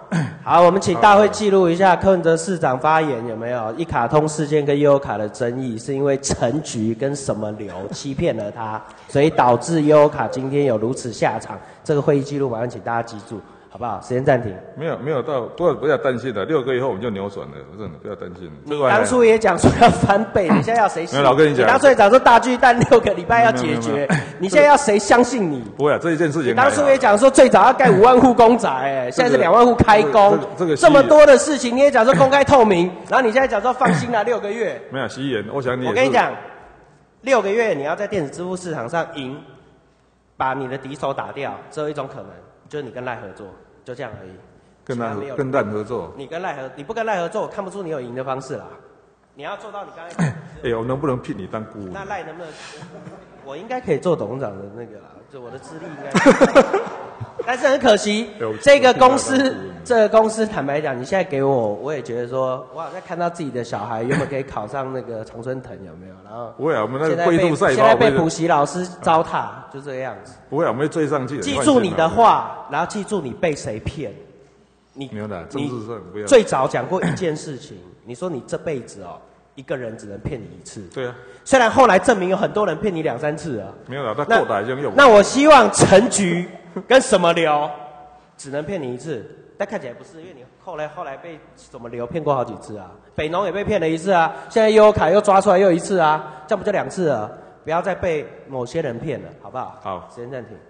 好，我们请大会记录一下柯文哲市长发言有没有？一卡通事件跟悠游卡的争议，是因为陈菊跟什么流欺骗了他，所以导致悠游卡今天有如此下场。这个会议记录麻烦请大家记住，好不好？时间暂停。 没有没有到，不要不要担心的，六个月后我们就扭转了，真的不要担心。 你当初也讲说要翻倍，你现在要谁信？ 没有，我跟你讲， 你当初也讲说大巨蛋六个礼拜要解决，你现在要谁相信你？ 不会啊，这一件事情。 你当初也讲说最早要盖五万户公宅，哎，现在是两万户开工， 这个这么多的事情你也讲说公开透明，然后你现在讲说放心啦，六个月。 没有，习言，我想你。 我跟你讲，六个月你要在电子支付市场上赢，把你的敌手打掉，只有一种可能，就是你跟赖合作，就这样而已。 跟赖跟赖合作， 你跟赖合，你不跟赖合作，我看不出你有赢的方式啦。你要做到你刚才讲。 哎、欸，我能不能聘你当顾问？ 那赖能不能？我应该可以做董事长的那个啦，就我的资历应该。但是很可惜，这个公司，这个公司坦白讲，你现在给我，我也觉得说，我好像看到自己的小孩原本可以考上那个常春藤，有没有？然后不会啊，我们那个龟兔赛跑， 现在被补习老师糟蹋，就这个样子。 不会啊，我们会追上去的。 记住你的话，然后记住你被谁骗。你没有的，政治上不要。 最早讲过一件事情，你说你这辈子哦，一个人只能骗你一次。 对啊。 虽然后来证明有很多人骗你两三次啊。 没有了，他够打已经用。 那我希望陈菊跟什么流只能骗你一次，但看起来不是，因为你后来后来被什么流骗过好几次啊。北农也被骗了一次啊，现在悠游卡又抓出来又一次啊，这样不就两次了？不要再被某些人骗了，好不好？ 好， 时间暂停。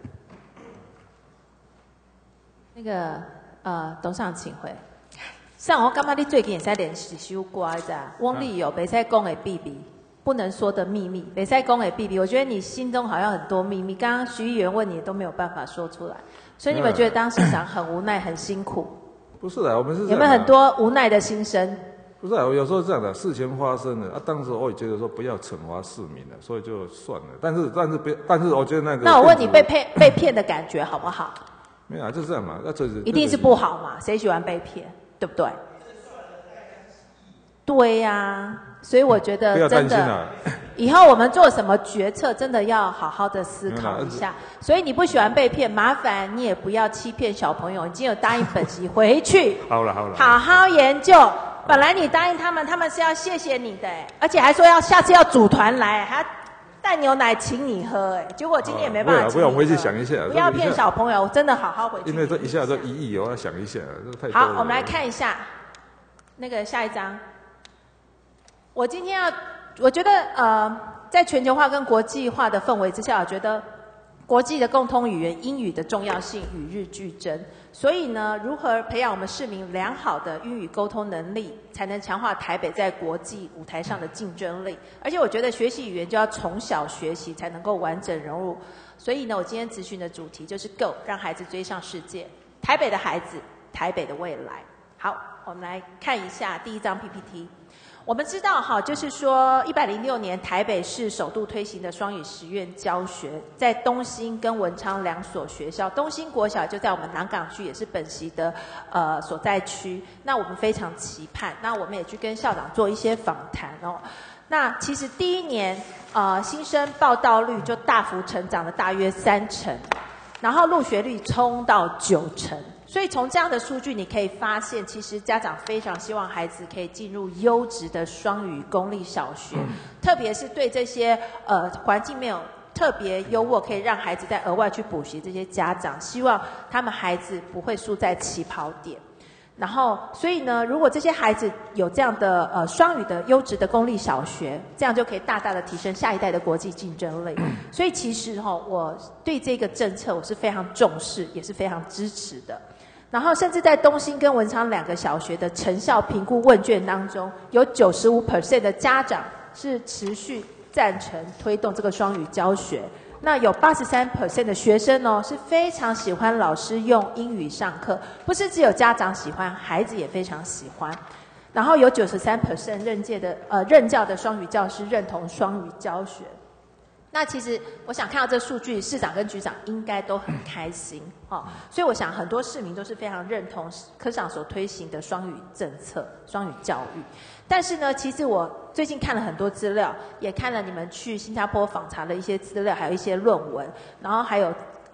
那个。呃，董事长请回。像我感觉你最近也在练习首歌，知道？翁立友袂使讲的秘密，不能说的秘密，袂使讲的秘密。我觉得你心中好像很多秘密，刚刚徐议员问你都没有办法说出来，所以你们觉得当市长很无奈、很辛苦？ 不是的，我们是有没有很多无奈的心声？ 不是啊，我有时候这样的事情发生了啊，当时我也觉得说不要惩罚市民了，所以就算了。但是但是不，但是我觉得那个…… 那我问你，被骗被骗的感觉好不好？ 没有啊，就是这样嘛，那这是一定是不好嘛？谁喜欢被骗，对不对？对呀、啊，所以我觉得真的，啊、以后我们做什么决策，真的要好好的思考一下。所以你不喜欢被骗，麻烦你也不要欺骗小朋友。已经有答应本席回去， 好了好了， 好好研究。本来你答应他们，他们是要谢谢你的，而且还说要下次要组团来，还要带牛奶请你喝，哎，结果今天也没办法请你喝。 不要，我回去想一下。 不要骗小朋友，真的好好回去。 因为这一下这一亿，我要想一下，这太多了。 好，我们来看一下那个下一张。我今天要，我觉得呃，在全球化跟国际化的氛围之下，我觉得国际的共通语言英语的重要性与日俱增。所以呢，如何培养我们市民良好的英语沟通能力，才能强化台北在国际舞台上的竞争力？而且我觉得学习语言就要从小学习，才能够完整融入。所以呢，我今天咨询的主题就是 Go， 让孩子追上世界。台北的孩子，台北的未来。好，我们来看一下第一张 P P T。我们知道哈，就是说一百零六年台北市首度推行的双语实验教学，在东兴跟文昌两所学校，东兴国小就在我们南港区，也是本席的呃所在区。那我们非常期盼，那我们也去跟校长做一些访谈哦。那其实第一年呃新生报到率就大幅成长了大约三成，然后入学率冲到九成。所以从这样的数据，你可以发现，其实家长非常希望孩子可以进入优质的双语公立小学，嗯、特别是对这些呃环境没有特别优渥，可以让孩子再额外去补习这些家长，希望他们孩子不会输在起跑点。然后，所以呢，如果这些孩子有这样的呃双语的优质的公立小学，这样就可以大大的提升下一代的国际竞争力。所以其实哈、哦，我对这个政策我是非常重视，也是非常支持的。然后，甚至在东兴跟文昌两个小学的成效评估问卷当中，有 百分之九十五 的家长是持续赞成推动这个双语教学。那有 百分之八十三 的学生哦，是非常喜欢老师用英语上课，不是只有家长喜欢，孩子也非常喜欢。然后有 百分之九十三 任届的呃任教的双语教师认同双语教学。那其实我想看到这数据，市长跟局长应该都很开心哦。所以我想很多市民都是非常认同科长所推行的双语政策、双语教育。但是呢，其实我最近看了很多资料，也看了你们去新加坡访查的一些资料，还有一些论文，然后还有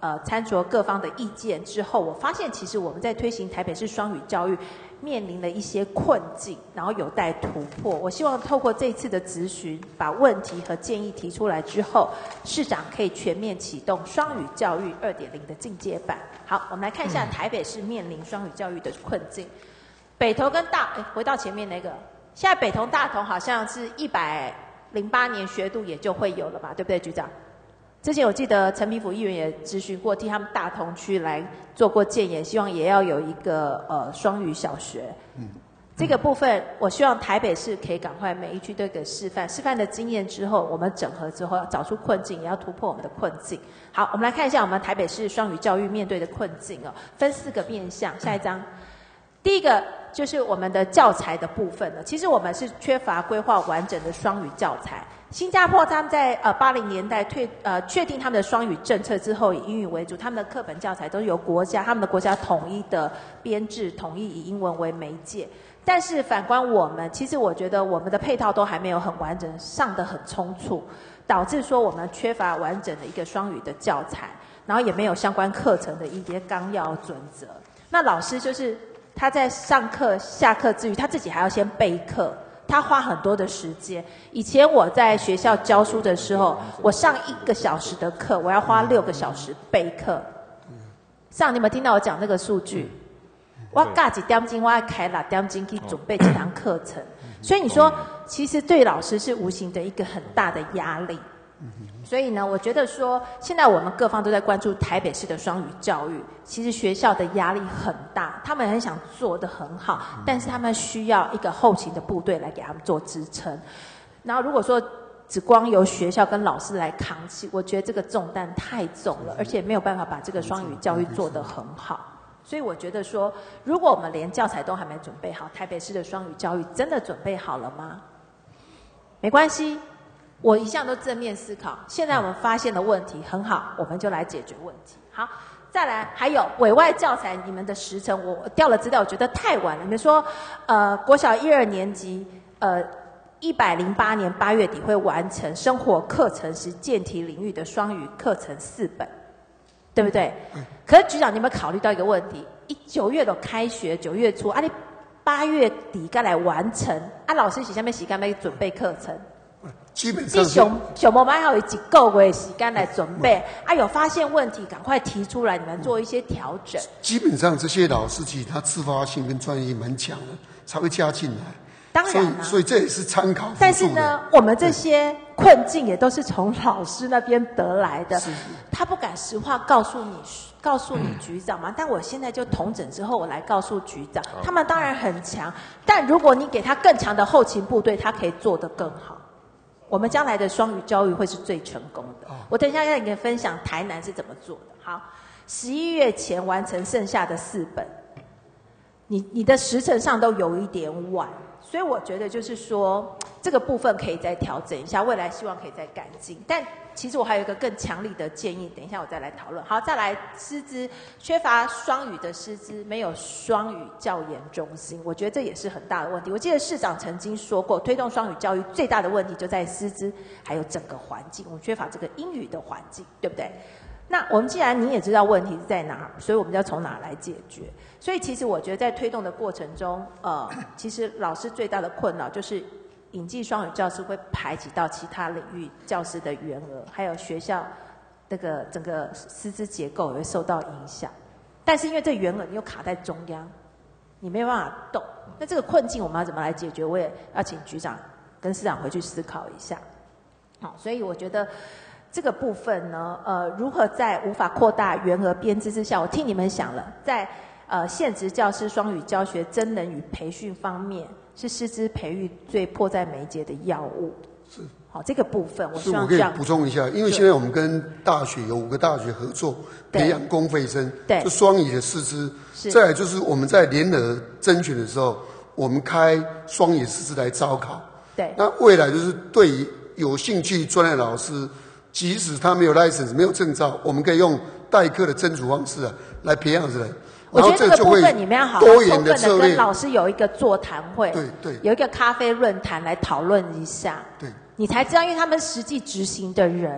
呃参酌各方的意见之后，我发现其实我们在推行台北市双语教育面临了一些困境，然后有待突破。我希望透过这次的咨询，把问题和建议提出来之后，市长可以全面启动双语教育 二点零 的进阶版。好，我们来看一下台北市面临双语教育的困境。北投跟大，哎，回到前面那个，现在北投大同好像是一百零八年学度也就会有了嘛，对不对，局长？之前我记得陈炳甫议员也咨询过，替他们大同区来做过建言，希望也要有一个呃双语小学。嗯，这个部分我希望台北市可以赶快每一区都给示范，示范的经验之后，我们整合之后要找出困境，也要突破我们的困境。好，我们来看一下我们台北市双语教育面对的困境哦，分四个面向。下一张，第一个就是我们的教材的部分了。其实我们是缺乏规划完整的双语教材。新加坡他们在呃八零年代退呃确定他们的双语政策之后，以英语为主，他们的课本教材都是由国家他们的国家统一的编制，统一以英文为媒介。但是反观我们，其实我觉得我们的配套都还没有很完整，上得很匆促，导致说我们缺乏完整的一个双语的教材，然后也没有相关课程的一些纲要准则。那老师就是他在上课下课之余，他自己还要先备课。他花很多的时间。以前我在学校教书的时候，我上一个小时的课，我要花六个小时备课。上你有没有听到我讲那个数据？我加几点钟，我要开六点钟去准备这堂课程。所以你说，其实对老师是无形的一个很大的压力。所以呢，我觉得说，现在我们各方都在关注台北市的双语教育，其实学校的压力很大，他们很想做得很好，但是他们需要一个后勤的部队来给他们做支撑。然后如果说只光由学校跟老师来扛起，我觉得这个重担太重了，而且没有办法把这个双语教育做得很好。所以我觉得说，如果我们连教材都还没准备好，台北市的双语教育真的准备好了吗？没关系。我一向都正面思考，现在我们发现的问题很好，我们就来解决问题。好，再来还有委外教材，你们的时程我调了资料，我觉得太晚了。你们说，呃，国小一二年级，呃，一百零八年八月底会完成生活课程时健体领域的双语课程四本，对不对？可是局长，你有没有考虑到一个问题？一九月都开学，九月初，啊，你八月底该来完成，啊，老师是下面时间要准备课程。 基本上， 熊熊猫还有几个月时间来准备啊，有发现问题赶快提出来，你们做一些调整。 基本上这些老师其实他自发性跟专业性蛮强的，才会加进来。 当然啦、啊， 所以这也是参考。 但是呢，我们这些困境也都是从老师那边得来的，他不敢实话告诉你，告诉你局长嘛。但我现在就统整之后，我来告诉局长，他们当然很强，但如果你给他更强的后勤部队，他可以做得更好。我们将来的双语教育会是最成功的。我等一下跟你分享台南是怎么做的。好，十一月前完成剩下的四本，你你的时程上都有一点晚，所以我觉得就是说这个部分可以再调整一下，未来希望可以再改进。但其实我还有一个更强力的建议，等一下我再来讨论。好，再来师资缺乏双语的师资，没有双语教研中心，我觉得这也是很大的问题。我记得市长曾经说过，推动双语教育最大的问题就在师资，还有整个环境，我们缺乏这个英语的环境，对不对？那我们既然你也知道问题是在哪儿，所以我们要从哪来解决？所以其实我觉得在推动的过程中，呃，其实老师最大的困扰就是引进双语教师会排挤到其他领域教师的员额，还有学校那个整个师资结构也会受到影响。但是因为这员额你又卡在中央，你没有办法动。那这个困境我们要怎么来解决？我也要请局长跟市长回去思考一下。好，所以我觉得这个部分呢，呃，如何在无法扩大员额编制之下，我替你们想了，在呃现职教师双语教学真人与培训方面，是师资培育最迫在眉睫的要务。 是， 好，这个部分我希是望这样。 我可以补充一下，因为现在我们跟大学有五个大学合作培养公费生， 对， 就双语的师资。再来就是我们在联合甄选的时候，我们开双语师资来招考。 对， 那未来就是对于有兴趣专业老师，即使他没有 license 没有证照，我们可以用代课的甄选方式啊来培养人。 我觉得这个部分你们要好好充分的跟老师有一个座谈会， 对对， 有一个咖啡论坛来讨论一下， 对， 你才知道，因为他们实际执行的人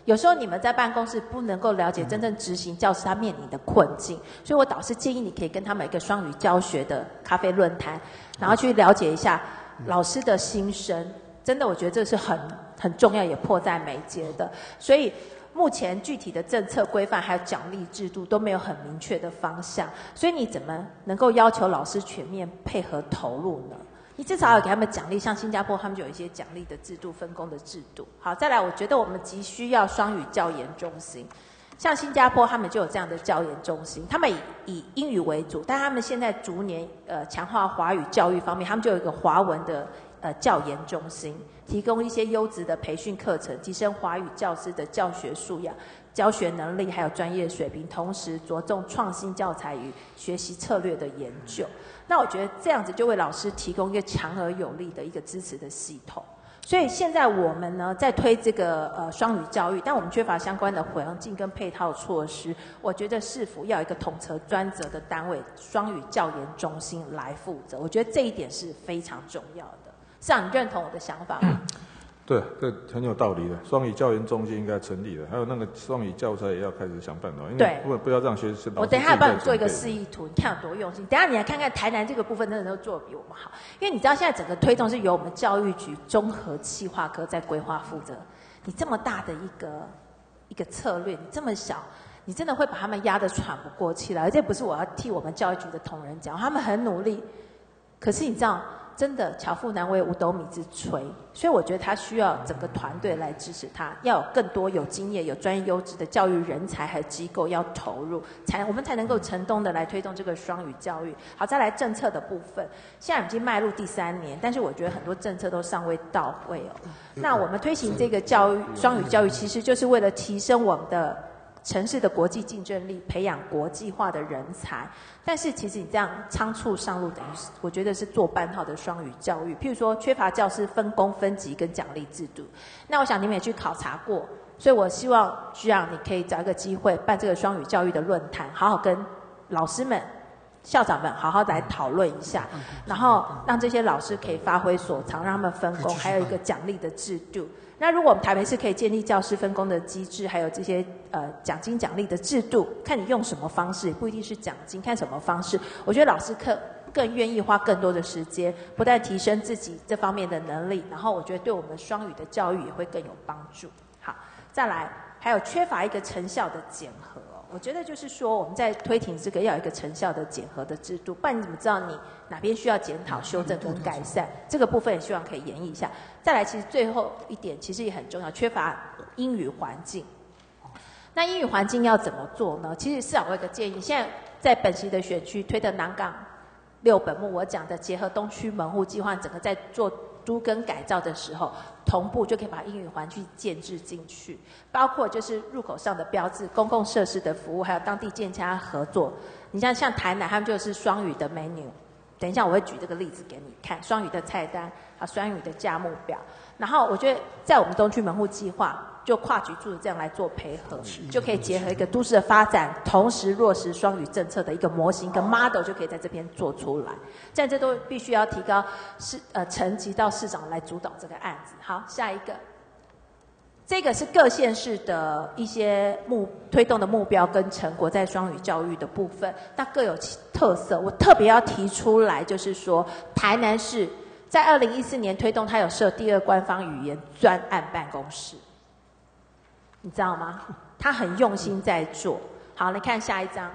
有时候你们在办公室不能够了解真正执行教师他面临的困境，所以我导师建议你可以跟他们一个双语教学的咖啡论坛，然后去了解一下老师的心声。真的，我觉得这是很很重要，也迫在眉睫的。所以目前具体的政策规范还有奖励制度都没有很明确的方向，所以你怎么能够要求老师全面配合投入呢？你至少要给他们奖励，像新加坡他们就有一些奖励的制度、分工的制度。好，再来，我觉得我们急需要双语教研中心。像新加坡他们就有这样的教研中心，他们以以英语为主，但他们现在逐年呃强化华语教育方面，他们就有一个华文的呃教研中心，提供一些优质的培训课程，提升华语教师的教学素养、教学能力还有专业水平，同时着重创新教材与学习策略的研究。那我觉得这样子就为老师提供一个强而有力的一个支持的系统。所以现在我们呢在推这个呃双语教育，但我们缺乏相关的环境跟配套措施。我觉得市府要有一个统筹专责的单位，双语教研中心来负责。我觉得这一点是非常重要的。市长，你认同我的想法吗？ 对，这很有道理的。双语教研中心应该成立的，还有那个双语教材也要开始想办法，因为不不要让学生。 我等一下帮你做一个示意图，你看有多用心。等一下你来看看台南这个部分，真的都做得比我们好。因为你知道现在整个推动是由我们教育局综合企划科在规划负责。你这么大的一个一个策略，你这么小，你真的会把他们压得喘不过气来。而且不是我要替我们教育局的同仁讲，他们很努力，可是你知道。真的巧妇难为五斗米之炊，所以我觉得他需要整个团队来支持他，要有更多有经验、有专业优质的教育人才和机构要投入，才我们才能够成功的来推动这个双语教育。好，再来政策的部分，现在已经迈入第三年，但是我觉得很多政策都尚未到位哦。那我们推行这个教育双语教育，其实就是为了提升我们的城市的国际竞争力，培养国际化的人才。但是其实你这样仓促上路，等于是我觉得是做半套的双语教育。譬如说缺乏教师分工分级跟奖励制度，那我想你们也去考察过，所以我希望局长你可以找一个机会办这个双语教育的论坛，好好跟老师们、校长们好好来讨论一下，然后让这些老师可以发挥所长，让他们分工，还有一个奖励的制度。那如果我们台北市可以建立教师分工的机制，还有这些呃奖金奖励的制度，看你用什么方式，也不一定是奖金，看什么方式，我觉得老师课更愿意花更多的时间，不但提升自己这方面的能力，然后我觉得对我们双语的教育也会更有帮助。好，再来还有缺乏一个成效的检核。我觉得就是说，我们在推行这个要有一个成效的检核的制度，不然你怎么知道你哪边需要检讨、修正跟改善？这个部分也希望可以研议一下。再来，其实最后一点其实也很重要，缺乏英语环境。那英语环境要怎么做呢？其实市长我有个建议，现在在本席的选区推的南港六本木，我讲的结合东区门户计划，整个在做都更改造的时候，同步就可以把英语环境建置进去，包括就是入口上的标志、公共设施的服务，还有当地店家合作。你像像台南，他们就是双语的 menu。等一下我会举这个例子给你看，双语的菜单啊，双语的价目表。然后我觉得在我们东区门户计划，就跨局处这样来做配合，就可以结合一个都市的发展，同时落实双语政策的一个模型跟 model， 就可以在这边做出来。这样这都必须要提高市呃层级到市长来主导这个案子。好，下一个，这个是各县市的一些目推动的目标跟成果，在双语教育的部分，那各有其特色。我特别要提出来，就是说台南市在二零一四年推动，它有设第二官方语言专案办公室。你知道吗？他很用心在做。好，你看下一张，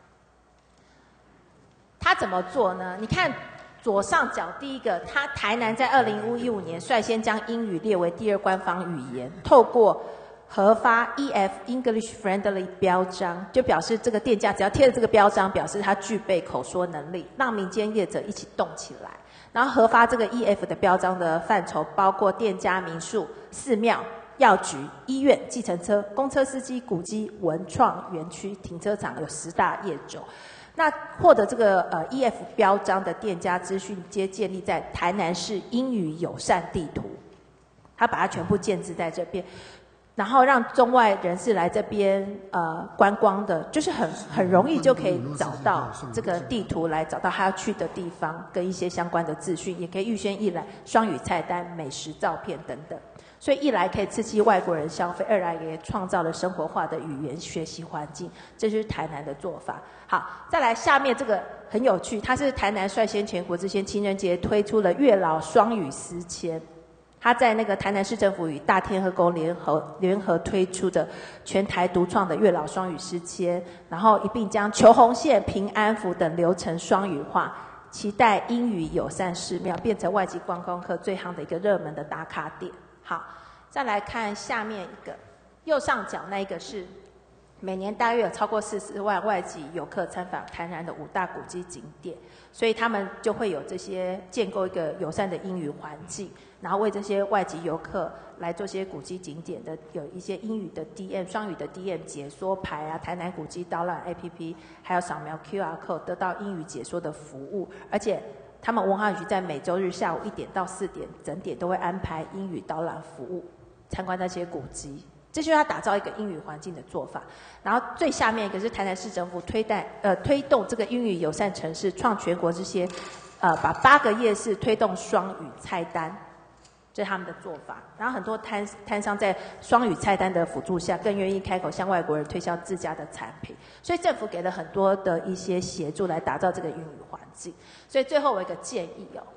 他怎么做呢？你看左上角第一个，他台南在二零一五年率先将英语列为第二官方语言，透过核发 E F English Friendly 标章，就表示这个店家只要贴了这个标章，表示他具备口说能力，让民间业者一起动起来。然后核发这个 E F 的标章的范畴包括店家、民宿、寺庙、药局、医院、计程车、公车司机、古迹、文创园区、停车场，有十大业种。那获得这个呃 E F 标章的店家资讯皆建立在台南市英语友善地图，他把它全部建置在这边，然后让中外人士来这边呃观光的，就是很很容易就可以找到这个地图，来找到他要去的地方跟一些相关的资讯，也可以预先一览双语菜单、美食照片等等。 所以一来可以刺激外国人消费，二来也创造了生活化的语言学习环境，这就是台南的做法。好，再来下面这个很有趣，它是台南率先全国之前情人节推出了月老双语诗签。他在那个台南市政府与大天后宫联合联合推出的全台独创的月老双语诗签，然后一并将求红线、平安符等流程双语化，期待英语友善寺庙变成外籍观光客最夯的一个热门的打卡点。好，再来看下面一个，右上角那一个是每年大约有超过四十万外籍游客参访台南的五大古迹景点，所以他们就会有这些建构一个友善的英语环境，然后为这些外籍游客来做些古迹景点的有一些英语的 D M 双语的 D M 解说牌啊，台南古迹导览 A P P， 还有扫描 Q R code 得到英语解说的服务，而且他们文化局在每周日下午一点到四点整点都会安排英语导览服务，参观那些古迹。这就是要打造一个英语环境的做法。然后最下面一个是台南市政府推带呃推动这个英语友善城市，创全国之先，呃把八个夜市推动双语菜单，这是他们的做法。然后很多摊摊商在双语菜单的辅助下，更愿意开口向外国人推销自家的产品。所以政府给了很多的一些协助来打造这个英语环境。所以最后我有一个建议哦，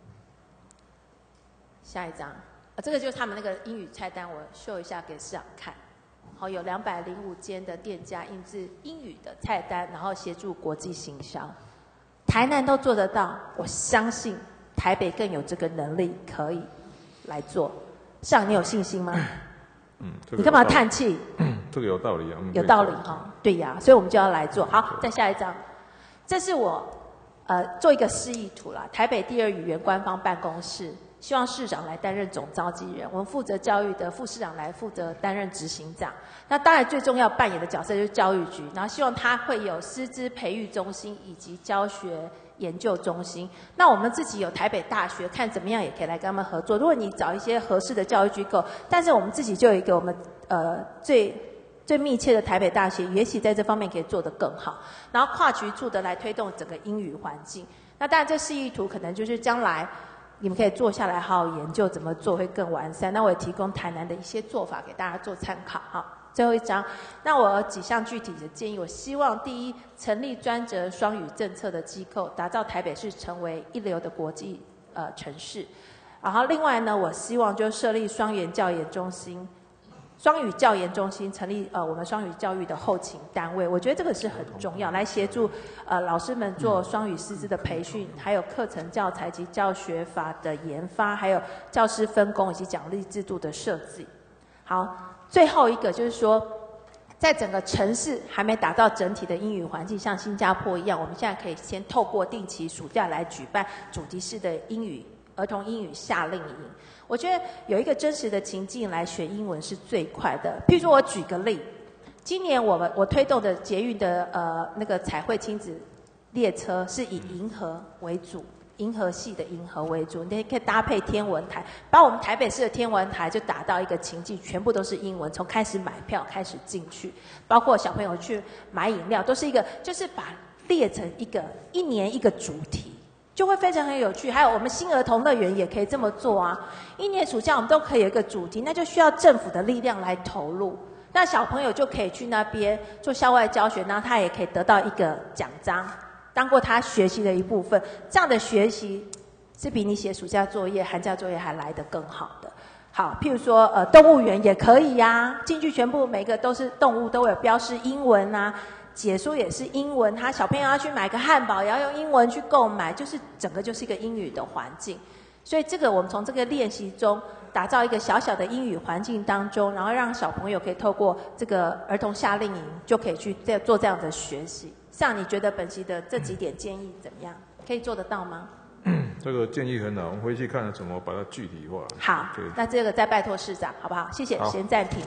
下一张。啊、这个就是他们那个英语菜单，我秀一下给市长看。好，有两百零五间的店家印制英语的菜单，然后协助国际行销。台南都做得到，我相信台北更有这个能力可以来做。市长，你有信心吗？ 嗯，这个、 你干嘛叹气？ 这个有道理啊， 有道理哈、哦，对呀，所以我们就要来做。好，再下一张，这是我呃做一个示意图啦，台北第二语言官方办公室。希望市长来担任总召集人，我们负责教育的副市长来负责担任执行长。那当然最重要扮演的角色就是教育局，然后希望他会有师资培育中心以及教学研究中心。那我们自己有台北大学，看怎么样也可以来跟他们合作。如果你找一些合适的教育机构，但是我们自己就有一个我们呃最最密切的台北大学，也许在这方面可以做得更好。然后跨局处的来推动整个英语环境。那当然这示意图可能就是将来。你们可以坐下来好好研究怎么做会更完善。那我也提供台南的一些做法给大家做参考。好，最后一张，那我有几项具体的建议。我希望第一，成立专责双语政策的机构，打造台北市成为一流的国际呃城市。然后另外呢，我希望就设立双语教研中心。双语教研中心成立呃，我们双语教育的后勤单位，我觉得这个是很重要，来协助呃老师们做双语师资的培训，还有课程教材及教学法的研发，还有教师分工以及奖励制度的设计。好，最后一个就是说，在整个城市还没打造整体的英语环境，像新加坡一样，我们现在可以先透过定期暑假来举办主题式的英语儿童英语夏令营。我觉得有一个真实的情境来学英文是最快的。譬如说，我举个例，今年我们我推动的捷运的呃那个彩绘亲子列车是以银河为主，银河系的银河为主，你可以搭配天文台，把我们台北市的天文台就打到一个情境，全部都是英文，从开始买票开始进去，包括小朋友去买饮料，都是一个就是把列成一个一年一个主题。就会非常很有趣，还有我们新儿童乐园也可以这么做啊！一年暑假我们都可以有一个主题，那就需要政府的力量来投入。那小朋友就可以去那边做校外教学，然后他也可以得到一个奖章，当过他学习的一部分。这样的学习是比你写暑假作业、寒假作业还来得更好的。好，譬如说呃动物园也可以呀、啊，进去全部每个都是动物，都有标示英文啊。解说也是英文，他小朋友要去买个汉堡，也要用英文去购买，就是整个就是一个英语的环境。所以这个我们从这个练习中打造一个小小的英语环境当中，然后让小朋友可以透过这个儿童夏令营就可以去做这样的学习。像你觉得本期的这几点建议怎么样？可以做得到吗？ 这个建议很好，我们回去看怎么把它具体化。 好，那这个再拜托市长好不好？谢谢，先暂停。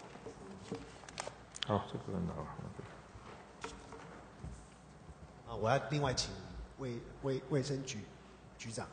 好，这个很好。 我要另外请卫卫卫生局局长。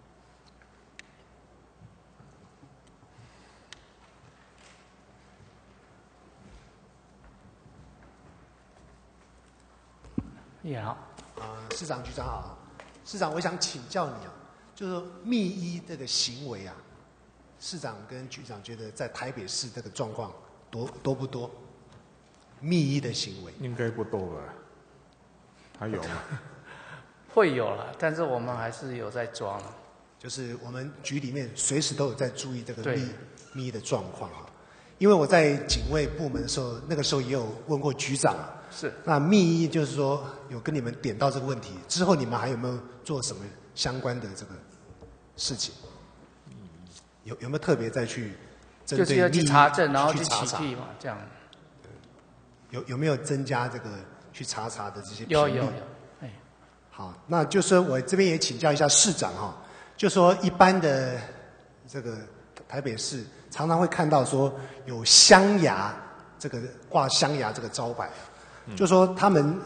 也好。 啊、呃，市长局长好。市长，我想请教你啊，就是密医这个行为啊， 市长跟局长觉得在台北市这个状况多多不多？密医的行为应该不多吧？还有吗？ 会有了，但是我们还是有在抓了。 就是我们局里面随时都有在注意这个对密密医的状况啊。因为我在警卫部门的时候，那个时候也有问过局长啊。 是。 那密医就是说有跟你们点到这个问题之后，你们还有没有做什么相关的这个事情？有有没有特别再去针对就是要去密医查证，然后去查查？ 起诉嘛，这样。 有有没有增加这个去查查的这些频率？ 有有有。哎， 好，那就是说我这边也请教一下市长哈，就说一般的这个台北市常常会看到说有乡牙这个挂乡牙这个招牌， 嗯就说他们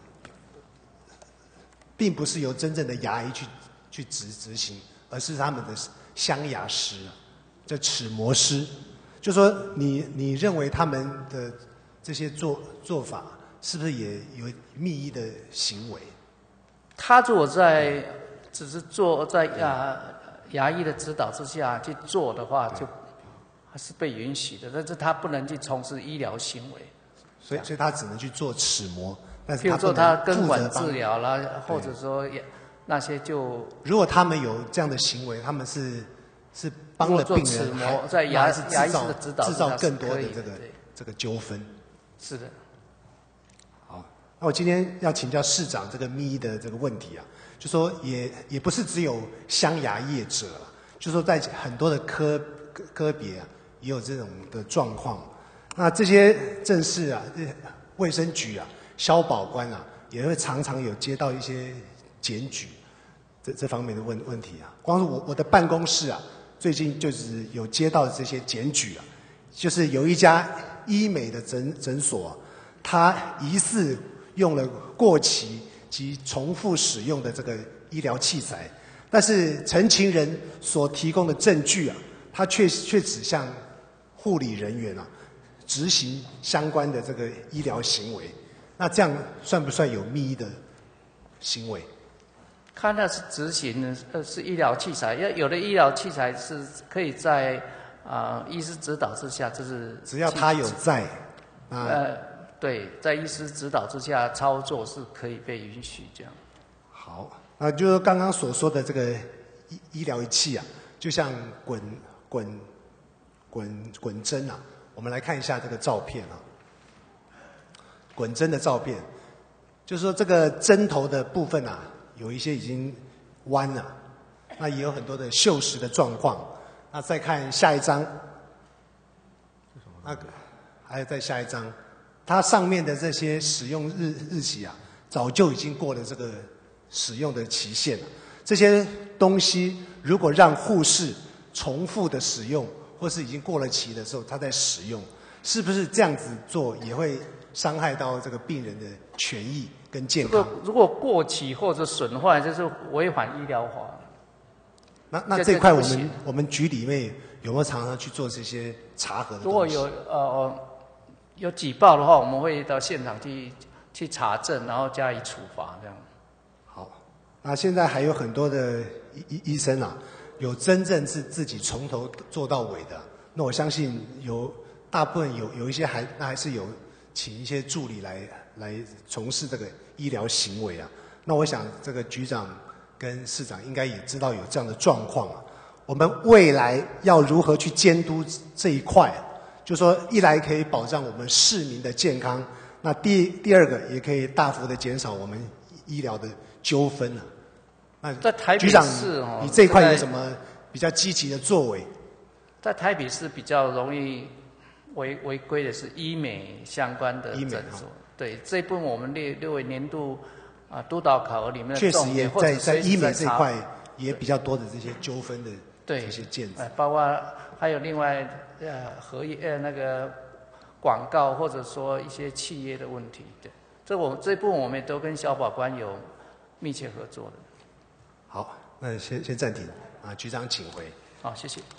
并不是由真正的牙医去去执执行，而是他们的乡牙师，这齿模师，就说你你认为他们的这些做做法是不是也有密医的行为？ 他如果在只是做在牙牙医的指导之下去做的话，就还是被允许的，但是他不能去从事医疗行为。 所以所以他只能去做齿模，但是譬如说他不能他根管负责帮治疗啦，或者说也那些就如果他们有这样的行为，他们是是帮了病如果做齿人， 模还在牙还是牙医师制造的指导制造之下是更多的可以的这个对这个纠纷。 是的。 那我今天要请教市长这个密医的这个问题啊，就说也也不是只有镶牙业者了，就说在很多的科科科别啊，也有这种的状况。那这些正是啊，这卫生局啊、消保官啊，也会常常有接到一些检举这这方面的问问题啊。光是我我的办公室啊，最近就是有接到这些检举啊，就是有一家医美的诊诊所啊，它疑似用了过期及重复使用的这个医疗器材，但是陈情人所提供的证据啊，他却却指向护理人员啊执行相关的这个医疗行为，那这样算不算有密医的行为？ 看那是执行的，呃，是医疗器材，要有的医疗器材是可以在啊、呃、医师指导之下，这是只要他有在，啊、 呃，对，在医师指导之下操作是可以被允许这样。 好，那就是刚刚所说的这个医医疗仪器啊，就像滚滚滚滚针啊，我们来看一下这个照片啊，滚针的照片，就是说这个针头的部分啊，有一些已经弯了，那也有很多的锈蚀的状况。那再看下一张，那个还有再下一张，它上面的这些使用日日期啊，早就已经过了这个使用的期限了。这些东西如果让护士重复的使用，或是已经过了期的时候，他在使用，是不是这样子做也会伤害到这个病人的权益跟健康？ 如果如果过期或者损坏，就是违反医疗法。 那那这块我们我们局里面有没有常常去做这些查核的东西？ 如果有呃有举报的话，我们会到现场去去查证，然后加以处罚这样。 好，那现在还有很多的医医医生啊，有真正是自己从头做到尾的。那我相信有大部分有有一些还那还是有请一些助理来来从事这个医疗行为啊。那我想这个局长跟市长应该也知道有这样的状况啊。我们未来要如何去监督这一块啊？就说一来可以保障我们市民的健康，那第第二个也可以大幅的减少我们医疗的纠纷啊。那在台北局长市哦， 你这一块有在什么比较积极的作为？ 在台北市比较容易违违规的是医美相关的医美诊所。对，这一部分我们列列为年度啊督导考核里面的确实也重点，或者在在随时医美这一查块也比较多的这些纠纷的对这些件子。 哎，包括还有另外呃合业呃那个广告或者说一些企业的问题，对，这我这部分我们也都跟消保官有密切合作的。 好，那先先暂停啊，局长请回。 好，谢谢。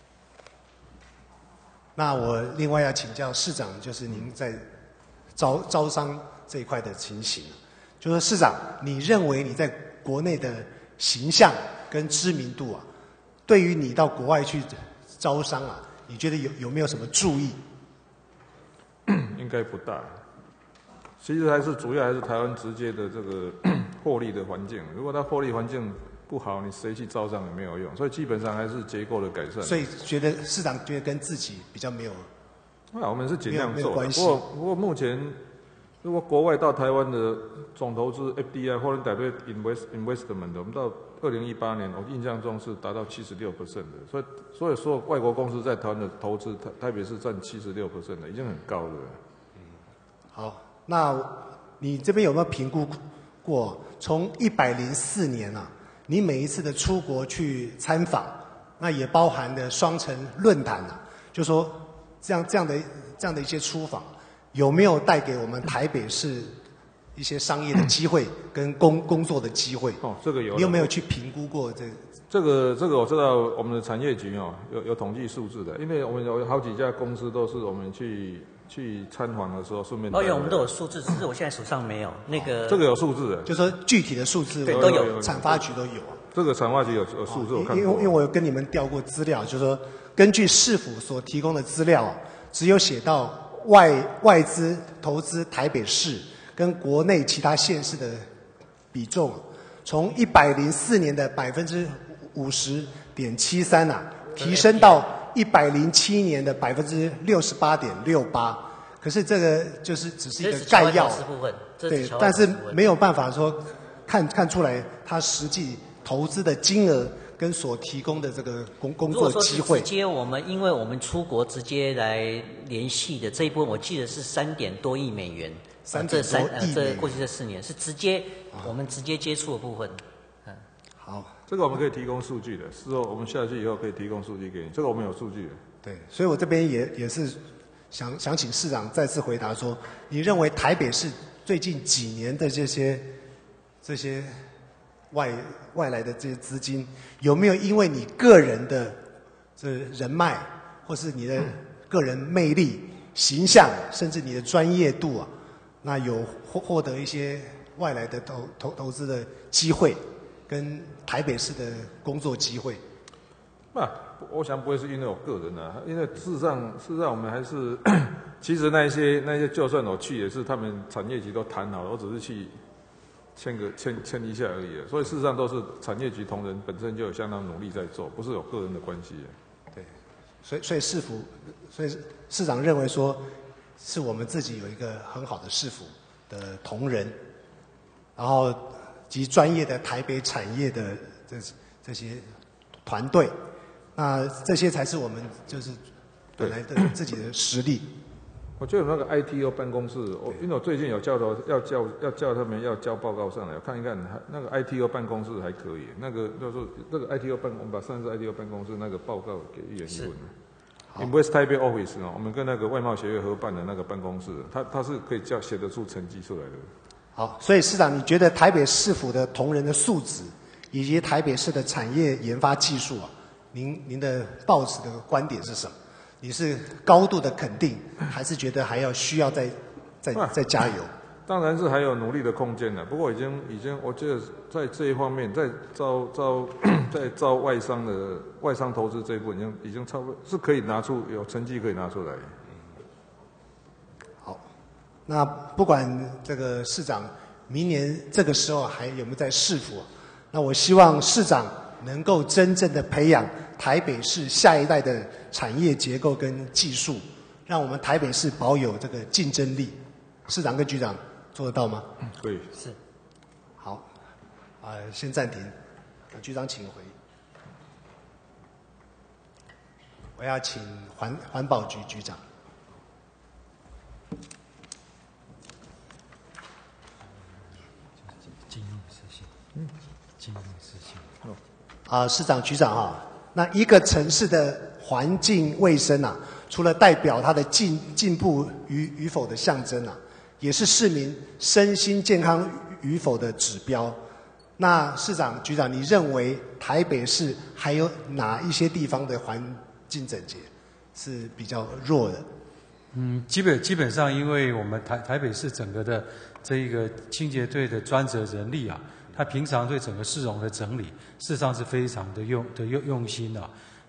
那我另外要请教市长，就是您在招招商这一块的情形，就说市长，你认为你在国内的形象跟知名度啊，对于你到国外去招商啊，你觉得有有没有什么注意？ 应该不大。其实还是主要还是台湾直接的这个获利的环境。如果它获利环境不好，你谁去招商也没有用。所以基本上还是结构的改善。 所以觉得市长觉得跟自己比较没有。 那我们是尽量做。 关系。 不过不过目前，如果国外到台湾的总投资 F D I（Foreign Direct Invest Investment），我们到二零一八年，我印象中是达到七十六 percent 的。所以所以说外国公司在台湾的投资，台台北市占七十六 percent 的，已经很高了。 嗯，好。那你这边有没有评估过，从一百零四年啊，你每一次的出国去参访，那也包含的双城论坛啊，就说这样这样的这样的一些出访，有没有带给我们台北市一些商业的机会跟工工作的机会？ 哦，这个有。 你有没有去评估过这个？ 这个这个我知道，我们的产业局哦有有统计数字的，因为我们有好几家公司都是我们去。去参访的时候顺便。 哦，有，我们都有数字，只是我现在手上没有那个。 这个有数字的， 就说具体的数字， 对，都有， 产发局都有。 这个产发局有有数字，我看过。 因为因为我有跟你们调过资料，就是说根据市府所提供的资料，只有写到外外资投资台北市跟国内其他县市的比重，从一百零四年的百分之五十点七三啊，提升到。一百零七年的百分之六十八点六八，可是这个就是只是一个概要，对，但是没有办法说看看出来它实际投资的金额跟所提供的这个工工作机会。 直接我们因为我们出国直接来联系的这一部分，我记得是三点多亿美元。 三点多亿美元。 呃，这过去这四年是直接我们直接接触的部分。嗯， 好。 这个我们可以提供数据的，事后我们下去以后可以提供数据给你。这个我们有数据的。 对，所以我这边也也是想想请市长再次回答说，你认为台北市最近几年的这些这些外外来的这些资金，有没有因为你个人的这人脉，或是你的个人魅力、形象，甚至你的专业度啊，那有获获得一些外来的投投投资的机会？跟台北市的工作机会， 那、啊、我想不会是因为我个人啊，因为事实上，事实上我们还是，其实那一些那些，就算我去也是他们产业局都谈好了，我只是去签个签签一下而已。所以事实上都是产业局同仁本身就有相当努力在做，不是有个人的关系。 对，所以所以市府，所以市长认为说，是我们自己有一个很好的市府的同仁，然后。及专业的台北产业的这这些团队，那这些才是我们就是本来的自己的实力。 我觉得那个 I T O 办公室，我因为我最近有叫他要叫要叫他们要交报告上来，我看一看，那个 I T O 办公室还可以。那个就是那个 I T O 办，我们把上次 I T O 办公室那个报告给议员议问。Invest Taipei Office 哦，我们跟那个外贸协会合办的那个办公室，它它是可以叫写得出成绩出来的。 好，所以市长，你觉得台北市府的同仁的素质，以及台北市的产业研发技术啊，您您的抱持的观点是什么？你是高度的肯定，还是觉得还要需要再再再加油？ 当然是还有努力的空间的，不过已经已经，我觉得在这一方面，在招招在招外商的外商投资这一部分，已经已经差不多是可以拿出有成绩可以拿出来。 那不管这个市长明年这个时候还有没有在市府，那我希望市长能够真正的培养台北市下一代的产业结构跟技术，让我们台北市保有这个竞争力。市长跟局长做得到吗？ 嗯，可以。 是。 好，啊、呃，先暂停，局长请回。我要请环环保局局长。 金融事情，嗯，金融事情。哦， 啊，市长、局长哈，那一个城市的环境卫生啊，除了代表它的进进步与与否的象征啊，也是市民身心健康与否的指标。那市长、局长，你认为台北市还有哪一些地方的环境整洁是比较弱的？ 嗯，基本基本上，因为我们台台北市整个的这一个清洁队的专责人力啊，他平常对整个市容的整理，事实上是非常的用的用用心的、啊。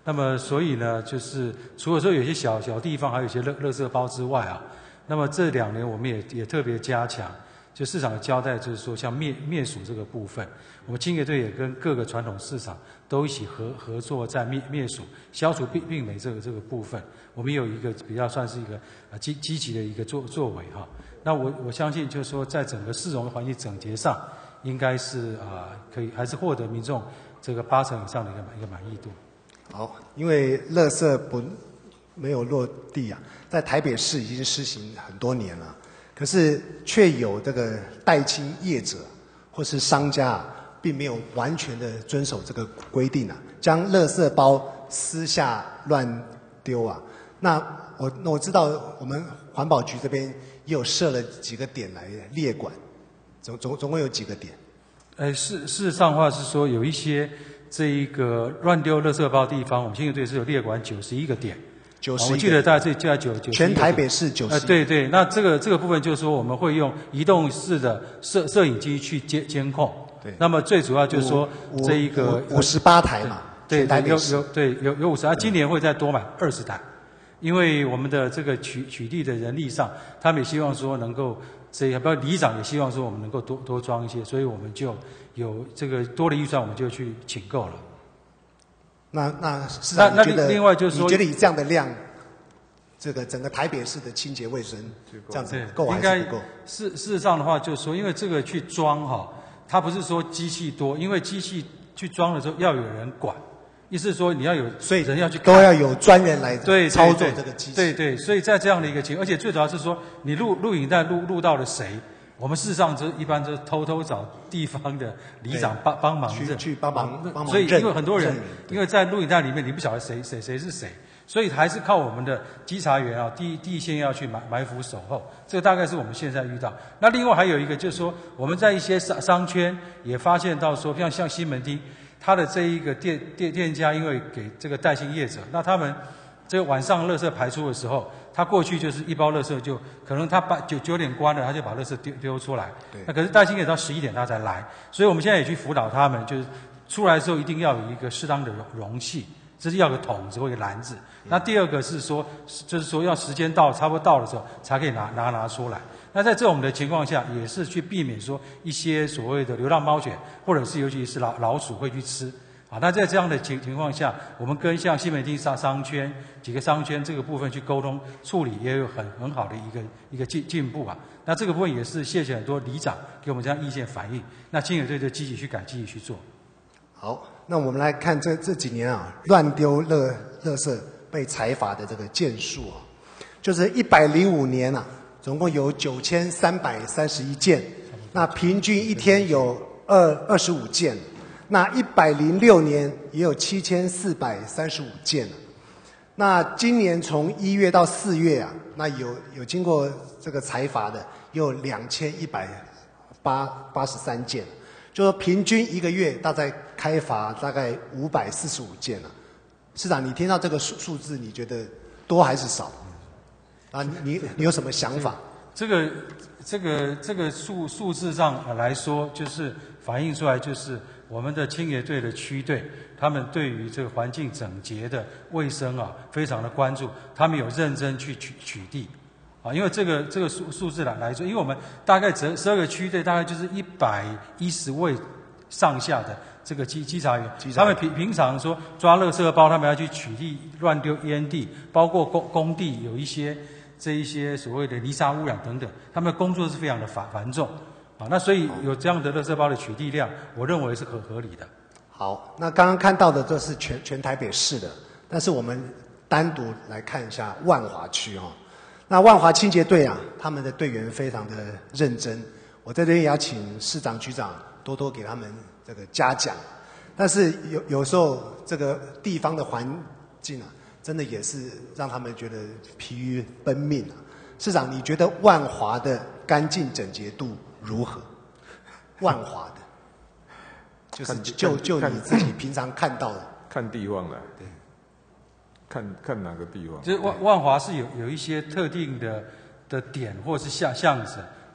那么所以呢，就是除了说有些小小地方还有一些垃垃圾包之外啊，那么这两年我们也也特别加强，就市场的交代就是说像灭灭鼠这个部分，我们清洁队也跟各个传统市场都一起合合作在灭灭鼠、消除病病媒这个这个部分，我们有一个比较算是一个呃积积极的一个作作为哈。那我我相信就是说在整个市容环境整洁上，应该是啊、呃、可以还是获得民众这个八成以上的一个一个满意度。 好，因为垃圾不没有落地啊，在台北市已经施行很多年了，可是却有这个代清业者或是商家啊，并没有完全的遵守这个规定啊，将垃圾包私下乱丢啊。那我那我知道我们环保局这边也有设了几个点来列管，总总总共有几个点？ 呃，事事实上的话是说有一些。这一个乱丢垃圾包地方，我们清洁队是有列管九十一个点， 九十一个， 我记得大概这就在九九全台北市九十。 呃，对对，那这个这个部分就是说，我们会用移动式的摄摄影机去监监控。 对。 那么最主要就是说这一个五十八台嘛， 对， 台北市有有对有有五十，啊，今年会再多买二十台，因为我们的这个取取缔的人力上，他们也希望说能够。这也包括里长也希望说我们能够多多装一些，所以我们就有这个多的预算，我们就去请购了。 那那市长， 那你觉得另外就是说， 你觉得以这样的量，这个整个台北市的清洁卫生这样子够还是不够？ 事事实上的话，就是说，因为这个去装哈，它不是说机器多，因为机器去装的时候要有人管。意思是说你要有， 所以人要去都要有专人来对操作这个机器。 对 对, 对，所以在这样的一个情况，而且最主要是说，你录录影带录录到了谁，我们事实上就一般就偷偷找地方的里长帮帮忙去去帮忙帮忙。 所以因为很多人，因为在录影带里面你不晓得谁谁谁是谁，所以还是靠我们的稽查员啊，第第一线要去埋埋伏守候。这个大概是我们现在遇到。那另外还有一个就是说，我们在一些商商圈也发现到说，像像西门町。他的这一个店店店家，因为给这个代清业者，那他们这个晚上垃圾排出的时候，他过去就是一包垃圾就可能他八九九点关了，他就把垃圾丢丢出来。那可是代清业到十一点他才来，所以我们现在也去辅导他们，就是出来的时候一定要有一个适当的容容器，这是要个桶子或一个篮子。那第二个是说，就是说要时间到差不多到的时候才可以拿拿拿出来。那在这种的情况下，也是去避免说一些所谓的流浪猫犬，或者是尤其是老老鼠会去吃。啊，那在这样的情情况下，我们跟像西门町商商圈几个商圈这个部分去沟通处理，也有很很好的一个一个进进步啊。那这个部分也是谢谢很多里长给我们这样意见反映，那清洁队就积极去改，积极去做。 好，那我们来看这这几年啊，乱丢垃垃圾被裁罚的这个件数啊，就是一百零五年啊。总共有九千三百三十一件，那平均一天有二二十五件。那一百零六年也有七千四百三十五件。那今年从一月到四月啊，那有有经过这个裁罚的，也有两千一百八八十三件，就说平均一个月大概开罚大概五百四十五件了。市长，你听到这个数数字，你觉得多还是少？啊，你你有什么想法？ 这个这个这个数数字上来说，就是反映出来，就是我们的清洁队的区队，他们对于这个环境整洁的卫生啊，非常的关注，他们有认真去取取缔啊。因为这个这个数数字来来说，因为我们大概十十二个区队，大概就是一百一十位上下的这个稽稽查员，他们平平常说抓垃圾包，他们要去取缔乱丢烟蒂，包括工工地有一些。这一些所谓的泥沙污染等等，他们的工作是非常的繁繁重啊。那所以有这样的垃圾包的取缔量，我认为是合合理的。 好，那刚刚看到的这是全全台北市的，但是我们单独来看一下万华区哦。那万华清洁队啊，他们的队员非常的认真，我在这边也要请市长局长多多给他们这个嘉奖。但是有有时候这个地方的环境啊。真的也是让他们觉得疲于奔命啊！市长，你觉得万华的干净整洁度如何？万华的，就是就就你自己平常看到的， 看地方来，对，看看哪个地方。 就是万万华是有有一些特定的的点或是巷巷子，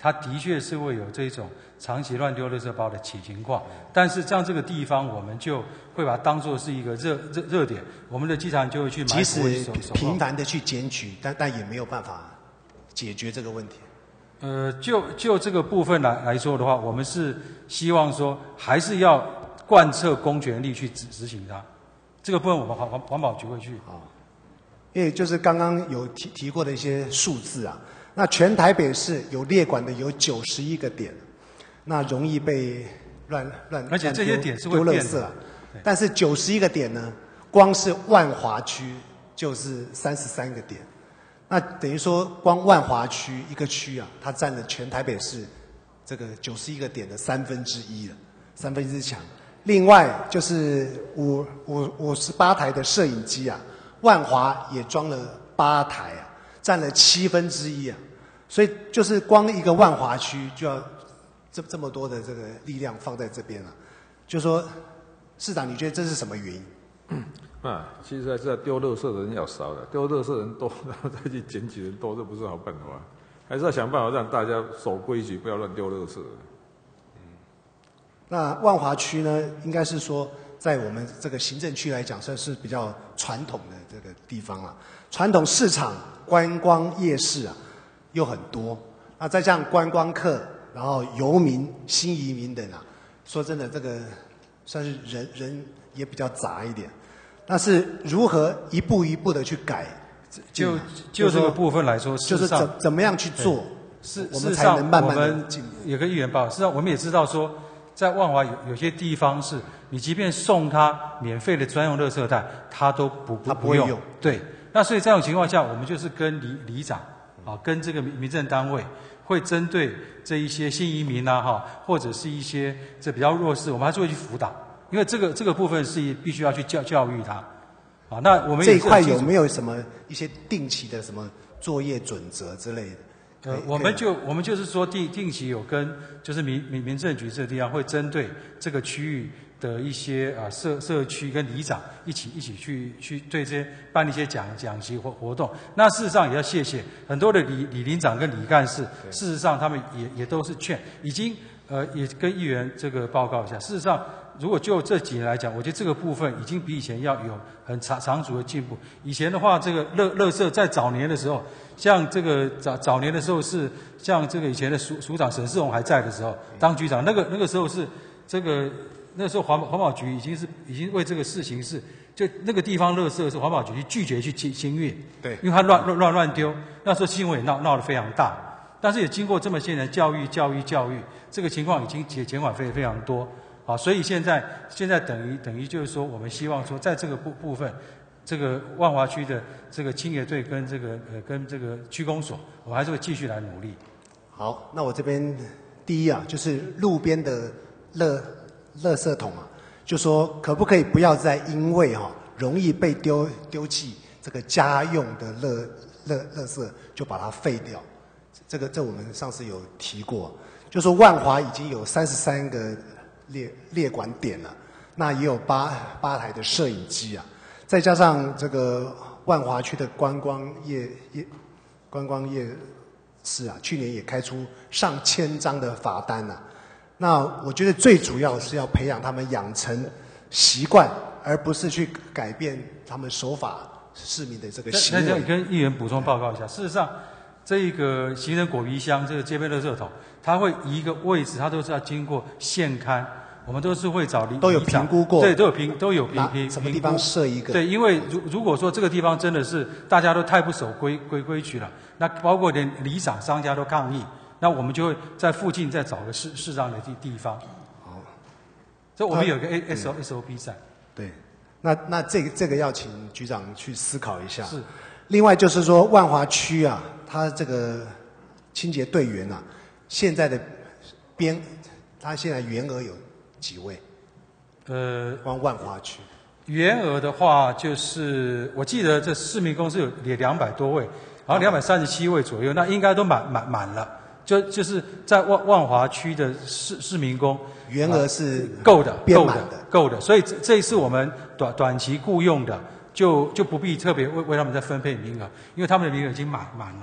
它的确是会有这种长期乱丢垃圾包的情情况。但是像这个地方，我们就会把它当作是一个热热热点，我们的稽查员就会去埋即使手手频繁的去检举，但但也没有办法解决这个问题。 呃，就就这个部分来来说的话，我们是希望说还是要贯彻公权力去执执行它。这个部分我们环环环保局会去。 啊，因为就是刚刚有提提过的一些数字啊，那全台北市有列管的有九十一个点，那容易被乱乱， 而且这些点是会丢垃变的圾啊。但是九十一个点呢，光是万华区就是三十三个点。那等于说，光万华区一个区啊，它占了全台北市这个九十一个点的三分之一了，三分之强。另外就是五五五十八台的摄影机啊，万华也装了八台啊，占了七分之一啊。所以就是光一个万华区就要这这么多的这个力量放在这边了。就说市长，你觉得这是什么原因？ 啊，其实还是要丢垃圾的人要少的，丢垃圾的人多，然后再去检举人多，这不是好办法。还是要想办法让大家守规矩，不要乱丢垃圾。 那万华区呢，应该是说在我们这个行政区来讲，算是比较传统的这个地方了。传统市场、观光夜市啊，又很多。那再加上观光客，然后游民、新移民等啊，说真的，这个算是人人也比较杂一点。那是如何一步一步的去改？ 就就这个部分来说， 就是怎怎么样去做， 是我们事实上才能慢慢我们的进步。 有个议员报，事实上我们也知道说，在万华有有些地方是，你即便送他免费的专用垃圾袋，他都不不用。 他不会用对，那所以这种情况下，我们就是跟里里长啊，跟这个民民政单位，会针对这一些新移民啊哈，或者是一些这比较弱势，我们还是会去辅导。因为这个这个部分是必须要去教教育他，啊，那我们这也一块有没有什么一些定期的什么作业准则之类的？ 呃，我们就我们就是说定定期有跟就是民民民政局这个地方会针对这个区域的一些啊社社区跟里长一起一起去去对这些办一些讲讲习活活动。那事实上也要谢谢很多的里里邻长跟里干事，事实上他们也也都是劝，已经呃也跟议员这个报告一下，事实上。如果就这几年来讲，我觉得这个部分已经比以前要有很长长足的进步。以前的话，这个垃垃圾在早年的时候，像这个早早年的时候是像这个以前的署署长沈世宏还在的时候当局长，那个那个时候是这个那时候环环保局已经是已经为这个事情是就那个地方垃圾是环保局去拒绝去清清运， 对， 因为他乱乱乱乱丢，那时候新闻也闹闹得非常大。但是也经过这么些年教育教育教育，这个情况已经减减缓非非常多。好，所以现在现在等于等于就是说，我们希望说，在这个部部分，这个万华区的这个清洁队跟这个呃跟这个区公所，我们还是会继续来努力。 好，那我这边第一啊，就是路边的垃垃圾桶啊，就说可不可以不要再因为哈、啊、容易被丢丢弃这个家用的垃垃垃圾就把它废掉？这个这我们上次有提过，就说万华已经有三十三个。列列管点了，那也有八八台的摄影机啊，再加上这个万华区的观光业业观光业是啊，去年也开出上千张的罚单啊。那我觉得最主要是要培养他们养成习惯，而不是去改变他们守法市民的这个行为。 那那跟议员补充报告一下，事实上，这个行人果皮箱这个街边垃圾桶。它会移一个位置，它都是要经过现勘，我们都是会找里都有评估过， 对，都有评都有评评什么地方设一个？ 对，因为如如果说这个地方真的是大家都太不守规规规矩了，那包括连里长、商家都抗议，那我们就会在附近再找个适适当的地地方。 好， 所以我们有一个 S O S O P 在。 对，那那这个这个要请局长去思考一下。 是。 另外就是说，万华区啊，它这个清洁队员啊。现在的编，他现在员额有几位？ 呃， 光万华区员额的话，就是我记得这市民公司有也两百多位，然后两百三十七位左右，那应该都满满满了。就就是在万万华区的市市民工员额是够的， 编够的满的， 够的。所以这这一次我们短短期雇用的，就就不必特别为为他们再分配名额，因为他们的名额已经满满了。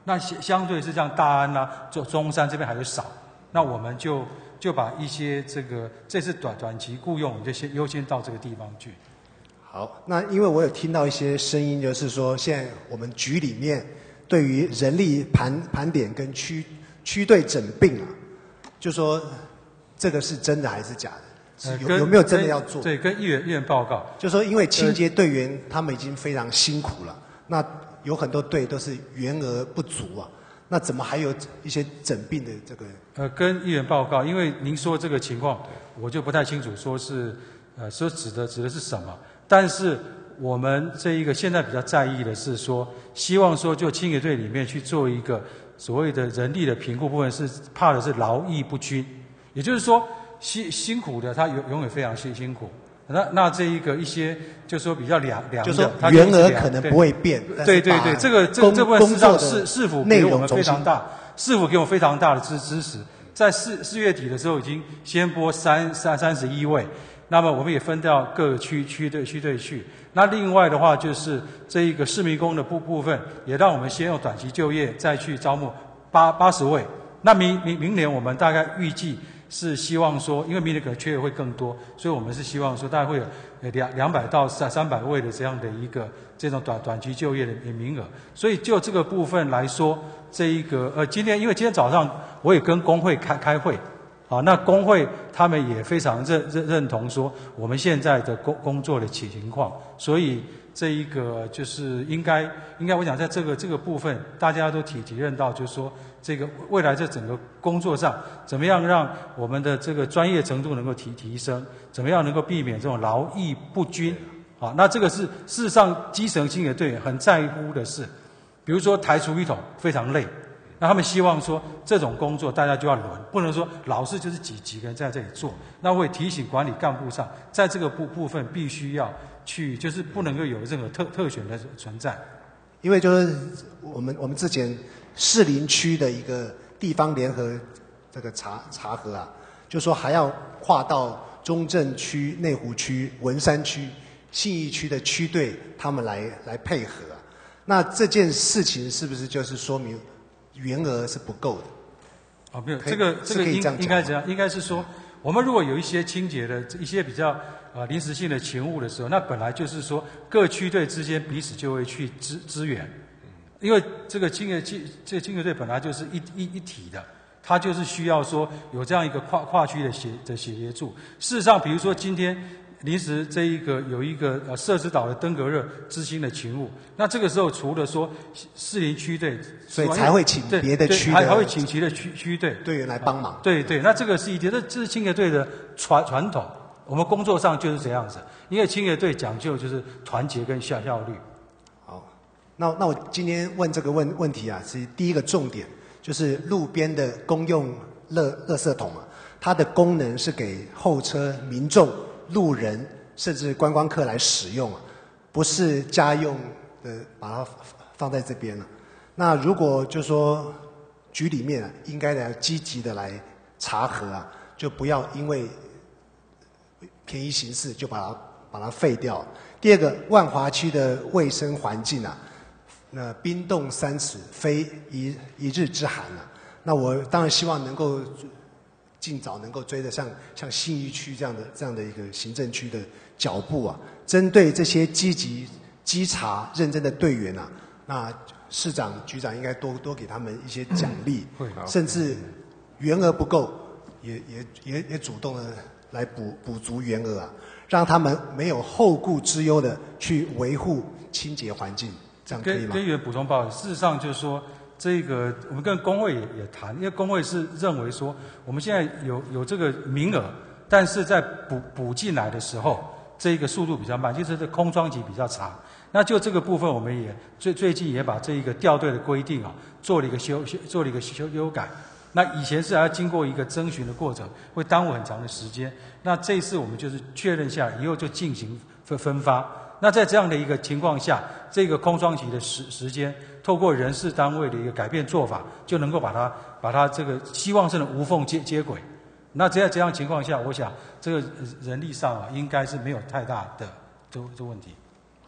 那相相对是像大安啦、啊、中中山这边还有少，那我们就就把一些这个这次短短期雇用，我们就先优先到这个地方去。 好，那因为我有听到一些声音，就是说现在我们局里面对于人力盘盘点跟区区队整并啊，就说这个是真的还是假的？ 呃、 有有没有真的要做？ 对，跟议员议员报告， 就说因为清洁队员他们已经非常辛苦了，那有很多队都是员额不足啊，那怎么还有一些整并的这个？ 呃，跟议员报告，因为您说这个情况，我就不太清楚，说是呃说指的指的是什么。但是我们这一个现在比较在意的是说，希望说就清洁队里面去做一个所谓的人力的评估部分，是怕的是劳逸不均，也就是说辛辛苦的他永永远非常辛辛苦。那那这一个一些就是说比较凉凉的， 就说员额可能不会变， 对对对，这个这个这部分事实上是市府给我们非常大，市府给我们非常大的支支持，在四四月底的时候已经先拨三三三十一位。那么我们也分到各个区区队区队去。那另外的话，就是这一个市民工的部部分，也让我们先用短期就业再去招募八八十位。那明明明年我们大概预计是希望说，因为明年可能缺的会更多，所以我们是希望说大概会有两两百到三三百位的这样的一个这种短短期就业的名额。所以就这个部分来说，这一个呃，今天因为今天早上我也跟工会开开会。好，那工会他们也非常认认认同说我们现在的工工作的情况，所以这一个就是应该应该我想在这个这个部分大家都体体认到，就是说这个未来在整个工作上怎么样让我们的这个专业程度能够提提升，怎么样能够避免这种劳逸不均。好，那这个是事实上基层清洁队员很在乎的事，比如说抬厨余桶非常累。那他们希望说这种工作大家就要轮，不能说老是就是几几个人在这里做。那会提醒管理干部上，在这个部部分必须要去，就是不能够有任何特特权的存在。 因为就是我们我们之前士林区的一个地方联合这个查查核啊，就说还要跨到中正区、内湖区、文山区、信义区的区队他们来来配合啊。那这件事情是不是就是说明？员额是不够的。 哦，没有，这个这个应应该怎样？应该是说，我们如果有一些清洁的一些比较呃临时性的勤务的时候，那本来就是说各区队之间彼此就会去支支援，因为这个清洁清这个清洁队本来就是一一一体的，它就是需要说有这样一个跨跨区的协的协助。事实上，比如说今天。临时这一个有一个呃社子岛的登革热之星的勤务，那这个时候除了说士林区队， 所以才会请别的区的， 还还会请别的区区队队员来帮忙。 对对，那这个是一点，这这是清洁队的传传统，我们工作上就是这样子，因为清洁队讲究就是团结跟效效率。 好，那那我今天问这个问问题啊，是第一个重点，就是路边的公用垃垃圾桶啊，它的功能是给候车民众。路人甚至观光客来使用啊，不是家用的，把它放在这边了。那如果就说局里面啊，应该来积极的来查核啊，就不要因为便宜行事就把它把它废掉。第二个，万华区的卫生环境啊，那冰冻三尺，非一一日之寒啊。那我当然希望能够。尽早能够追得上像信义区这样的这样的一个行政区的脚步啊，针对这些积极稽查认真的队员啊，那市长局长应该多多给他们一些奖励， 嗯、 甚至员额不够，也也也也主动的来补补足员额啊，让他们没有后顾之忧的去维护清洁环境，这样可以吗？ 跟议员补充报告，事实上就是说。这个我们跟工会也也谈，因为工会是认为说，我们现在有有这个名额，但是在补补进来的时候，这个速度比较慢，就是这空窗期比较长。那就这个部分，我们也最最近也把这一个调队的规定啊，做了一个修修做了一个修修改。那以前是还要经过一个征询的过程，会耽误很长的时间。那这一次我们就是确认下来以后就进行分分发。那在这样的一个情况下，这个空窗期的时时间。透过人事单位的一个改变做法，就能够把它把它这个希望是能无缝接接轨。那在这样情况下，我想这个人力上啊，应该是没有太大的这这问题。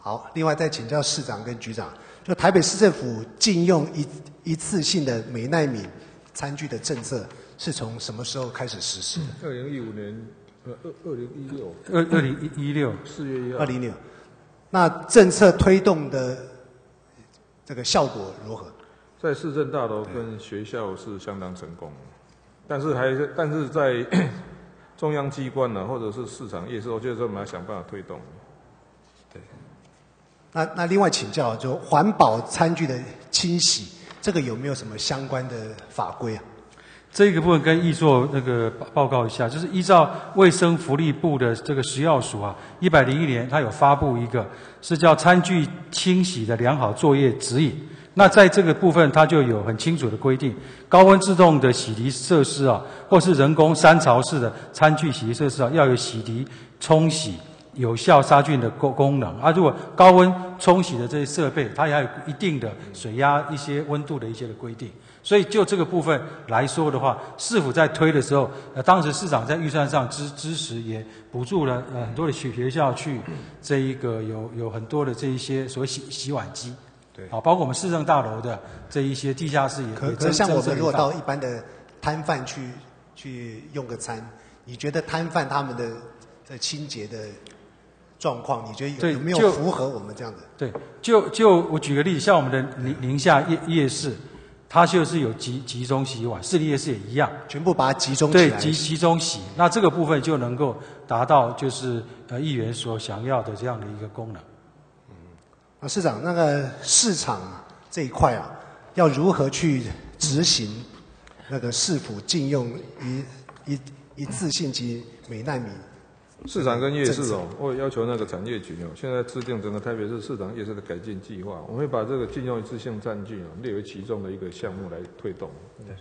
好，另外再请教市长跟局长，就台北市政府禁用一一次性的美奈米餐具的政策是从什么时候开始实施的？ 二零一五年，呃，二二零一六， 二二零一六四月一号， 二零六。那政策推动的这个效果如何？ 在市政大楼跟学校是相当成功，但是还是但是在中央机关呢、啊，或者是市场夜市，我觉得我们要想办法推动。对。 那那另外请教，就环保餐具的清洗，这个有没有什么相关的法规啊？ 这个部分跟易作那个报告一下，就是依照卫生福利部的这个食药署啊，一百零一年它有发布一个是叫餐具清洗的良好作业指引。那在这个部分，它就有很清楚的规定，高温自动的洗涤设施啊，或是人工三槽式的餐具洗涤设施啊，要有洗涤、冲洗、有效杀菌的功功能啊。如果高温冲洗的这些设备，它也有一定的水压、一些温度的一些的规定。所以就这个部分来说的话，市府在推的时候，呃，当时市长在预算上支支持，也补助了呃很多的学学校去这一个有有很多的这一些所谓洗洗碗机。 对， 好，包括我们市政大楼的这一些地下室也可也可是像我们如果到一一般的摊贩去去用个餐，你觉得摊贩他们的这清洁的状况，你觉得有对有没有就符合我们这样的？ 对，就就我举个例子，像我们的宁宁夏夜夜市，它就是有集集中洗碗，市立夜市也一样， 全部把它集中起来对集集中洗，那这个部分就能够达到就是呃议员所想要的这样的一个功能。 啊，市长，那个市场这一块啊，要如何去执行那个市府禁用一一一次性及美奈米？ 市场跟夜市哦，我也要求那个产业局哦，现在制定整个台北市市场夜市的改进计划，我会把这个禁用一次性餐具哦列为其中的一个项目来推动。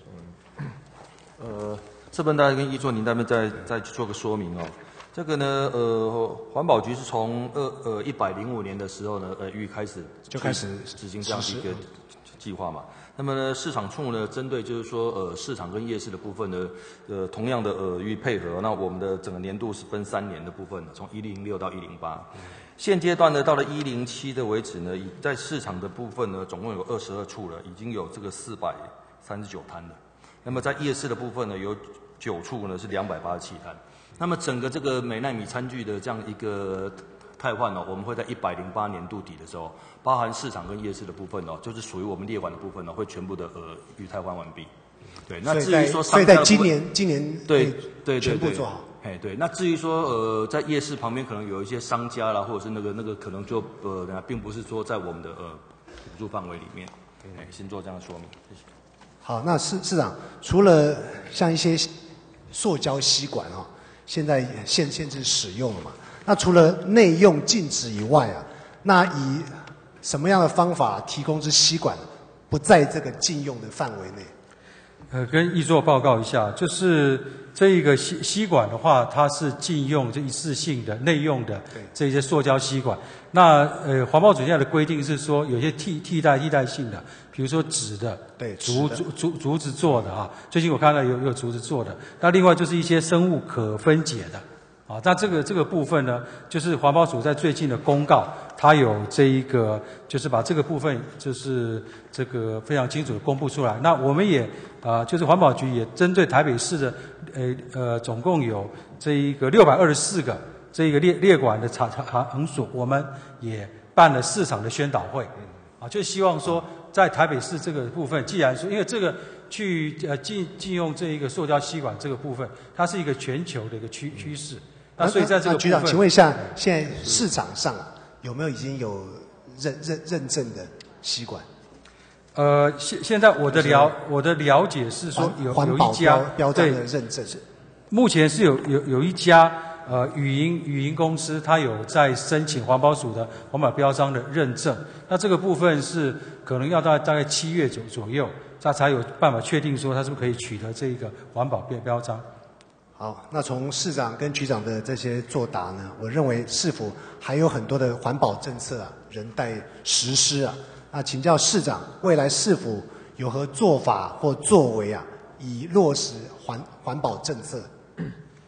呃，这边大家跟易作您那边再再做个说明哦。这个呢，呃，环保局是从二呃一百零五年的时候呢，呃，预开始就开始执行这样的一个计划嘛。那么呢，市场处呢，针对就是说，呃，市场跟夜市的部分呢，呃，同样的呃予以配合。那我们的整个年度是分三年的部分，从一零六到一零八。现阶段呢，到了一零七的为止呢，以在市场的部分呢，总共有二十二处了，已经有这个四百三十九摊了。那么在夜市的部分呢，有九处呢是两百八十七摊。那么整个这个美奈米餐具的这样一个汰换呢，我们会在一百零八年度底的时候，包含市场跟夜市的部分哦，就是属于我们列管的部分呢，会全部的呃予汰换完毕。对，那至于说所以在今年今年对对对全部做好。 哎，对，那至于说呃，在夜市旁边可能有一些商家啦，或者是那个那个可能就呃，并不是说在我们的呃补助范围里面。哎，先做这样的说明，谢谢。 好，那市市长，除了像一些塑胶吸管哦，现在限限制使用了嘛？那除了内用禁止以外啊，那以什么样的方法提供之吸管不在这个禁用的范围内？ 呃，跟易作报告一下，就是这一个吸吸管的话，它是禁用这一次性的内用的这些塑胶吸管。那呃，环保署现在的规定是说，有些替替代替代性的，比如说纸的， 对， 竹竹竹竹子做的啊。最近我看到有有竹子做的。那另外就是一些生物可分解的。啊，那这个这个部分呢，就是环保署在最近的公告，它有这一个，就是把这个部分就是这个非常清楚的公布出来。那我们也啊、呃，就是环保局也针对台北市的，呃呃，总共有这一个六百二十四个这一个列列管的场场所，我们也办了市场的宣导会，啊，就希望说在台北市这个部分，既然说因为这个。去呃禁禁用这一个塑胶吸管这个部分，它是一个全球的一个趋趋势。那所以在这个部分， 局长，请问一下，现在市场上有没有已经有认认认证的吸管？ 呃，现现在我的了我的了解是说有有一家标章的认证， 目前是有有有一家呃语音语音公司，它有在申请环保署的环保标章的认证。那这个部分是可能要到大概七月左左右。他才有办法确定说他是不是可以取得这一个环保标标章。 好，那从市长跟局长的这些作答呢，我认为市府还有很多的环保政策啊，仍待实施啊。那请教市长，未来市府有何做法或作为啊，以落实环环保政策？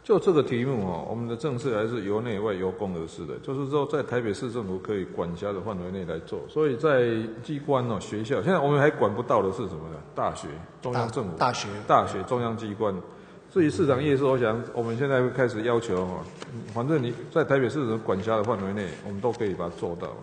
就这个题目哦，我们的政策还是由内外由公而示的，就是说在台北市政府可以管辖的范围内来做。所以在机关哦、学校，现在我们还管不到的是什么呢？大学、中央政府、 大学、 大学、中央机关。至于市场夜市，我想我们现在会开始要求哦，反正你在台北市政府管辖的范围内，我们都可以把它做到。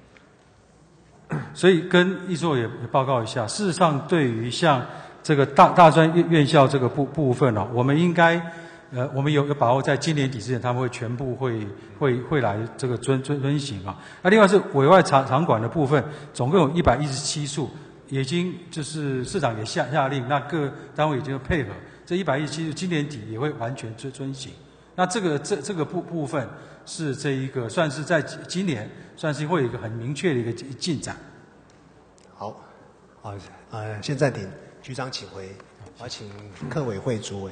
所以跟易座也报告一下，事实上对于像这个大大专院院校这个部部分哦，我们应该。呃，我们有有把握，在今年底之前，他们会全部会会会来这个遵遵遵行啊。那另外是委外场场馆的部分，总共有一百一十七处，已经就是市长也下下令，那各单位已经配合，这一百一十七处今年底也会完全遵遵行。那这个这这个部部分是这一个算是在今年算是会有一个很明确的一个进展。 好，好，呃，先暂停，局长请回，我请客委会主委。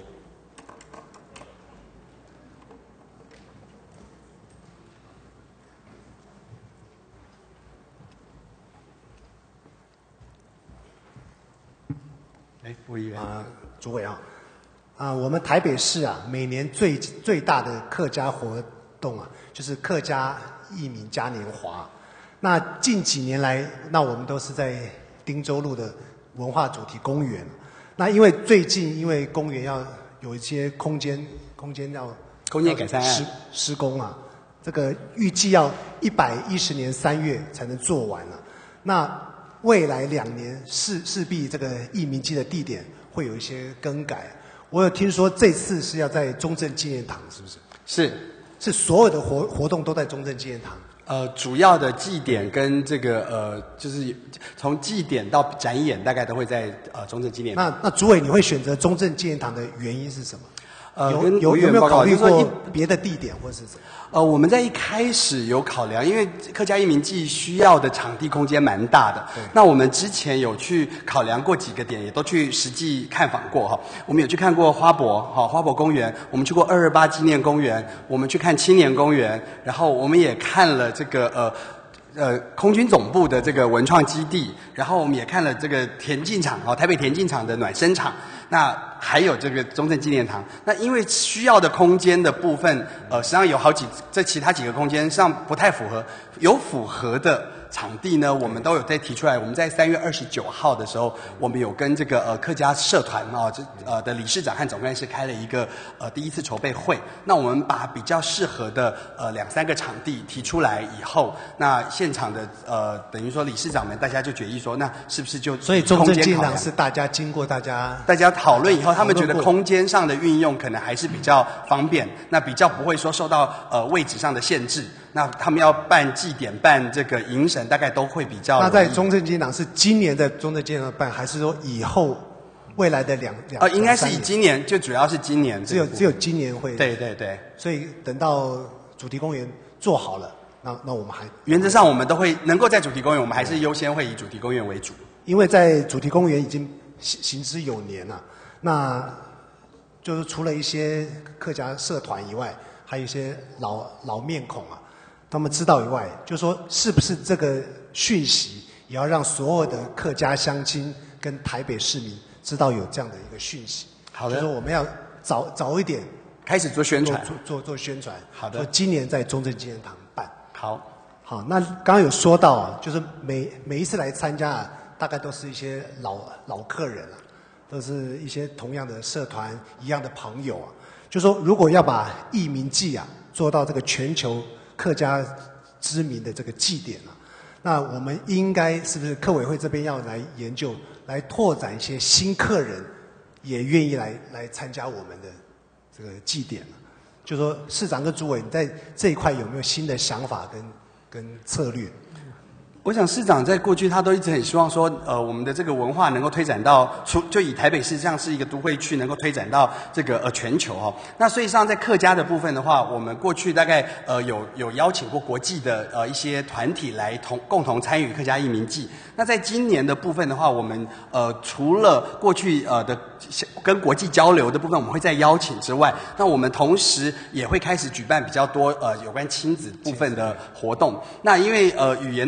哎，副议员啊，主委啊，啊，我们台北市啊，每年最最大的客家活动啊，就是客家义民嘉年华。那近几年来，那我们都是在汀州路的文化主题公园。那因为最近因为公园要有一些空间空间要空间改善案施施工啊，这个预计要一百一十年三月才能做完了。那未来两年势势必这个义民祭的地点会有一些更改。我有听说这次是要在中正纪念堂，是不是？ 是， 是所有的活活动都在中正纪念堂。 呃，主要的祭典跟这个呃，就是从祭典到展演，大概都会在呃中正纪念堂。 那那主委，你会选择中正纪念堂的原因是什么？ 呃， 有跟有有没有委员报告考虑就是说一过别的地点或是什么？ 呃，我们在一开始有考量，因为客家义民祭需要的场地空间蛮大的。那我们之前有去考量过几个点，也都去实际看访过哈。我们有去看过花博，哈，花博公园，我们去过二二八纪念公园，我们去看青年公园，然后我们也看了这个呃。呃，空军总部的这个文创基地，然后我们也看了这个田径场哦，台北田径场的暖身场，那还有这个中正纪念堂。那因为需要的空间的部分，呃，实际上有好几，这其他几个空间实际上不太符合，有符合的场地呢，我们都有在提出来。我们在三月二十九号的时候，我们有跟这个呃客家社团啊，这呃的理事长和总干事开了一个呃第一次筹备会。那我们把比较适合的呃两三个场地提出来以后，那现场的呃等于说理事长们大家就决议说，那是不是就所以中正纪念空间考量堂是大家经过大家大家讨论以后，他们觉得讨论过空间上的运用可能还是比较方便，那比较不会说受到呃位置上的限制。那他们要办祭典、办这个迎神，大概都会比较容易。 那在中正纪念堂是今年在中正纪念堂办，还是说以后未来的两两？ 呃，应该是以两三年今年，就主要是今年这个部分。 只有只有今年会。 对对对。 所以等到主题公园做好了，那那我们还原则上我们都会能够在主题公园，我们还是优先会以主题公园为主。 因为在主题公园已经行行之有年了，那就是除了一些客家社团以外，还有一些老老面孔啊，他们知道以外，就说是不是这个讯息也要让所有的客家乡亲跟台北市民知道有这样的一个讯息？ 好的， 就是说我们要早早一点开始做宣传， 做做做宣传。 好的， 说今年在中正纪念堂办。 好， 好，那刚刚有说到啊，就是每每一次来参加啊，大概都是一些老老客人啊，都是一些同样的社团、一样的朋友啊。就说如果要把义民祭啊做到这个全球客家知名的这个祭典啊，那我们应该是不是客委会这边要来研究，来拓展一些新客人，也愿意来来参加我们的这个祭典啊？就说市长跟主委，你在这一块有没有新的想法跟跟策略？ 我想市长在过去他都一直很希望说，呃，我们的这个文化能够推展到，除就以台北市这样是一个都会区，能够推展到这个呃全球哦。那所以上在客家的部分的话，我们过去大概呃有有邀请过国际的呃一些团体来同共同参与客家义民祭。那在今年的部分的话，我们呃除了过去呃的跟国际交流的部分，我们会再邀请之外，那我们同时也会开始举办比较多呃有关亲子部分的活动。那因为呃语言的传承。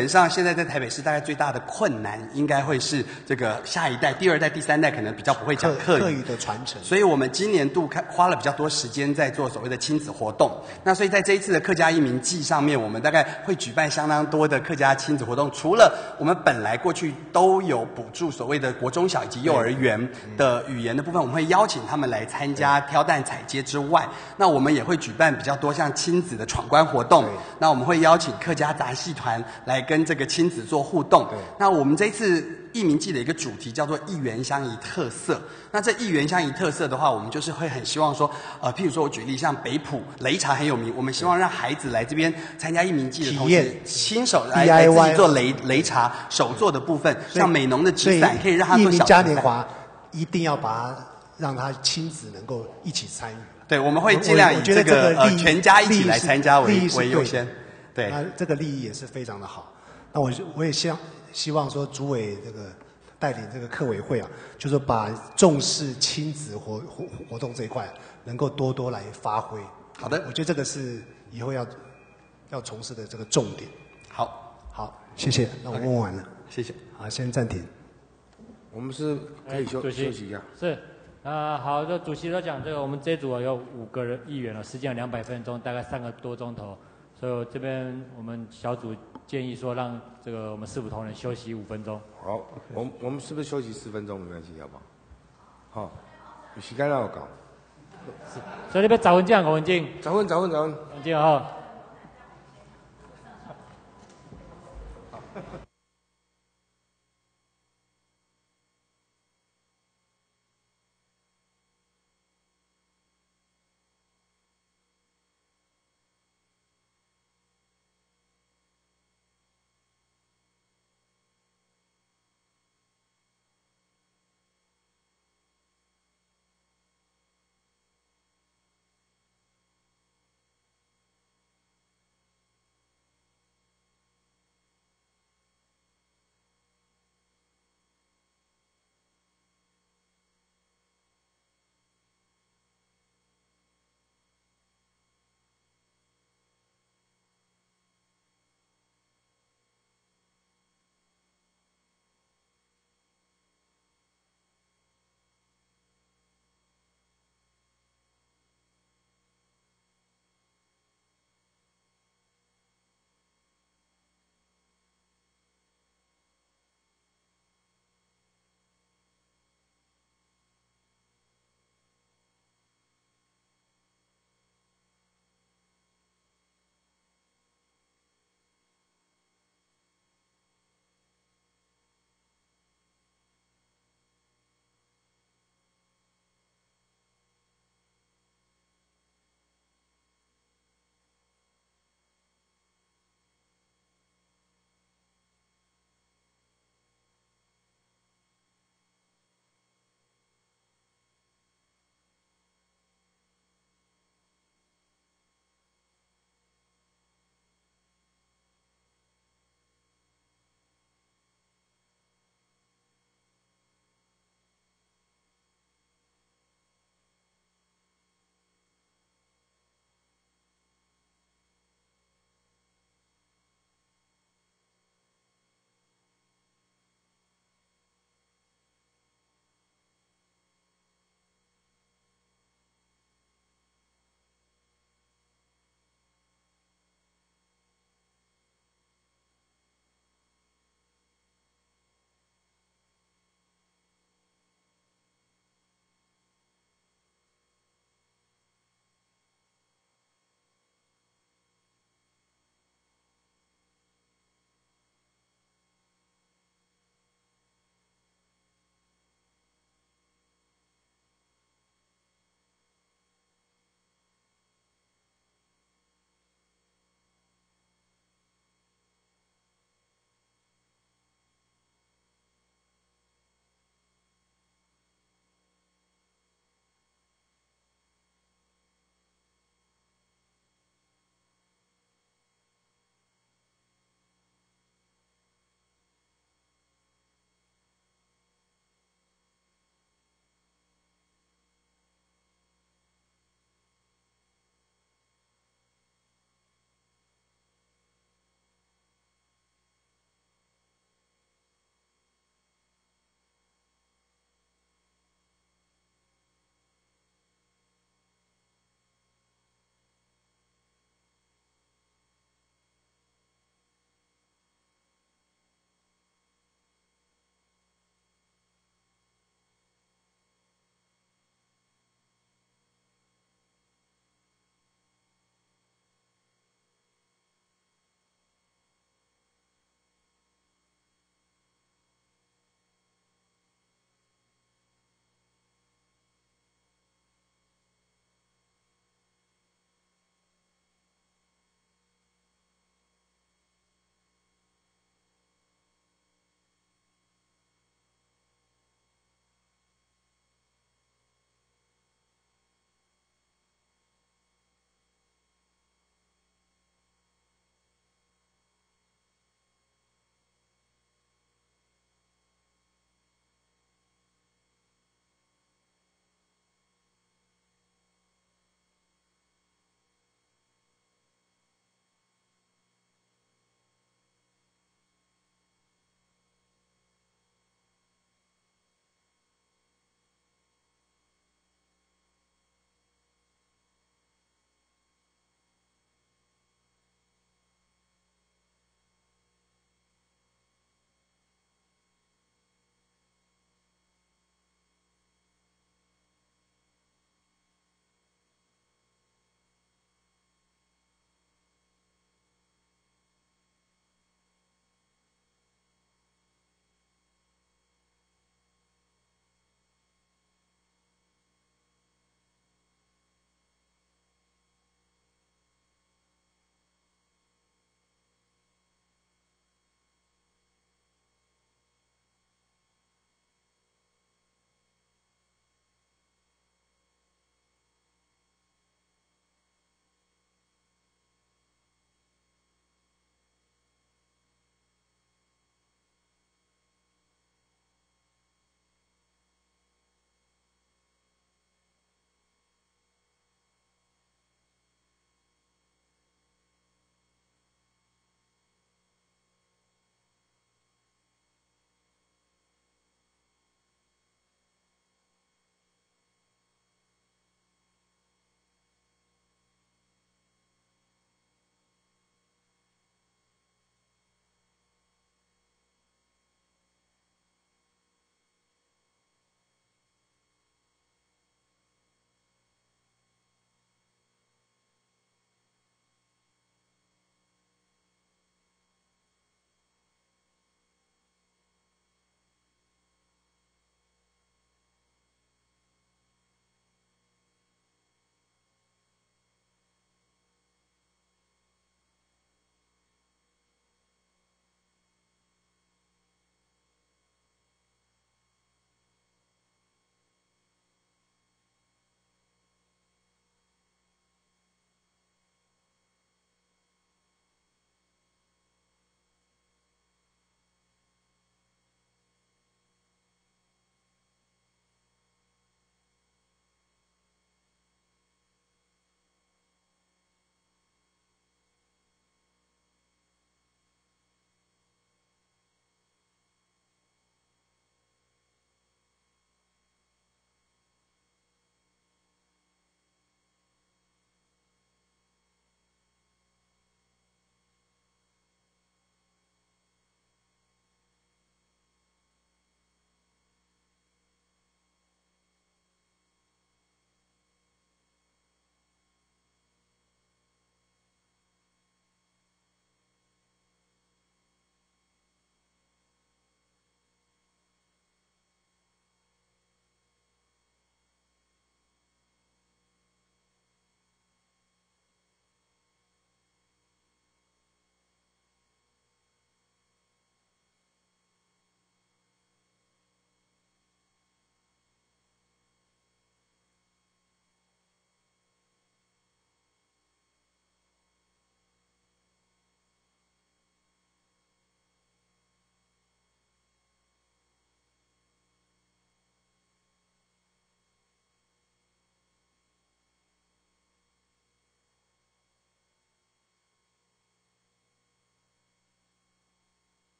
本上现在在台北市大概最大的困难，应该会是这个下一代、第二代、第三代可能比较不会讲客语， 客语的传承。 所以我们今年度开花了比较多时间在做所谓的亲子活动。那所以在这一次的客家移民季上面，我们大概会举办相当多的客家亲子活动。除了我们本来过去都有补助所谓的国中小以及幼儿园的语言的部分，我们会邀请他们来参加挑担采接之外，那我们也会举办比较多像亲子的闯关活动。那我们会邀请客家杂戏团来跟这个亲子做互动。那我们这一次义民季的一个主题叫做一园相宜特色。那这一园相宜特色的话，我们就是会很希望说，呃，譬如说我举例，像北埔擂茶很有名，我们希望让孩子来这边参加义民季的同时，亲手来来自己做擂擂茶手做的部分，像美浓的纸伞可以让他做小嘉年华，一定要把它让他亲子能够一起参与。 对，我们会尽量以这个呃全家一起来参加为为优先。对， 那这个利益也是非常的好。那我我也希望希望说，主委这个带领这个客委会啊，就是把重视亲子活活活动这一块，能够多多来发挥。 好的， 我觉得这个是以后要要从事的这个重点。 好， 好，谢谢。那我问完了， 谢谢。 好，先暂停。 我们是可以休主席休息一下。 是，啊、好，就主席都讲这个，我们这一组有五个人议员了，时间两百分钟，大概三个多钟头，所以这边我们小组建议说让这个我们市府同仁休息五分钟。 好，我们我们是不是休息十分钟没关系，好不好？好，有时间让我讲。 所以你要十分钟，五分钟。 十分，十分，十分。 分钟好。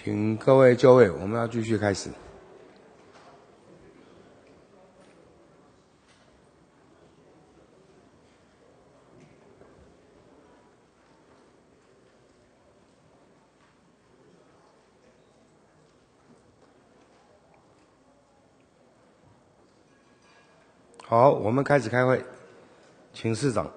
请各位就位，我们要继续开始。好，我们开始开会，请市长。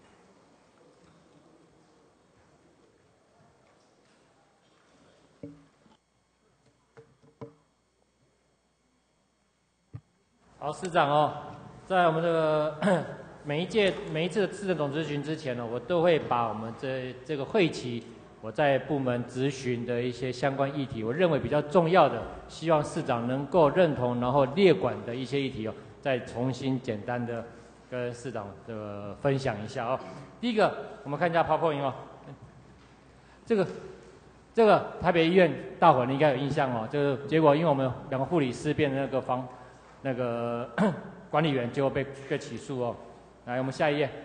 好，市长哦，在我们这个每一届每一次的市政总咨询之前呢，我都会把我们这这个会期我在部门咨询的一些相关议题，我认为比较重要的，希望市长能够认同，然后列管的一些议题哦，再重新简单的跟市长这个分享一下哦。第一个，我们看一下 PowerPoint 哦，这个这个台北医院大伙儿应该有印象哦，就是结果因为我们两个护理师变成那个方那个管理员，结果被被起诉哦。来，我们下一页。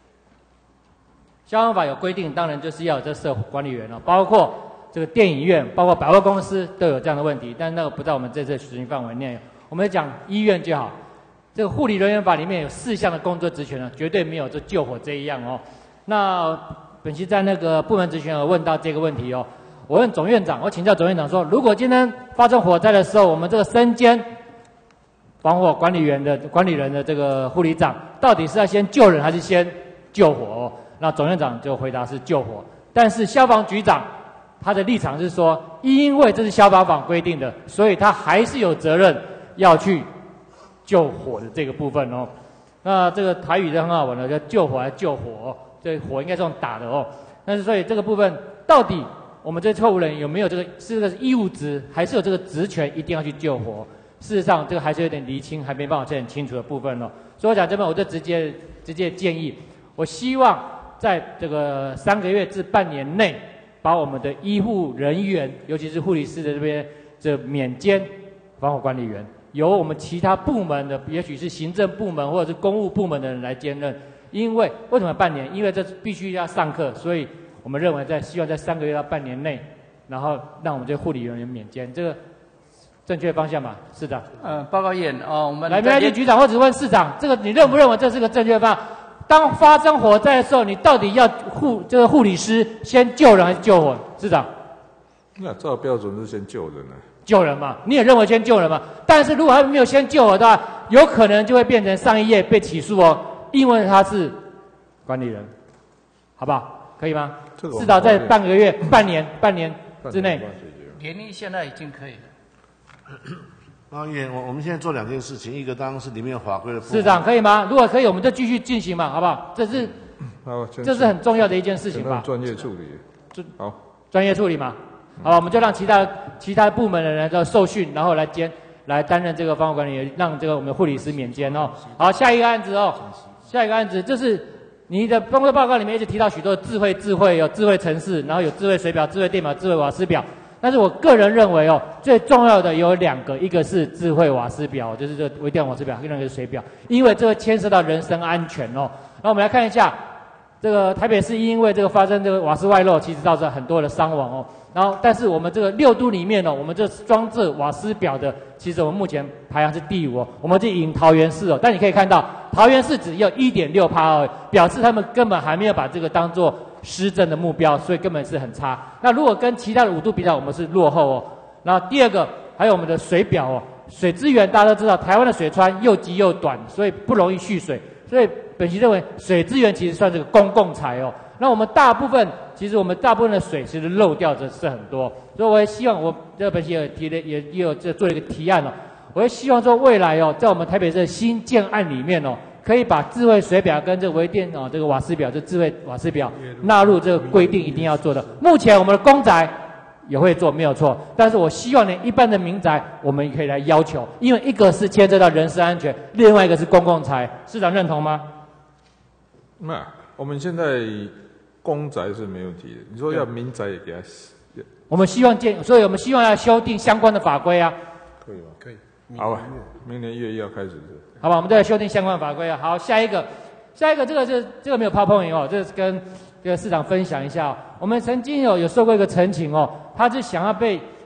消防法有规定，当然就是要有这设管理员哦，包括这个电影院、包括百货公司都有这样的问题，但那个不在我们这次实行范围内。我们讲医院就好。这个护理人员法里面有四项的工作职权呢，绝对没有这救火这一样哦。那本期在那个部门职权有问到这个问题哦，我问总院长，我请教总院长说，如果今天发生火灾的时候，我们这个身兼防火管理员的管理人的这个护理长，到底是要先救人还是先救火哦？那总院长就回答是救火，但是消防局长他的立场是说，因为这是消防法规定的，所以他还是有责任要去救火的这个部分哦。那这个台语就很好玩了，叫救火还是救火哦？这火应该是用打的哦。但是所以这个部分到底我们这错误人有没有这个是这个义务职，还是有这个职权一定要去救火？事实上，这个还是有点厘清，还没办法很清楚的部分哦。所以我讲这边，我就直接直接建议，我希望在这个三个月至半年内，把我们的医护人员，尤其是护理师的这边这免兼防火管理员，由我们其他部门的，也许是行政部门或者是公务部门的人来兼任。因为为什么半年？因为这必须要上课，所以我们认为在希望在三个月到半年内，然后让我们这护理人员免兼这个。正确方向嘛，市长。 呃，报告院哦，我们来，没关系，局长，我只问市长，这个你认不认为这是个正确方向？当发生火灾的时候，你到底要护这个护理师先救人还是救火？市长。 那照标准是先救人啊。 救人嘛，你也认为先救人嘛？但是如果他没有先救火的话，有可能就会变成上一页被起诉哦，因为他是管理人，好不好？可以吗？市长在半个月、半年、半年之内。 联谊现在已经可以了。 啊，议员，我我们现在做两件事情，一个当然是里面法规的部分。 市长可以吗？如果可以，我们就继续进行嘛，好不好？这是，这是很重要的一件事情吧？ 专业处理，好， 专业处理嘛，好吧，我们就让其他其他部门的人都受训，然后来兼来担任这个防火管理员，让这个我们的护理师免兼哦。好，下一个案子哦，下一个案子就是你的工作报告里面一直提到许多智慧智慧，有智慧城市，然后有智慧水表、智慧电表、智慧瓦斯表。但是我个人认为哦，最重要的有两个，一个是智慧瓦斯表，就是这微电瓦斯表，另外一个是水表，因为这会牵涉到人身安全哦。那我们来看一下，这个台北市因为这个发生这个瓦斯外漏，其实造成很多的伤亡哦。然后，但是我们这个六都里面哦，我们这装置瓦斯表的，其实我们目前排行是第五哦。我们是赢桃园市哦，但你可以看到，桃园市只有 一点六趴 哦，表示他们根本还没有把这个当做施政的目标，所以根本是很差。那如果跟其他的五都比较，我们是落后哦。然后第二个，还有我们的水表哦，水资源大家都知道，台湾的水川又急又短，所以不容易蓄水。所以本席认为，水资源其实算是个公共财哦。那我们大部分，其实我们大部分的水其实漏掉的是很多，所以我也希望我这个本席也提了，也也有这做了一个提案哦。我也希望说未来哦，在我们台北市新建案里面哦，可以把智慧水表跟这个微电哦，这个瓦斯表，这智慧瓦斯表纳入这个规定，一定要做的。目前我们的公宅也会做，没有错。但是我希望呢，一般的民宅我们也可以来要求，因为一个是牵涉到人身安全，另外一个是公共财。市长认同吗？ 那我们现在公宅是没问题的，你说要民宅也给他。 我们希望建，所以我们希望要修订相关的法规啊。 可以吗？ 可以。 好吧，明年一月一号开始是。 好吧，我们再来修订相关的法规啊。好，下一个，下一个这个是这个没有 PowerPoint 哦，这是跟这个市长分享一下、哦。我们曾经有有受过一个陈情哦，他是想要被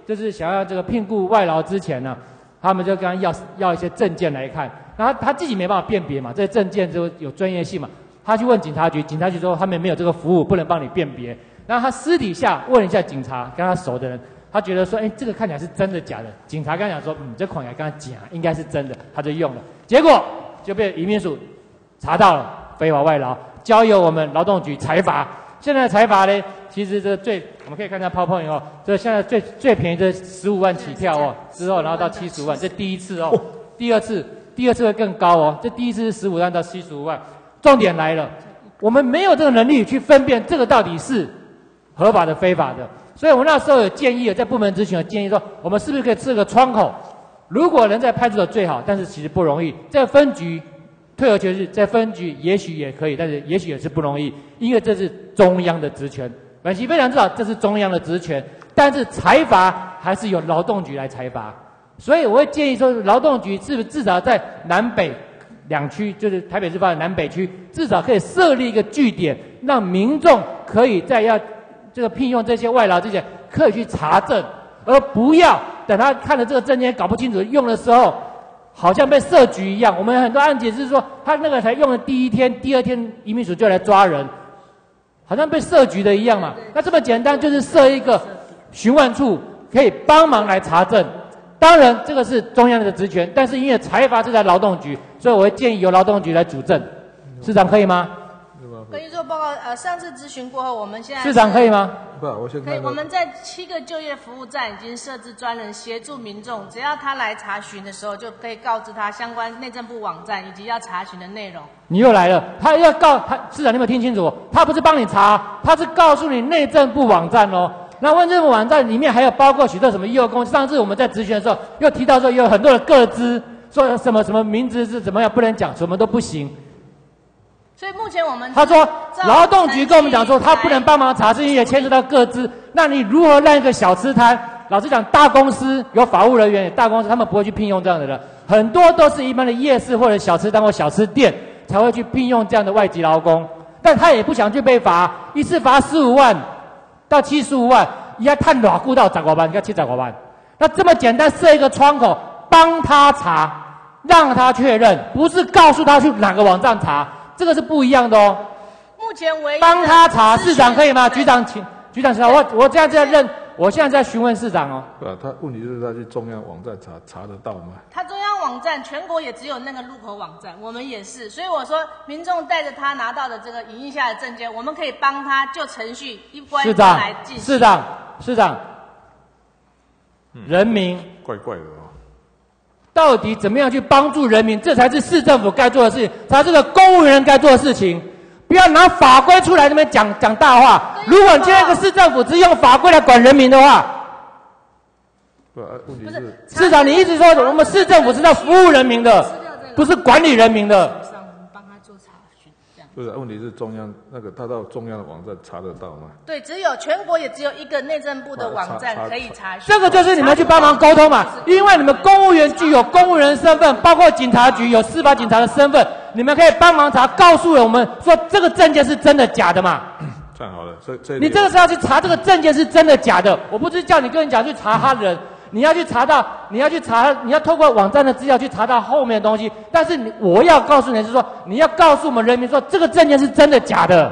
就是想要这个聘雇外劳之前呢，他们就跟他要要一些证件来看，然后他自己没办法辨别嘛，这些证件就有专业性嘛，他去问警察局，警察局说他们没有这个服务，不能帮你辨别。然后他私底下问一下警察，跟他熟的人，他觉得说，哎，这个看起来是真的假的？警察跟他讲说，嗯，这款也跟他讲，应该是真的，他就用了，结果就被移民署查到了非法外劳，交由我们劳动局裁罚。现在的裁罚呢，其实这最我们可以看一下泡泡以后，这现在最最便宜的十五万起跳哦，之后然后到七十五万，这第一次哦，第二次第二次会更高哦，这第一次是十五万到七十五万。重点来了，我们没有这个能力去分辨这个到底是合法的非法的，所以我那时候有建议，在部门咨询有建议说，我们是不是可以设个窗口？如果能在派出所最好，但是其实不容易，在分局。退而求其次，在分局也许也可以，但是也许也是不容易，因为这是中央的职权。本席非常知道这是中央的职权，但是裁罚还是由劳动局来裁罚。所以我会建议说，劳动局是不是至少在南北两区，就是台北市发的南北区，至少可以设立一个据点，让民众可以在要这个聘用这些外劳之前，可以去查证，而不要等他看了这个证件搞不清楚用的时候。好像被设局一样，我们很多案件是说，他那个才用的第一天、第二天，移民署就来抓人，好像被设局的一样嘛。那这么简单，就是设一个询问处，可以帮忙来查证。当然，这个是中央的职权，但是因为裁罚是在劳动局，所以我会建议由劳动局来主政。市长可以吗？ 跟你做报告，呃，上次咨询过后，我们现在市长可以吗？ 不，我先可以。我们在七个就业服务站已经设置专人协助民众，只要他来查询的时候，就可以告知他相关内政部网站以及要查询的内容。 你又来了，他要告他市长，你有没有听清楚？他不是帮你查，他是告诉你内政部网站哦。那内政部网站里面还有包括许多什么业务公司。上次我们在咨询的时候，又提到说有很多的个资，说什么什么名字是怎么样不能讲，什么都不行。 所以目前我们他说劳动局跟我们讲说他不能帮忙查，是因为牵涉到个资。那你如何让一个小吃摊？老实讲，大公司有法务人员，大公司他们不会去聘用这样的人，很多都是一般的夜市或者小吃摊或小吃店才会去聘用这样的外籍劳工。但他也不想去被罚，一次罚十五万到七十五万，也要探哪顾到十五万，你看七十五万。那这么简单设一个窗口，帮他查，让他确认，不是告诉他去哪个网站查。这个是不一样的哦。 目前唯一帮他查，市长可以吗？局长，请局长，我我这样在认，我现在在询问市长哦。 对啊，他问题是他去中央网站查查得到吗？ 他中央网站全国也只有那个入口网站，我们也是，所以我说民众带着他拿到的这个影印下的证件，我们可以帮他就程序一关一关来进行。 市长，市长， 嗯、 人民怪怪的哦。 到底怎么样去帮助人民？这才是市政府该做的事情，才是个公务员该做的事情。不要拿法规出来那边讲讲大话。如果你今天一个市政府只用法规来管人民的话， 不，问题是市长，你一直说我们市政府是在服务人民的，不是管理人民的。 不是，问题是中央那个他到中央的网站查得到吗？ 对，只有全国也只有一个内政部的网站可以查询。 这个就是你们去帮忙沟通嘛，因为你们公务员具有公务人身份，包括警察局有司法警察的身份，你们可以帮忙查，告诉我们说这个证件是真的假的嘛。 这样好了，这这你这个是要去查这个证件是真的假的，我不是叫你跟人讲去查他人。你要去查到，你要去查，你要透过网站的资料去查到后面的东西。但是你，我要告诉你是说，你要告诉我们人民说，这个证件是真的假的。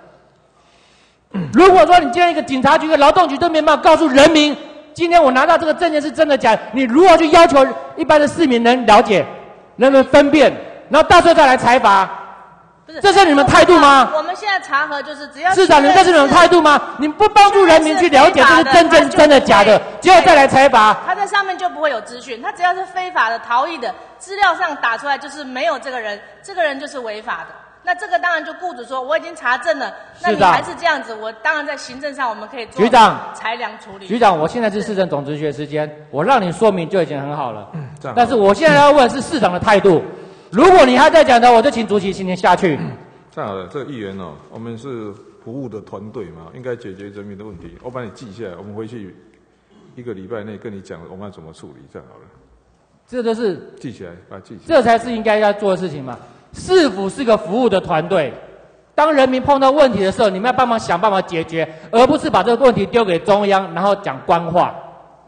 如果说你今天一个警察局、一个劳动局都没办法告诉人民，今天我拿到这个证件是真的假的，你如何去要求一般的市民能了解、能能分辨，然后到时候再来裁罚？这是你们态度吗？ 我们现在查核就是只要市长，你们这是你们态度吗？你不帮助人民去了解这是真正真的假的，结果再来裁罚。 他在上面就不会有资讯，他只要是非法的、逃逸的，资料上打出来就是没有这个人，这个人就是违法的。那这个当然就雇主说我已经查证了，那你还是这样子，我当然在行政上我们可以做局长裁量处理。 局长，我现在是市政总职学时间，我让你说明就已经很好了。 嗯、 但是我现在要问是市长的态度，如果你还在讲的，我就请主席今天下去。 嗯这样好了，这个议员哦，我们是服务的团队嘛，应该解决人民的问题。我把你记下来，我们回去一个礼拜内跟你讲，我们要怎么处理，这样好了。 这都是记起来，把它记起来。 这才是应该要做的事情嘛。市府是个服务的团队，当人民碰到问题的时候，你们要帮忙想办法解决，而不是把这个问题丢给中央，然后讲官话。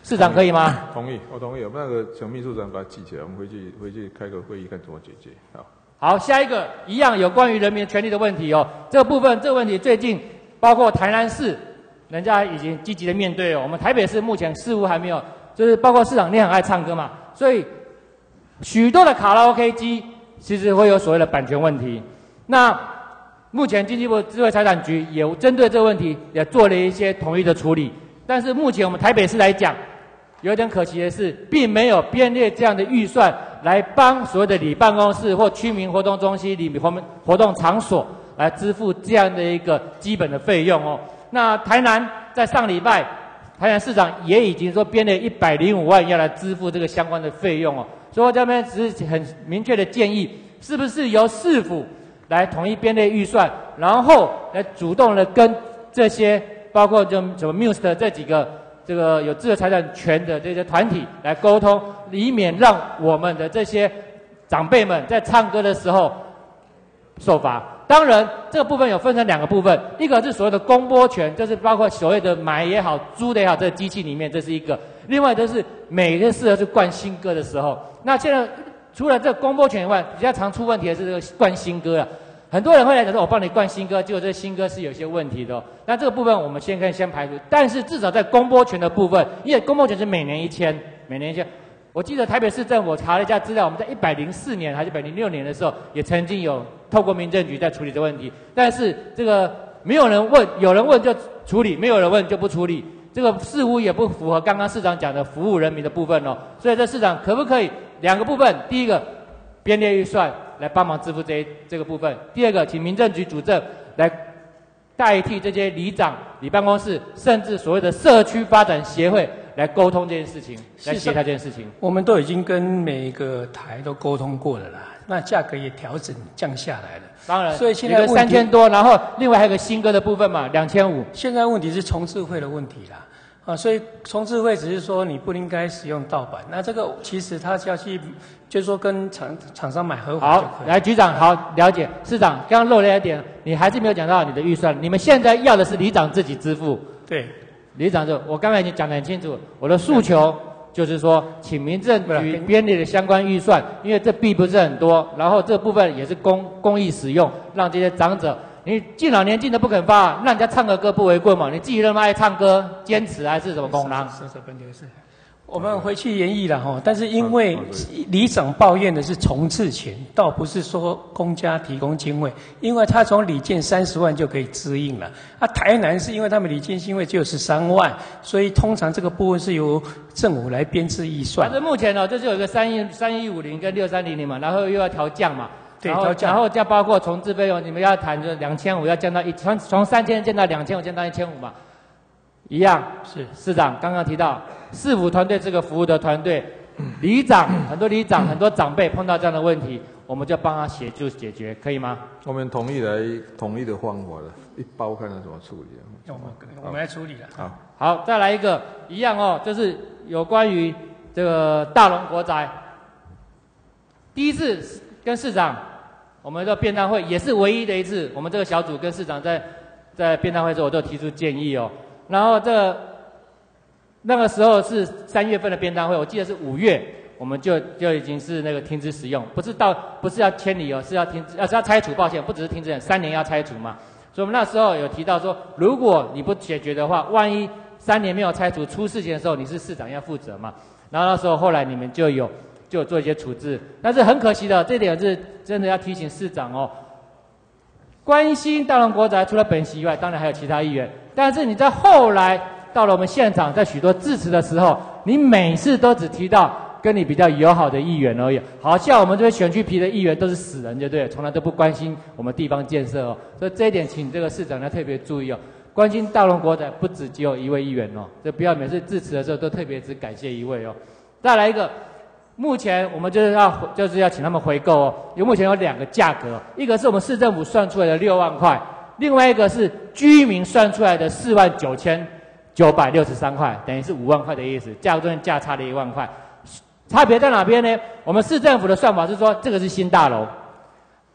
市长可以吗？ 同意，我同意。我们那个请秘书长把它记起来，我们回去回去开个会议，看怎么解决。好， 好，下一个一样有关于人民权利的问题哦。这个部分，这个问题最近包括台南市，人家已经积极的面对了。我们台北市目前似乎还没有，就是包括市长你很爱唱歌嘛，所以许多的卡拉 OK 机其实会有所谓的版权问题。那目前经济部智慧财产局也针对这个问题也做了一些统一的处理。但是目前我们台北市来讲，有点可惜的是，并没有编列这样的预算来帮所谓的里办公室或居民活动中心、里活活动场所来支付这样的一个基本的费用哦。那台南在上礼拜，台南市长也已经说编列一百零五万要来支付这个相关的费用哦。所以我这边只是很明确的建议，是不是由市府来统一编列预算，然后来主动的跟这些包括就什么 Muse 的这几个这个有智慧财产权的这些团体来沟通，以免让我们的这些长辈们在唱歌的时候受罚。当然，这个部分有分成两个部分，一个是所谓的公播权，就是包括所谓的买也好、租的也好，这个机器里面这是一个；另外就是每个适合去灌新歌的时候，那现在除了这个公播权以外，比较常出问题的是这个灌新歌了。很多人会来讲说，我帮你灌新歌，结果这新歌是有些问题的哦。那这个部分我们先可以先排除，但是至少在公播权的部分，因为公播权是每年一签，每年一签。我记得台北市政府我查了一下资料，我们在一百零四年还是一百零六年的时候，也曾经有透过民政局在处理这个问题，但是这个没有人问，有人问就处理，没有人问就不处理。这个似乎也不符合刚刚市长讲的服务人民的部分哦。所以这市长可不可以两个部分？第一个，编列预算来帮忙支付这这个部分；第二个，请民政局主政来代替这些里长、里办公室，甚至所谓的社区发展协会来沟通这件事情，来协调这件事情。 我们都已经跟每一个台都沟通过了啦，那价格也调整降下来了。 当然， 所以现在三千多，然后另外还有个新歌的部分嘛，两千五。 现在问题是重置费的问题啦。啊，所以重置费只是说你不应该使用盗版，那这个其实他要去，就是说跟厂厂商买合法就可以。 好，来局长，好了解。市长刚刚漏了一点，你还是没有讲到你的预算。你们现在要的是里长自己支付。 对， 里长就我刚才已经讲得很清楚，我的诉求就是说，请民政局编列的相关预算，因为这并不是很多，然后这部分也是公公益使用，让这些长者。你敬老年金都不肯发，让人家唱个歌不为过嘛？你自己那么爱唱歌，坚持还是什么功能？ 是是是。我们回去研议了哈，但是因为里长抱怨的是重置钱，倒不是说公家提供经费，因为他从里建三十万就可以支应了。啊，台南是因为他们里建经费只有十三万，所以通常这个部分是由政府来编制预算。 反正目前呢，这就有一个三一三一五零跟六三零零嘛，然后又要调降嘛。 对， 然后然后再包括重置费用，你们要谈就两千五要降到一从从三千降到两千五，降到一千五嘛，一样是市长刚刚提到市府团队这个服务的团队，里长很多里长很多长辈碰到这样的问题，我们就帮他协助解决，可以吗？ 我们统一来统一的方法了，一包看他怎么处理。 我们我们来处理了。 好， 好，再来一个一样哦，就是有关于这个大龙国宅，第一次跟市长。我们的便当会也是唯一的一次，我们这个小组跟市长在在便当会的时候，我都提出建议哦。然后这个那个时候是三月份的便当会，我记得是五月，我们就就已经是那个停止使用，不是到不是要迁离哦，是要停止，呃是要拆除，抱歉，不只是停止，三年要拆除嘛。所以我们那时候有提到说，如果你不解决的话，万一三年没有拆除，出事情的时候，你是市长要负责嘛。然后那时候后来你们就有。就有做一些处置，但是很可惜的，这点是真的要提醒市长哦。关心大龙国宅，除了本席以外，当然还有其他议员。但是你在后来到了我们现场，在许多致辞的时候，你每次都只提到跟你比较友好的议员而已，好像我们这边选区皮的议员都是死人，对不对？从来都不关心我们地方建设哦。所以这一点，请这个市长要特别注意哦。关心大龙国宅不只只有一位议员哦，就不要每次致辞的时候都特别只感谢一位哦。再来一个。目前我们就是要就是要请他们回购哦，因为目前有两个价格，一个是我们市政府算出来的六万块，另外一个是居民算出来的四万九千九百六十三块，等于是五万块的意思，价格中间价差了一万块，差别在哪边呢？我们市政府的算法是说这个是新大楼，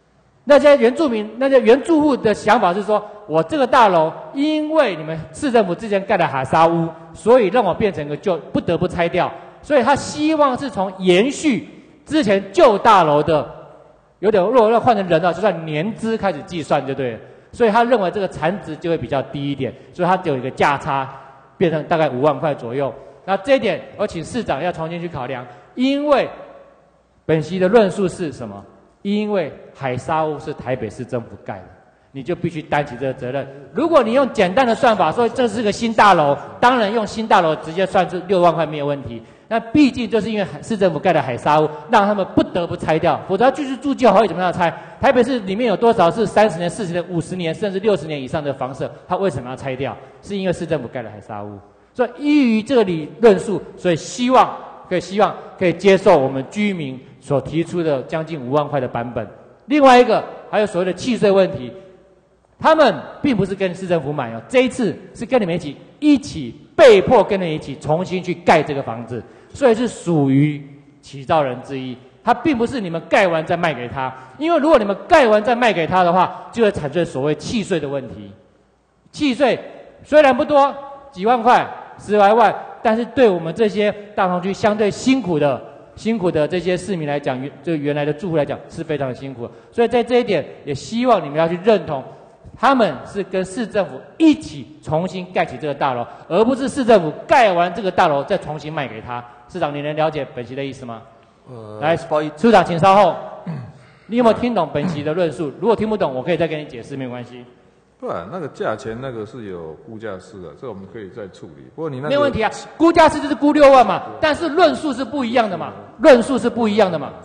那些原住民、那些原住户的想法是说，我这个大楼因为你们市政府之前盖的海沙屋，所以让我变成一个旧，不得不拆掉。所以他希望是从延续之前旧大楼的，有点如果要换成人啊，就算年资开始计算就对了。所以他认为这个残值就会比较低一点，所以他只有一个价差，变成大概五万块左右。那这一点，我请市长要重新去考量，因为本席的论述是什么？因为海沙屋是台北市政府盖的，你就必须担起这个责任。如果你用简单的算法说这是个新大楼，当然用新大楼直接算是六万块没有问题。那毕竟就是因为市政府盖的海沙屋，让他们不得不拆掉，否则继续住就好，怎么样拆？台北市里面有多少是三十年、四十年、五十年甚至六十年以上的房舍，它为什么要拆掉？是因为市政府盖了海沙屋。所以依于这个理论述，所以希望可以希望可以接受我们居民所提出的将近五万块的版本。另外一个还有所谓的契税问题，他们并不是跟市政府买哦，这一次是跟你们一起一起被迫跟你们一起重新去盖这个房子，所以是属于起造人之一。它并不是你们盖完再卖给他，因为如果你们盖完再卖给他的话，就会产生所谓契税的问题。契税虽然不多，几万块、十来万，但是对我们这些大同区相对辛苦的、辛苦的这些市民来讲，原这原来的住户来讲是非常的辛苦。所以在这一点，也希望你们要去认同，他们是跟市政府一起重新盖起这个大楼，而不是市政府盖完这个大楼再重新卖给他。市长，你能了解本席的意思吗？ 呃， 来，处长，请稍后。你有没有听懂本席的论述？如果听不懂，我可以再跟你解释，没关系。 不然那个价钱那个是有估价师的，这我们可以再处理。不过你那个没有问题啊，估价师就是估六万嘛，但是论述是不一样的嘛，论述是不一样的嘛。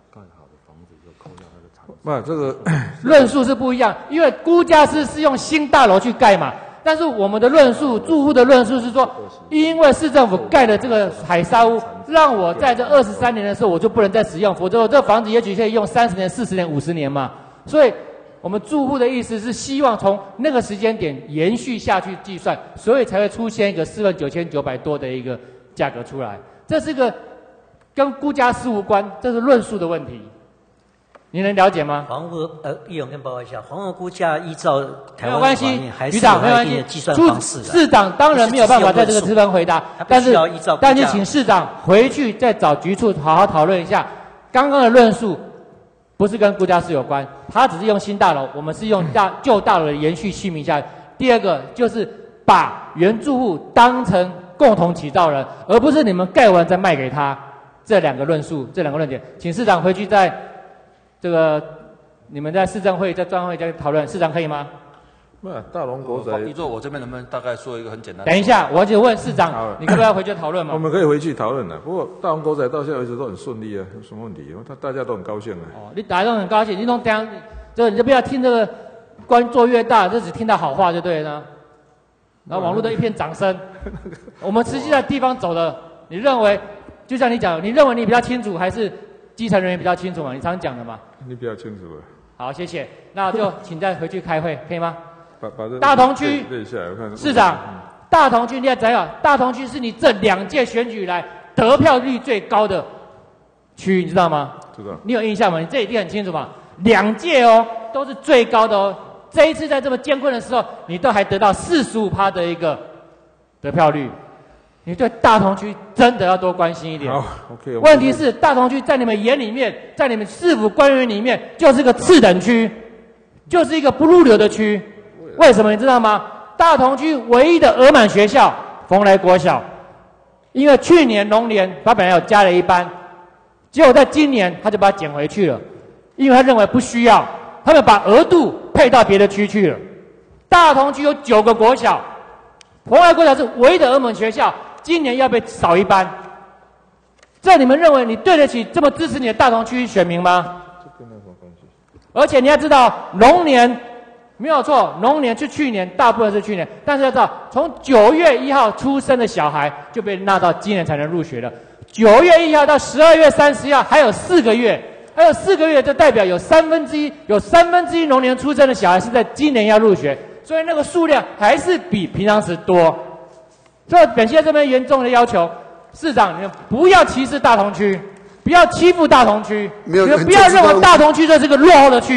不，这个论述是不一样，因为估价师是用新大楼去盖嘛。但是我们的论述，住户的论述是说，因为市政府盖的这个海沙屋，让我在这二十三年的时候我就不能再使用，否则我这房子也许可以用三十年、四十年、五十年嘛。所以，我们住户的意思是希望从那个时间点延续下去计算，所以才会出现一个四万九千九百多的一个价格出来。这是个跟估价师无关，这是论述的问题。你能了解吗？ 房屋呃，议员跟报告一下，房屋估价依照台湾没有关系， 还是局长没有关系一定的计算方式的。 市长当然没有办法在这个资本回答，但是但是请市长回去再找局处好好讨论一下，刚刚的论述不是跟估价师有关，他只是用新大楼，我们是用大旧大楼的延续续名下。第二个就是把原住户当成共同起造人，而不是你们盖完再卖给他。这两个论述，这两个论点，请市长回去再。这个你们在市政会、在专会再讨论，市长可以吗？ 不，大龙国仔。 你说我这边能不能大概说一个很简单的？ 等一下，我就问市长，你可不可以要回去讨论嘛？ 我们可以回去讨论的。不过大龙国仔到现在为止都很顺利啊，有什么问题？他大家都很高兴啊。 哦，你大家都很高兴，你都讲，这你就不要听这个官做越大，就只听到好话就对了。然后网络都一片掌声。我们实际在地方走的，你认为，就像你讲，你认为你比较清楚，还是基层人员比较清楚嘛？你常讲的嘛。 你比较清楚了。 好，谢谢。那就请再回去开会，可以吗？ 把把这大同区列下来，我看市长，大同区你要怎样？大同区是你这两届选举以来得票率最高的区，你知道吗？ 知道。 你有印象吗？你这一定很清楚嘛？两届哦，都是最高的哦。这一次在这么艰困的时候，你都还得到四十五趴的一个得票率。你对大同区真的要多关心一点。 好 ，OK。 问题是大同区在你们眼里面，在你们市府官员里面，就是个次等区，就是一个不入流的区。为什么你知道吗？大同区唯一的额满学校蓬莱国小，因为去年龙年他本来有加了一班，结果在今年他就把它减回去了，因为他认为不需要，他们把额度配到别的区去了。大同区有九个国小，蓬莱国小是唯一的额满学校。今年要被少一班，这你们认为你对得起这么支持你的大同区选民吗？ 这跟那什么关系？ 而且你要知道，龙年没有错，龙年是去年，大部分是去年，但是要知道，从九月一号出生的小孩就被纳到今年才能入学了。九月一号到十二月三十号还有四个月，还有四个月，就代表有三分之一，有三分之一龙年出生的小孩是在今年要入学，所以那个数量还是比平常时多。所以本县这边严重的要求，市长你们不要歧视大同区，不要欺负大同区，你们不要认为大同区这是个落后的区域，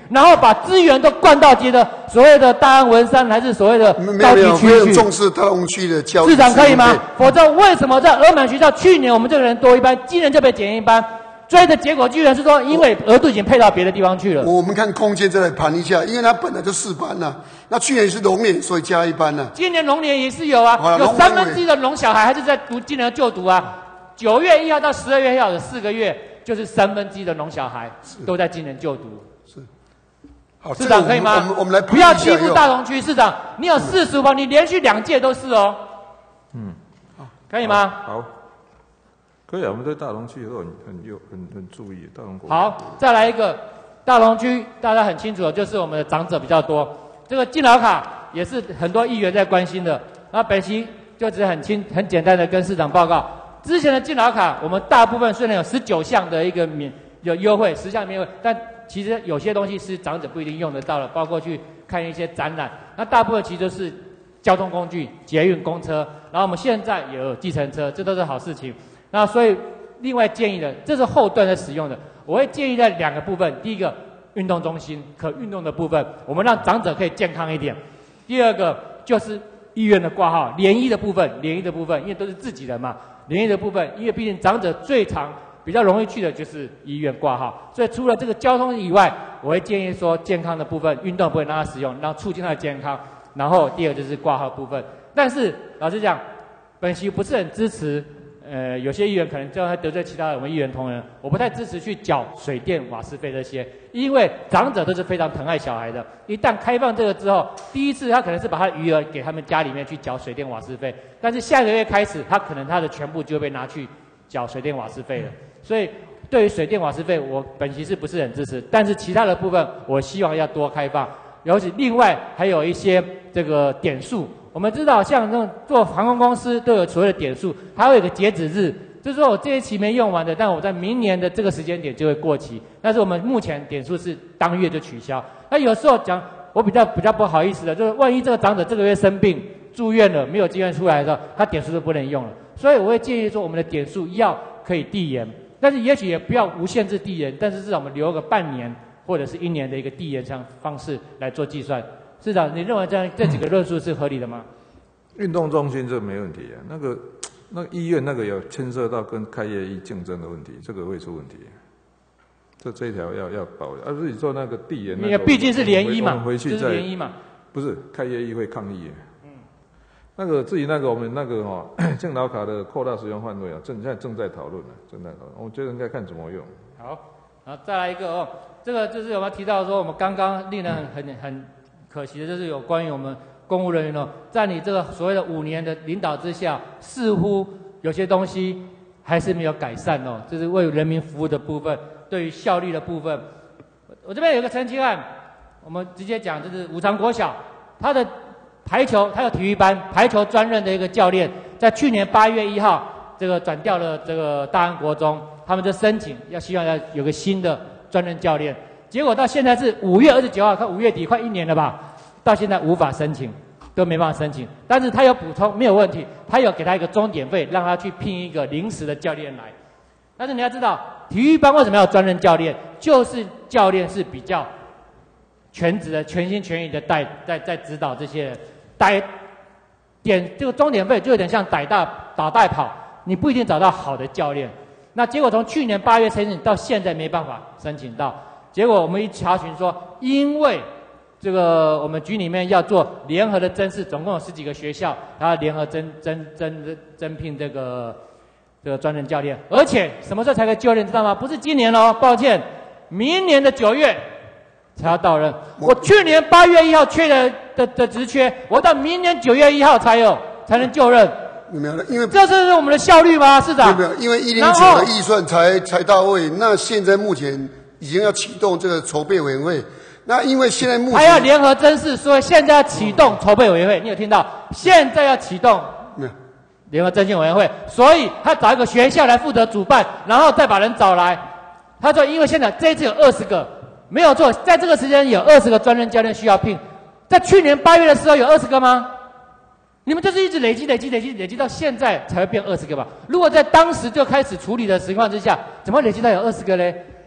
然后把资源都灌到接的所谓的大安文山还是所谓的高级区没有重视大龙区的教育。 市长可以吗？否则为什么在鹅满学校去年我们这个人多一班，今年就被减一班？追的结果居然是说，因为额度已经配到别的地方去了。 我们看空间再来盘一下，因为它本来就四班呐、啊，那去年是龙年，所以加一班呐、啊。 今年龙年也是有啊，有三分之一的龙小孩还是在读今年就读啊。九月一号到十二月一号的四个月，就是三分之一的龙小孩都在今年就读。 是。好， 市长可以吗？ 我们我们来不要欺负大同区市长，你有四十五班，你连续两届都是哦。 嗯， 可以吗？ 好。可以啊，我们对大同区都很很有很很注意，大同国。 好，再来一个，大同区大家很清楚的，就是我们的长者比较多，这个敬老卡也是很多议员在关心的。那本席就只是很轻很简单的跟市长报告，之前的敬老卡我们大部分虽然有十九项的一个免有优惠，十项免优惠，但其实有些东西是长者不一定用得到的，包括去看一些展览，那大部分其实都是交通工具，捷运、公车，然后我们现在也有计程车，这都是好事情。那所以，另外建议的，这是后段在使用的，我会建议在两个部分：第一个，运动中心可运动的部分，我们让长者可以健康一点；第二个就是医院的挂号，联医的部分，联医的部分，因为都是自己人嘛，联医的部分，因为毕竟长者最常比较容易去的就是医院挂号，所以除了这个交通以外，我会建议说健康的部分，运动部分让他使用，让促进他的健康。然后第二个就是挂号部分，但是老实讲，本席不是很支持。呃，有些议员可能这样会得罪其他的我们议员同仁，我不太支持去缴水电瓦斯费这些，因为长者都是非常疼爱小孩的。一旦开放这个之后，第一次他可能是把他的余额给他们家里面去缴水电瓦斯费，但是下个月开始，他可能他的全部就会被拿去缴水电瓦斯费了。所以对于水电瓦斯费，我本席是不是很支持？但是其他的部分，我希望要多开放，尤其另外还有一些这个点数。我们知道，像那种做航空公司都有所谓的点数，它会有个截止日，就是说我这一期没用完的，但我在明年的这个时间点就会过期。但是我们目前点数是当月就取消。那有时候讲，我比较比较不好意思的，就是万一这个长者这个月生病住院了，没有机会出来的时候，他点数就不能用了。所以我会建议说，我们的点数要可以递延，但是也许也不要无限制递延，但是至少我们留个半年或者是一年的一个递延上方式来做计算。市长，你认为这样这几个论述是合理的吗？ 运动中心这没问题啊，那个那个医院那个有牵涉到跟开业医竞争的问题，这个会出问题。这这一条要要保，而不是你说那个递延， 因为毕竟是联医嘛， 回去就是联医嘛， 不是开业医会抗议。嗯，那个至于那个我们那个哈、哦、健保卡的扩大使用范围啊，正现在正在讨论呢，正在讨论，我觉得应该看怎么用。 好，然后再来一个哦，这个就是我们提到说，我们刚刚令人很很很可惜的就是有关于我们公务人员哦，在你这个所谓的五年的领导之下，似乎有些东西还是没有改善哦，这是为人民服务的部分，对于效率的部分。我这边有个澄清案，我们直接讲，就是五常国小，他的排球，他有体育班排球专任的一个教练，在去年八月一号，这个转调了这个大安国中，他们就申请要希望要有个新的专任教练。结果到现在是五月二十九号，快五月底，快一年了吧？到现在无法申请，都没办法申请。但是他有补充，没有问题，他有给他一个钟点费，让他去聘一个临时的教练来。但是你要知道，体育班为什么要专任教练？就是教练是比较全职的、全心全意的带在在指导这些人，带点这个钟点费就有点像逮大打带跑，你不一定找到好的教练。那结果从去年八月申请到现在没办法申请到。结果我们一查询说，因为这个我们局里面要做联合的甄试，总共有十几个学校，然后联合甄甄甄甄聘这个这个专任教练，而且什么时候才可以就任，知道吗？不是今年哦，抱歉，明年的九月才要到任。我去年八月一号缺的的的职缺，我到明年九月一号才有才能就任。 没有，因为这是我们的效率吗，市长？ 没有，因为一零九的预算才才到位，那现在目前已经要启动这个筹备委员会。那因为现在目前还要联合甄试，所以现在要启动筹备委员会，你有听到？现在要启动联合甄选委员会，所以他找一个学校来负责主办，然后再把人找来。他说，因为现在这一次有二十个，没有错，在这个时间有二十个专任教练需要聘，在去年八月的时候有二十个吗？你们就是一直累积、累积、累积、累积到现在才会变二十个吧？如果在当时就开始处理的情况之下，怎么累积到有二十个嘞？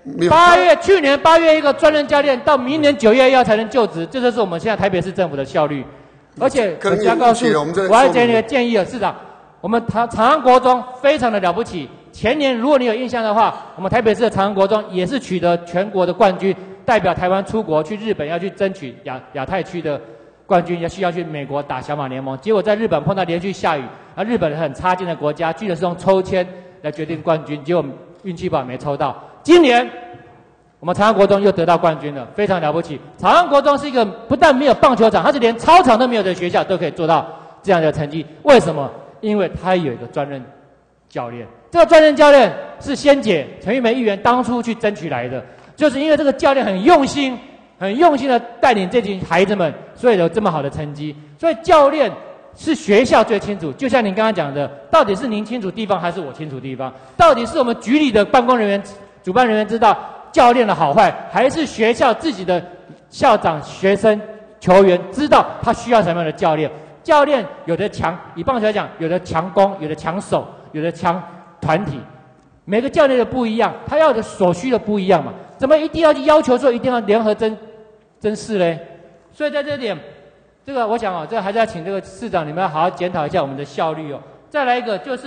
八月去年八月一个专任教练，到明年九月一号才能就职，这就是我们现在台北市政府的效率。而且我要告诉，我要给你个建议了，市长，我们长长安国中非常的了不起。前年如果你有印象的话，我们台北市的长安国中也是取得全国的冠军，代表台湾出国去日本要去争取亚亚太区的冠军，要需要去美国打小马联盟。结果在日本碰到连续下雨，而日本很差劲的国家，居然是用抽签来决定冠军，结果运气不好没抽到。今年我们长安国中又得到冠军了，非常了不起。长安国中是一个不但没有棒球场，它是连操场都没有的学校，都可以做到这样的成绩。为什么？因为它有一个专任教练。这个专任教练是仙姐陈玉梅议员当初去争取来的，就是因为这个教练很用心、很用心的带领这群孩子们，所以有这么好的成绩。所以教练是学校最清楚，就像您刚刚讲的，到底是您清楚地方还是我清楚地方？到底是我们局里的办公人员、主办人员知道教练的好坏，还是学校自己的校长、学生、球员知道他需要什么样的教练？教练有的强，以棒球来讲，有的强攻，有的强守，有的强团体，每个教练的不一样，他要的所需的不一样嘛，怎么一定要去要求说一定要联合真真试嘞？所以在这点，这个我想哦，这个还是要请这个市长你们要好好检讨一下我们的效率哦。再来一个就是，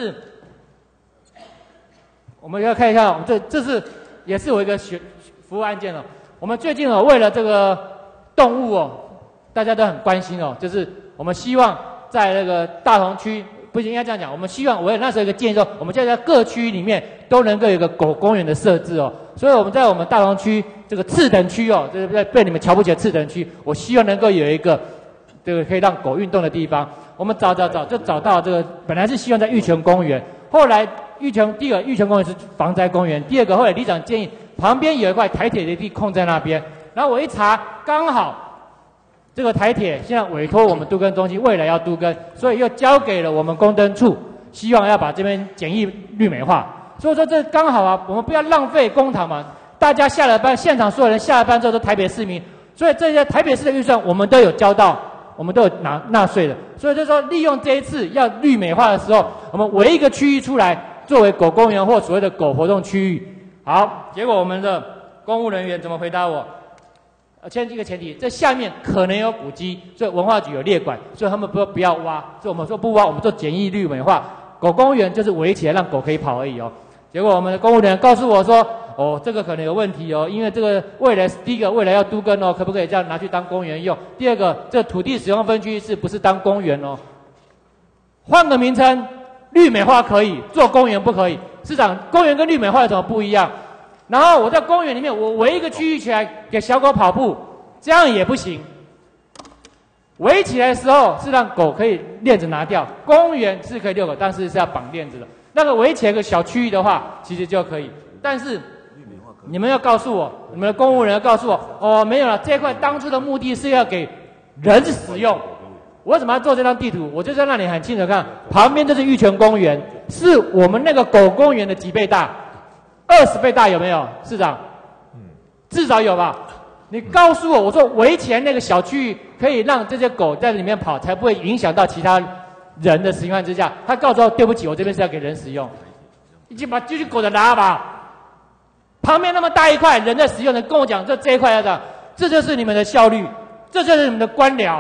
我们要看一下，这这是也是我一个学服务案件哦。我们最近哦，为了这个动物哦，大家都很关心哦，就是我们希望在那个大同区。不是应该这样讲，我们希望我那时候有一个建议说，我们现在在各区里面都能够有一个狗公园的设置哦。所以我们在我们大同区这个次等区哦，就是在被你们瞧不起的次等区，我希望能够有一个这个可以让狗运动的地方。我们找找找就找到这个，本来是希望在玉泉公园，后来玉泉第一个玉泉公园是防灾公园，第二个后来里长建议旁边有一块台铁的地空在那边，然后我一查刚好。这个台铁现在委托我们都更中心，未来要都更，所以又交给了我们公灯处，希望要把这边简易绿美化。所以说这刚好啊，我们不要浪费公帑嘛。大家下了班，现场所有人下了班之后都台北市民，所以这些台北市的预算我们都有交到，我们都有拿纳税的。所以就说利用这一次要绿美化的时候，我们围一个区域出来作为狗公园或所谓的狗活动区域。好，结果我们的公务人员怎么回答我？先一个前提，这下面可能有古迹，所以文化局有列管，所以他们不不要挖，所以我们说不挖，我们做简易绿美化。狗公园就是围起来让狗可以跑而已哦。结果我们的公务人员告诉我说，哦，这个可能有问题哦，因为这个未来第一个未来要都更哦，可不可以这样拿去当公园用？第二个，这个土地使用分区是不是当公园哦？换个名称，绿美化可以，做公园不可以。市长，公园跟绿美化有什么不一样？然后我在公园里面，我围一个区域起来给小狗跑步，这样也不行。围起来的时候是让狗可以链子拿掉，公园是可以遛狗，但是是要绑链子的。那个围起来一个小区域的话，其实就可以。但是你们要告诉我，你们的公务人要告诉我，哦，没有了，这块当初的目的是要给人使用。我为什么要做这张地图？我就在那里很清楚看，旁边就是玉泉公园，是我们那个狗公园的几倍大。二十倍大有没有，市长？至少有吧。你告诉我，我说围起来那个小区域可以让这些狗在里面跑，才不会影响到其他人的情况之下。他告诉我，对不起，我这边是要给人使用，已经把这只狗的拉吧。旁边那么大一块人在使用的，跟我讲这这一块要这样，这就是你们的效率，这就是你们的官僚。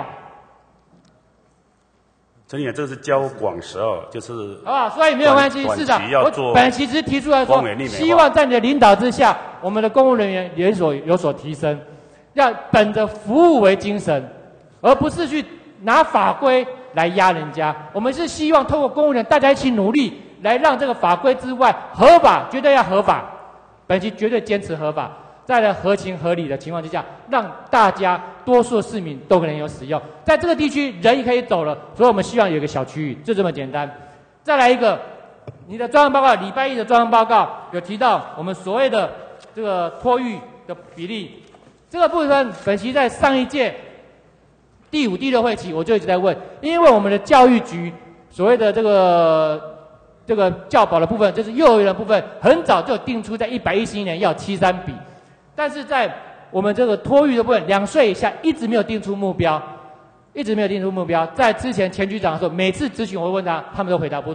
陈议员，这是交广十二，就是啊，所以没有关系，市长，我本期只提出来说，希望在你的领导之下，我们的公务人员有所有所提升，要本着服务为精神，而不是去拿法规来压人家。我们是希望透过公务员大家一起努力，来让这个法规之外合法，绝对要合法，本期绝对坚持合法。在了合情合理的情况之下，让大家多数市民都能有使用。在这个地区人也可以走了，所以我们希望有一个小区域，就这么简单。再来一个，你的专案报告，礼拜一的专案报告有提到我们所谓的这个托育的比例，这个部分本席在上一届第五、第六会期我就一直在问，因为我们的教育局所谓的这个这个教保的部分，就是幼儿园的部分，很早就定出在一百一十一年要七三比。但是在我们这个托育的部分，两岁以下一直没有定出目标，一直没有定出目标。在之前前局长说，每次咨询我会问他，他们都回答不出来。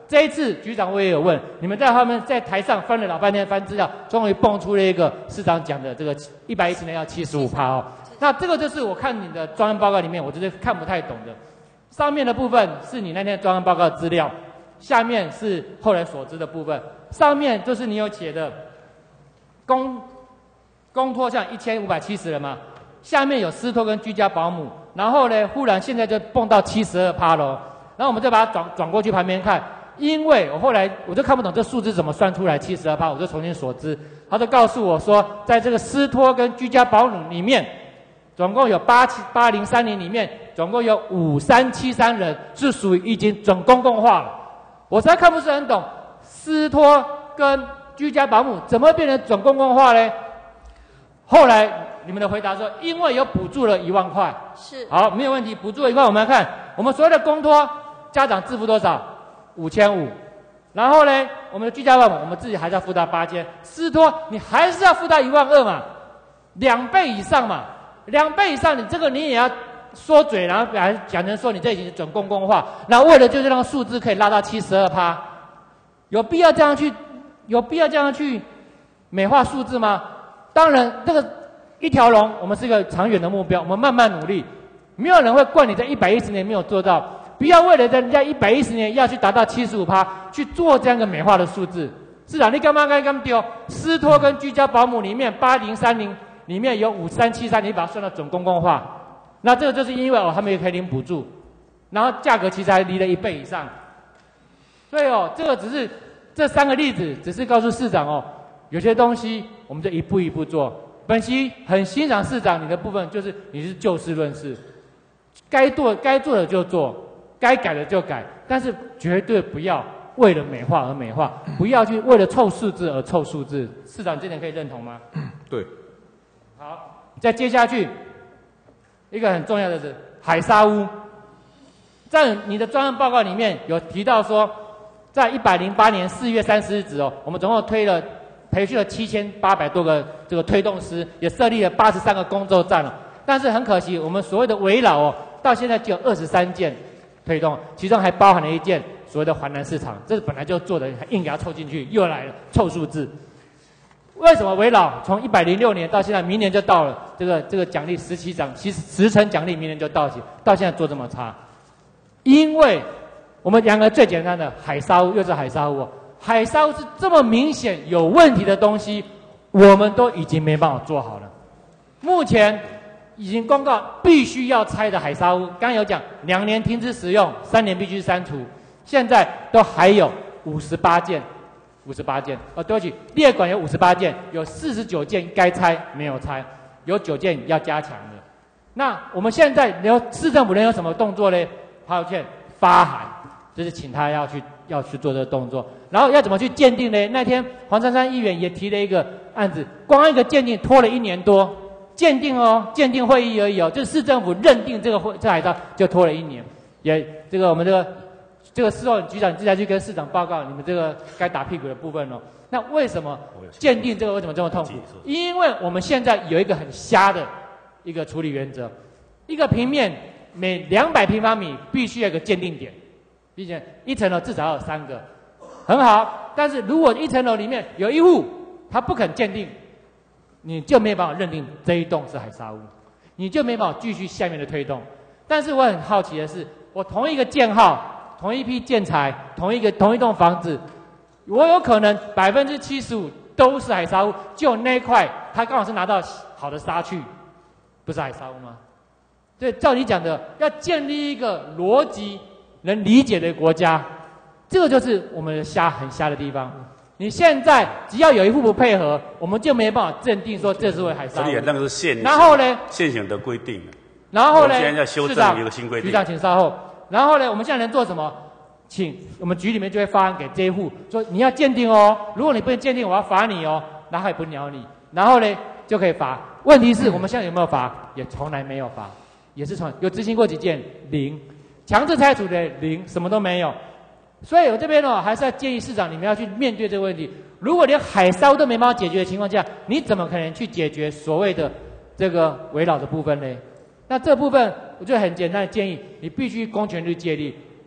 这一次局长我也有问，你们在他们在台上翻了老半天翻资料，终于蹦出了一个市长讲的这个一百一十年要七十五趴哦。那这个就是我看你的专案报告里面，我就是看不太懂的。上面的部分是你那天专案报告的资料，下面是后来所知的部分。上面就是你有写的公公托像一千五百七十人嘛，下面有私托跟居家保姆，然后呢，忽然现在就蹦到七十二趴喽。然后我们再把它转转过去旁边看，因为我后来我就看不懂这数字怎么算出来七十二趴，我就重新所知。他就告诉我说，在这个私托跟居家保姆里面，总共有八七八零三零里面，总共有五三七三人是属于已经准公共化了。我实在看不是很懂，私托跟居家保姆怎么变成准公共化呢？后来你们的回答说，因为有补助了一万块。 是。 好，没有问题，补助了一万，我们来看，我们所有的公托家长自付多少？五千五。然后呢，我们的居家保姆，我们自己还是要付到八千。私托你还是要付到一万二嘛，两倍以上嘛，两倍以上，你这个你也要说嘴，然后还讲成说你这已经是准公共化，然后为了就是让数字可以拉到七十二趴，有必要这样去，有必要这样去美化数字吗？当然，这个一条龙，我们是一个长远的目标，我们慢慢努力，没有人会怪你在一百一十年没有做到。不要为了在人家一百一十年要去达到七十五趴去做这样一个美化的数字。市长，你干嘛该干丢？私托跟居家保姆里面八零三零里面有五三七三，你把它算到准公共化，那这个就是因为哦他们也可以领补助，然后价格其实还离了一倍以上。所以哦，这个只是这三个例子，只是告诉市长哦，有些东西我们就一步一步做。本席很欣赏市长你的部分，就是你是就事论事，该做该做的就做。该改的就改，但是绝对不要为了美化而美化，不要去为了凑数字而凑数字。市长这点可以认同吗？ 对。 好，再接下去，一个很重要的是海沙屋，在你的专案报告里面有提到说，在一百零八年四月三十日止哦，我们总共推了培训了七千八百多个这个推动师，也设立了八十三个工作站了。但是很可惜，我们所谓的围绕哦，到现在只有二十三件。推动，其中还包含了一件所谓的环南市场，这本来就做的，还硬给它凑进去，又来了凑数字。为什么围绕从一百零六年到现在，明年就到了这个这个奖励十七张，其实十成奖励明年就到期，到现在做这么差？因为我们两个最简单的海沙屋又是海沙屋，海沙屋是这么明显有问题的东西，我们都已经没办法做好了。目前。已经公告必须要拆的海沙屋，刚刚有讲两年停止使用，三年必须删除，现在都还有五十八件，五十八件哦，对不起，列管有五十八件，有四十九件该拆没有拆，有九件要加强的。那我们现在留市政府能有什么动作呢？抱歉，发函就是请他要去要去做这个动作，然后要怎么去鉴定呢？那天黄珊珊议员也提了一个案子，光一个鉴定拖了一年多。鉴定哦，鉴定会议而已哦，就是市政府认定这个会这海沙就拖了一年，也这个我们这个这个事后局长自己去跟市长报告你们这个该打屁股的部分哦。那为什么鉴定这个为什么这么痛苦？因为我们现在有一个很瞎的一个处理原则，一个平面每两百平方米必须有一个鉴定点，并且一层楼至少要有三个，很好。但是如果一层楼里面有一户他不肯鉴定。你就没办法认定这一栋是海沙屋，你就没办法继续下面的推动。但是我很好奇的是，我同一个建号、同一批建材、同一个同一栋房子，我有可能百分之七十五都是海沙屋，就那一块他刚好是拿到好的沙去，不是海沙屋吗？所以照你讲的，要建立一个逻辑能理解的国家，这个就是我们瞎很瞎的地方。你现在只要有一户不配合，我们就没办法认定说这是为海沙屋。 那个是现然后呢？ 现行的规定。 然后呢？ 现在要修正一个新规定。 局长，请稍后。然后呢？我们现在能做什么？请我们局里面就会发案给这一户，说你要鉴定哦，如果你不能鉴定，我要罚你哦。然后也不鸟你，然后呢就可以罚。问题是我们现在有没有罚？也从来没有罚，也是从有执行过几件零，强制拆除的零，什么都没有。所以我这边呢，还是要建议市长，你们要去面对这个问题。如果连海沙屋都没办法解决的情况下，你怎么可能去解决所谓的这个围绕的部分呢？那这部分我就很简单的建议，你必须公权力借力，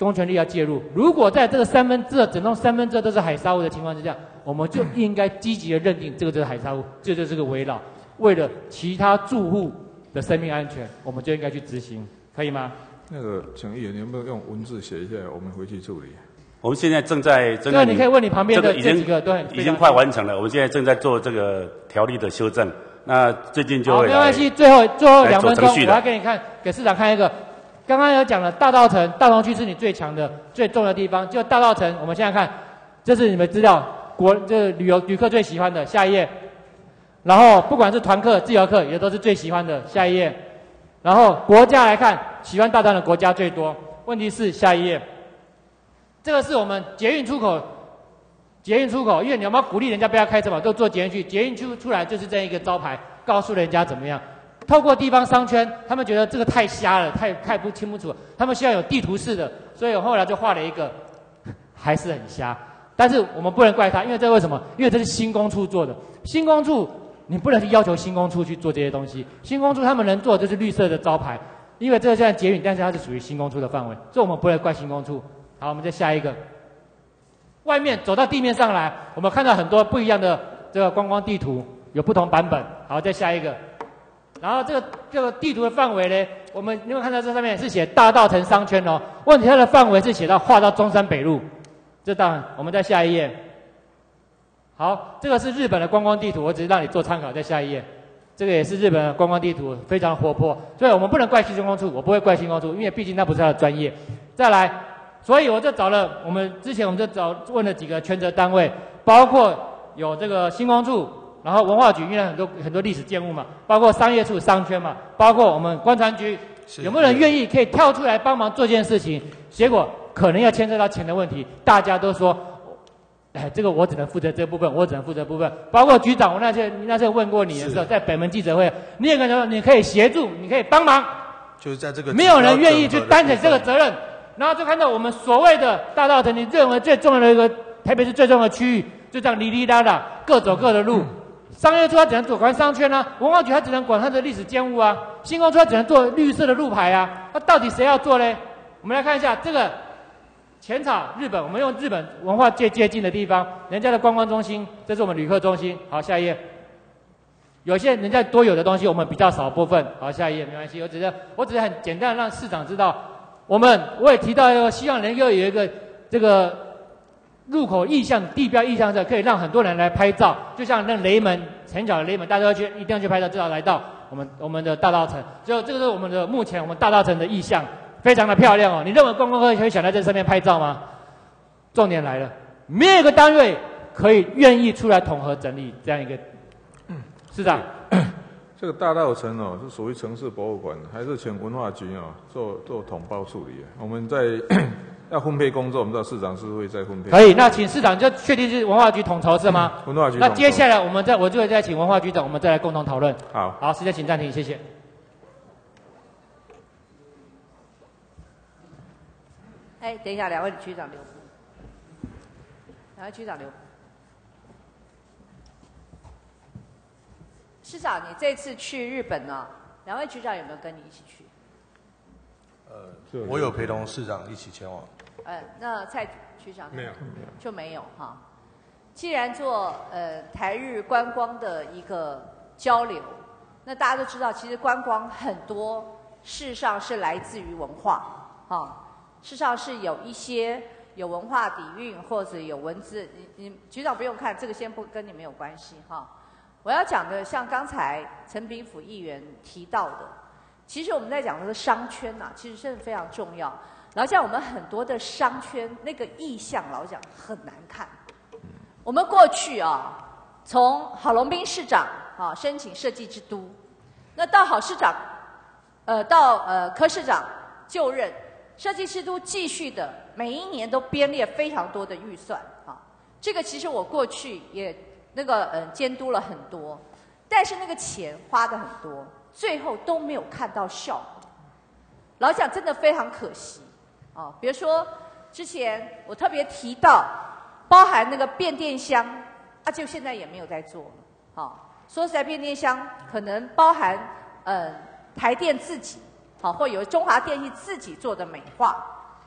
公权力要介入。如果在这个三分之二整栋三分之二都是海沙屋的情况之下，我们就应该积极的认定这个就是海沙屋，这就是个围绕，为了其他住户的生命安全，我们就应该去执行，可以吗？ 那个，请议员，你有没有用文字写一下，我们回去处理？ 我们现在正在针对，你可以问你旁边的这个已经这几个，对， 已经快完成了。我们现在正在做这个条例的修正，那最近就好， 会没关系。最后最后两分钟，我来走程序的要给你看，给市长看一个。刚刚有讲了，大稻埕、大同区是你最强的、最重要的地方。就大稻埕，我们现在看，这是你们资料，国这旅游旅客最喜欢的。下一页。然后不管是团客、自由客，也都是最喜欢的。下一页。然后国家来看，喜欢大稻埕的国家最多。问题是下一页。这个是我们捷运出口，捷运出口，因为你有没有鼓励人家不要开车嘛，都做捷运去，捷运出出来就是这样一个招牌，告诉人家怎么样。透过地方商圈，他们觉得这个太瞎了，太太不清不楚，他们需要有地图式的，所以我后来就画了一个，还是很瞎。但是我们不能怪他，因为这为什么？因为这是新工处做的，新工处你不能去要求新工处去做这些东西，新工处他们能做的就是绿色的招牌，因为这个现在捷运，但是它是属于新工处的范围，所以我们不能怪新工处。好，我们再下一个。外面走到地面上来，我们看到很多不一样的这个观光地图，有不同版本。好，再下一个。然后这个这个地图的范围呢，我们你会看到这上面是写大稻埕商圈哦，问题它的范围是写到划到中山北路。这当然，我们再下一页。好，这个是日本的观光地图，我只是让你做参考。再下一页。这个也是日本的观光地图，非常活泼，所以我们不能怪新工处，我不会怪新工处，因为毕竟那不是他的专业。再来。所以我就找了我们之前我们就找问了几个权责单位，包括有这个新工处，然后文化局，因为很多很多历史建物嘛，包括商业处商圈嘛，包括我们观传局，有没有人愿意可以跳出来帮忙做这件事情？结果可能要牵涉到钱的问题，大家都说，哎，这个我只能负责这部分，我只能负责部分。包括局长，我那次那次问过你的时候，在北门记者会，你也可能你可以协助，你可以帮忙， 就是在这个没有人愿意去担起这个责任。然后就看到我们所谓的大稻埕，你认为最重要的一个台北市最重要的区域，就这样哩哩啦啦，各走各的路。商业处它只能管商圈啊，文化局它只能管它的历史建物啊，新工处它只能做绿色的路牌啊。那到底谁要做呢？我们来看一下这个浅草日本，我们用日本文化最接近的地方，人家的观光中心，这是我们旅客中心。好，下一页。有些人家多有的东西，我们比较少部分。好，下一页没关系，我只是我只是很简单让市长知道。我们我也提到一个，希望能够有一个这个入口意向、地标意向的，可以让很多人来拍照。就像那雷门、前脚的雷门，大家要去一定要去拍照，至少来到我们我们的大稻埕。所以这个是我们的目前我们大稻埕的意向，非常的漂亮哦。你认为观光客会想在这上面拍照吗？重点来了，没有一个单位可以愿意出来统合整理这样一个。市长。 这个大稻埕哦，是属于城市博物馆，还是请文化局哦做做统包处理？我们在要分配工作，我们知道市长是会再分配。 可以，那请市长就确定是文化局统筹是吗？ 嗯、文化局。 那接下来我们再我就会再请文化局长，我们再来共同讨论。 好， 好，时间请暂停，谢谢。 哎，等一下，两位局长留步，两位局长留步。市长，你这次去日本呢？两位局长有没有跟你一起去？ 呃，我有陪同市长一起前往。 呃，那蔡局长没有， 就没有哈。既然做呃台日观光的一个交流，那大家都知道，其实观光很多事实上是来自于文化，哈，事实上是有一些有文化底蕴或者有文字。你你局长不用看，这个先不跟你们有关系哈。我要讲的，像刚才陈炳甫议员提到的，其实我们在讲的是商圈呐、啊，其实真的非常重要。老讲我们很多的商圈那个意象，老讲很难看。我们过去啊，从郝龙斌市长啊申请设计之都，那到郝市长，呃，到呃柯市长就任，设计之都继续的每一年都编列非常多的预算啊。这个其实我过去也。那个呃监督了很多，但是那个钱花的很多，最后都没有看到效果。老讲真的非常可惜啊！比如说之前我特别提到，包含那个变电箱，啊，就现在也没有在做了。啊，说实在，变电箱可能包含呃台电自己，好、啊，或有中华电信自己做的美化，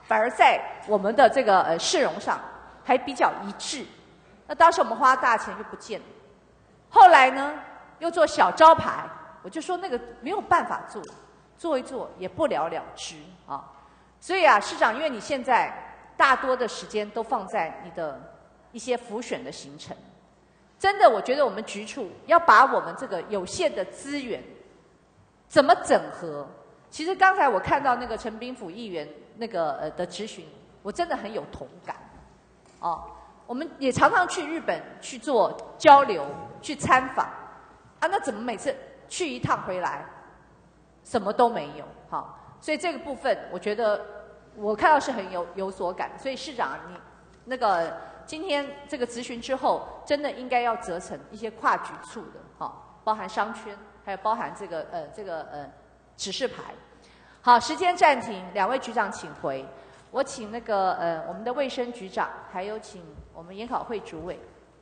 反而在我们的这个呃市容上还比较一致。那当时我们花大钱就不见了，后来呢又做小招牌，我就说那个没有办法做，做一做也不了了之啊。所以啊，市长，因为你现在大多的时间都放在你的一些辅选的行程，真的，我觉得我们局处要把我们这个有限的资源怎么整合。其实刚才我看到那个陈炳甫议员那个呃的质询，我真的很有同感。哦，我们也常常去日本去做交流、去参访，啊，那怎么每次去一趟回来什么都没有？哈、哦，所以这个部分我觉得我看到是很有有所感。所以市长，你那个今天这个质询之后，真的应该要责成一些跨局处的，哈、哦，包含商圈，还有包含这个呃这个呃指示牌。好，时间暂停，两位局长请回。我请那个呃我们的卫生局长，还有请我们研考会主委。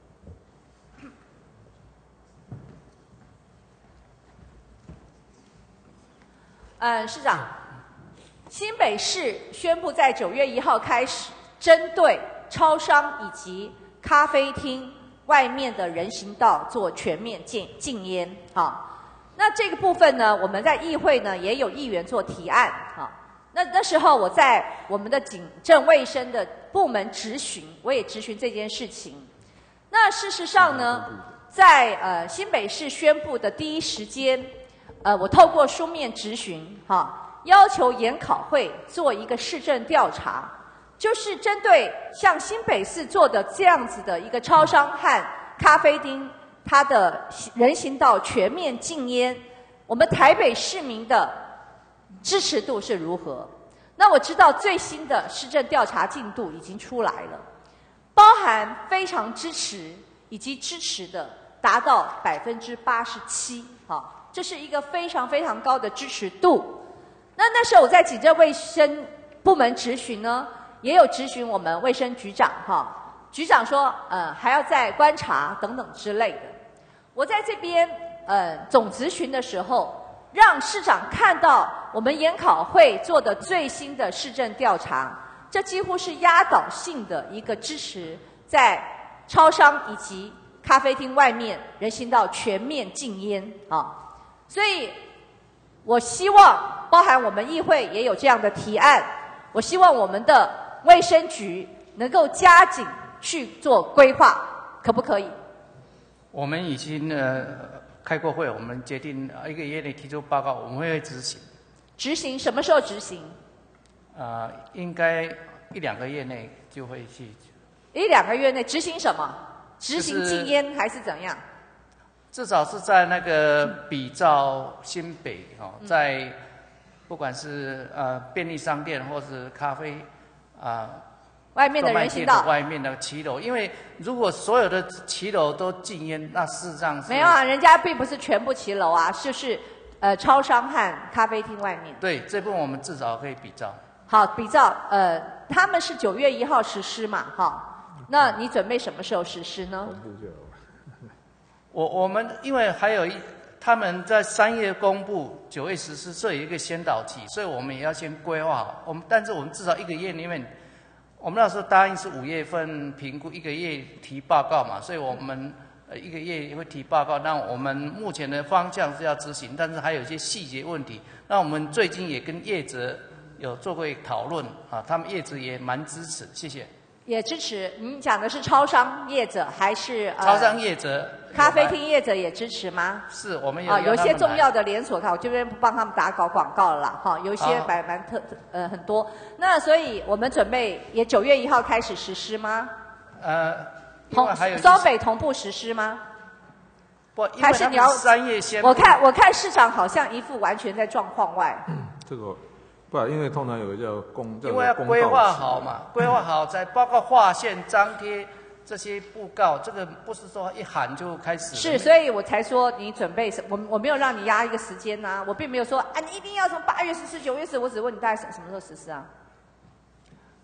嗯，市长，新北市宣布在九月一号开始，针对超商以及咖啡厅外面的人行道做全面禁禁烟。啊，那这个部分呢，我们在议会呢也有议员做提案。啊，那那时候我在我们的警政卫生的部门质询，我也质询这件事情。那事实上呢，在呃新北市宣布的第一时间，呃，我透过书面质询，哈、啊，要求研考会做一个市政调查，就是针对像新北市做的这样子的一个超商和咖啡厅，它的人行道全面禁烟，我们台北市民的支持度是如何？那我知道最新的市政调查进度已经出来了，包含非常支持以及支持的达到百分之八十七，好，这是一个非常非常高的支持度。那那时候我在警政卫生部门质询呢，也有质询我们卫生局长，哈，局长说，呃，还要再观察等等之类的。我在这边呃总质询的时候，让市长看到我们研考会做的最新的市政调查，这几乎是压倒性的一个支持，在超商以及咖啡厅外面人行道全面禁烟啊。所以我希望包含我们议会也有这样的提案，我希望我们的卫生局能够加紧去做规划，可不可以？ 我们已经呃开过会，我们决定一个月内提出报告，我们会执行。 执行什么时候执行？ 啊、呃，应该一两个月内就会去。 一两个月内执行什么？执行禁烟还是怎样？ 至少是在那个比照新北哦，在不管是呃便利商店或是咖啡啊、呃、 外面的人行道外面的骑楼，因为如果所有的骑楼都禁烟，那事实上是没有啊，人家并不是全部骑楼啊，就是呃超商和咖啡厅外面。 对，这部分我们至少可以比照。 好，比照呃，他们是九月一号实施嘛，哈，那你准备什么时候实施呢？ 我我们因为还有一，他们在三月公布，九月实施，这有一个先导期，所以我们也要先规划好。我们但是我们至少一个月里面，我们那时候答应是五月份评估，一个月提报告嘛，所以我们呃一个月也会提报告。那我们目前的方向是要执行，但是还有一些细节问题。那我们最近也跟业者有做过讨论啊，他们业者也蛮支持，谢谢。 也支持。您讲的是超商业者还是呃？ 超商业者。 咖啡厅业者也支持吗？ 是，我们有啊，有一些重要的连锁卡，我这边不帮他们打搞广告了啦，哈，有一些蛮蛮特呃很多。那所以我们准备也九月一号开始实施吗？ 呃， 同还有双北同步实施吗？ 不， 还是你要三月先？ 我看我看市长好像一副完全在状况外。 嗯、这个不，因为通常有个叫公， 因为要规划好嘛，规划好再包括划线、张贴。这些布告，这个不是说一喊就开始。 是，所以我才说你准备，我我没有让你压一个时间呐、啊，我并没有说啊，你一定要从八月实施、九月实施，我只问你大概什什么时候实施啊？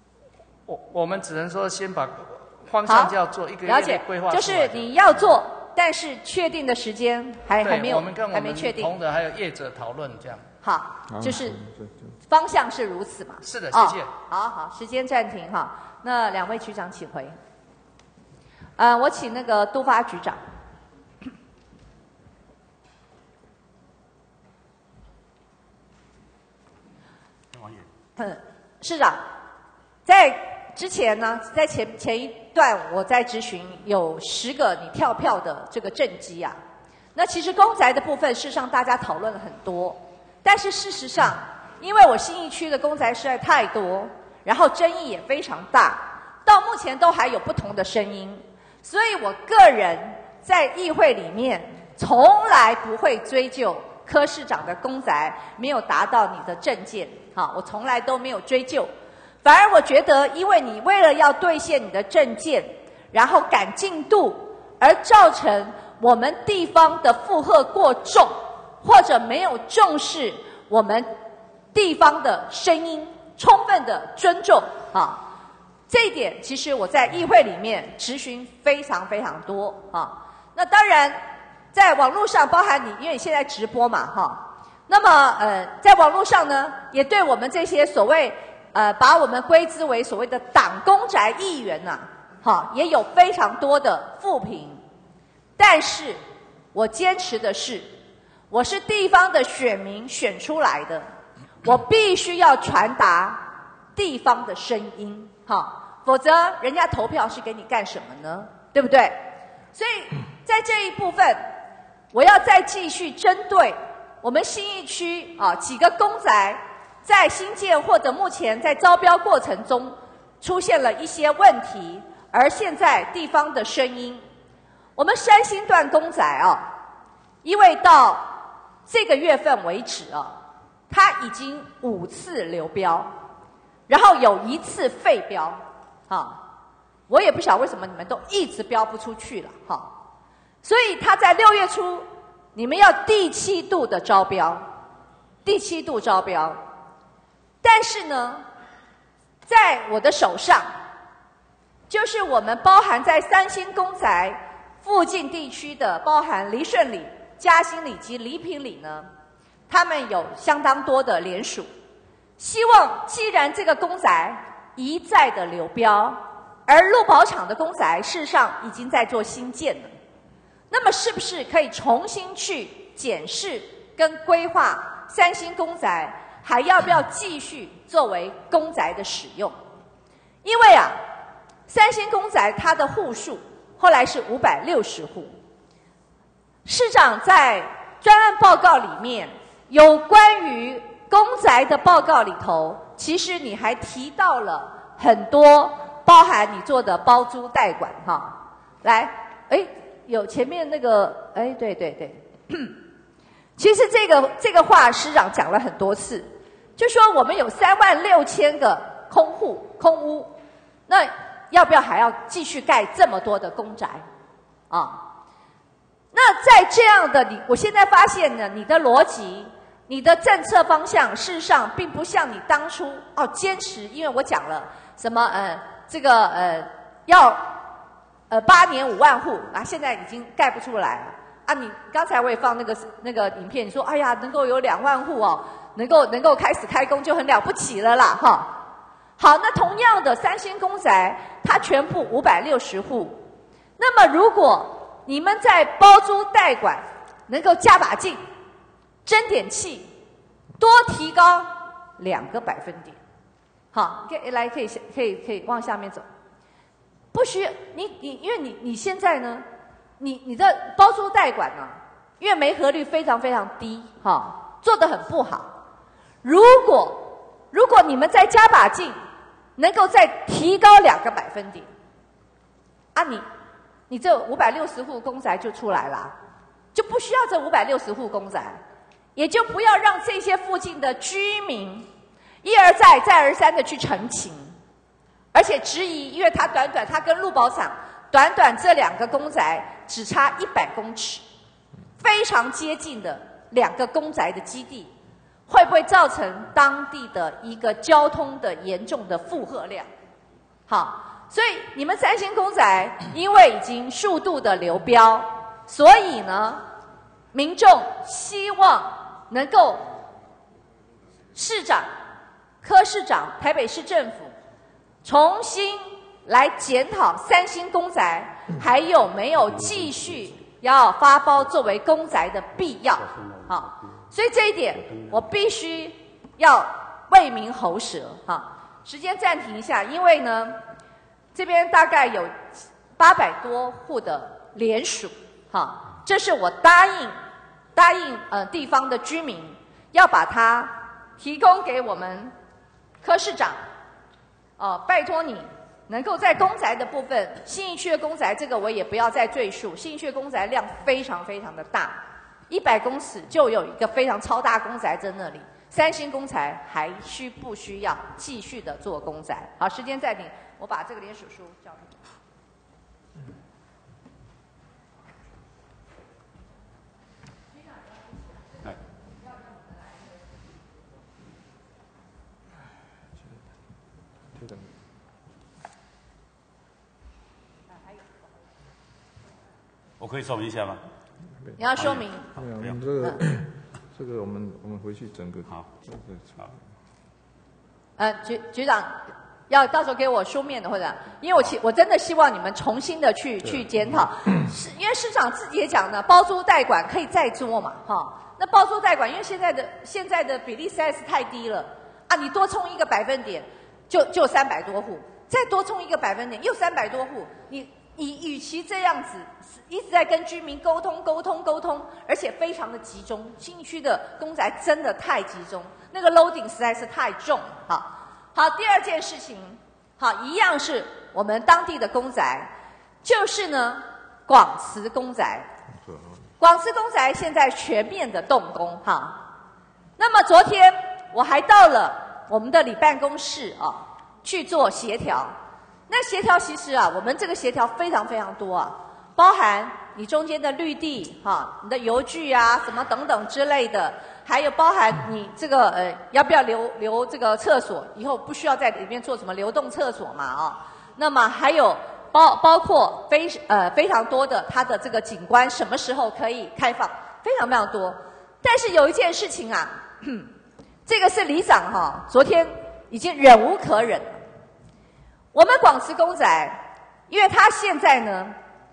我我们只能说先把方向就要做一个月的规划。 就是你要做， 但是确定的时间还还没有， 我们跟我们还没确定。 同的还有业者讨论这样。 好，就是方向是如此嘛？ 是的，谢谢。 哦、好好，时间暂停哈。那两位局长请回。呃，我请那个都发局长。嗯，市长，在之前呢，在前前一段我在质询有十个你跳票的这个政绩啊。那其实公宅的部分，事实上大家讨论了很多，但是事实上，因为我信义区的公宅实在太多，然后争议也非常大，到目前都还有不同的声音，所以我个人在议会里面从来不会追究柯市长的公宅没有达到你的政见。好，我从来都没有追究，反而我觉得，因为你为了要兑现你的政见，然后赶进度，而造成我们地方的负荷过重，或者没有重视我们地方的声音，充分的尊重啊，这一点其实我在议会里面质询非常非常多啊。那当然，在网络上，包含你，因为你现在直播嘛，哈。那么，呃，在网络上呢，也对我们这些所谓，呃，把我们归之为所谓的党公宅议员呐、啊，哈，也有非常多的负评。但是，我坚持的是，我是地方的选民选出来的，我必须要传达地方的声音，哈，否则人家投票是给你干什么呢？对不对？所以在这一部分，我要再继续针对我们信义区啊几个公宅在新建或者目前在招标过程中出现了一些问题，而现在地方的声音，我们山新段公宅啊，因为到这个月份为止啊，它已经五次流标，然后有一次废标啊，我也不晓得为什么你们都一直标不出去了哈，所以它在六月初。你们要第七度的招标，第七度招标，但是呢，在我的手上，就是我们包含在三星公宅附近地区的，包含梨顺里、嘉兴里及礼品里呢，他们有相当多的联署，希望既然这个公宅一再的流标，而陆宝厂的公宅事实上已经在做新建了。那么是不是可以重新去检视跟规划三星公宅，还要不要继续作为公宅的使用？因为啊，三星公宅它的户数后来是五百六十户。市长在专案报告里面有关于公宅的报告里头，其实你还提到了很多，包含你做的包租代管哈。来，哎。有前面那个，哎，对对对，其实这个这个话，市长讲了很多次，就说我们有三万六千个空户、空屋，那要不要还要继续盖这么多的公宅啊？那在这样的你，我现在发现呢，你的逻辑、你的政策方向，事实上并不像你当初哦坚持，因为我讲了什么呃，这个呃要。呃，八年五万户啊，现在已经盖不出来了啊！你刚才我也放那个那个影片，你说哎呀，能够有两万户哦，能够能够开始开工就很了不起了啦，哈。好，那同样的三星公宅，它全部五百六十户，那么如果你们在包租代管能够加把劲，争点气，多提高两个百分点，好，可以来可以可以可以往下面走。不需要你你，因为你你现在呢，你你的包租代管呢、啊，因为媒合率非常非常低，哈、哦，做得很不好。如果如果你们再加把劲，能够再提高两个百分点，啊你，你这五百六十户公宅就出来了，就不需要这五百六十户公宅，也就不要让这些附近的居民一而再再而三的去陈情。而且质疑，因为它短短，它跟陆宝厂短短这两个公宅只差一百公尺，非常接近的两个公宅的基地，会不会造成当地的一个交通的严重的负荷量？好，所以你们三星公宅因为已经数度的流标， 所以呢，民众希望能够市长、柯市长、台北市政府重新来检讨三星公宅还有没有继续要发包作为公宅的必要。好，所以这一点我必须要为民喉舌。哈，时间暂停一下，因为呢，这边大概有八百多户的联署。哈，这是我答应答应呃地方的居民要把它提供给我们柯市长。哦、呃，拜托你能够在公宅的部分，信义区的公宅这个我也不要再赘述，信义区的公宅量非常非常的大，一百公尺就有一个非常超大公宅在那里。三星公宅还需不需要继续的做公宅？好，时间暂停，我把这个联署书交给你。 我可以说明一下吗？ 你要说明。 没有，我们这个、嗯、这个我们我们回去整个好， 好。 呃，局局长要到时候给我书面的或者，因为我其我真的希望你们重新的去去检讨，是因为市长自己也讲呢，包租代管可以再做嘛，哈、哦。那包租代管，因为现在的现在的比例实在是太低了啊，你多冲一个百分点，就就三百多户，再多冲一个百分点，又三百多户，你。你与其这样子一直在跟居民沟通、沟通、沟通，而且非常的集中，信义区的公宅真的太集中，那个 loading 实在是太重。好，好，第二件事情，好，一样是我们当地的公宅，就是呢广慈公宅。广慈公宅现在全面的动工哈。那么昨天我还到了我们的里办公室啊去做协调。那协调其实啊，我们这个协调非常非常多啊，包含你中间的绿地哈、啊，你的邮具啊，什么等等之类的，还有包含你这个呃要不要留留这个厕所，以后不需要在里面做什么流动厕所嘛啊。那么还有包包括非呃非常多的它的这个景观什么时候可以开放，非常非常多。但是有一件事情啊，这个是里长哈、啊，昨天已经忍无可忍了。我们广慈公宅，因为它现在呢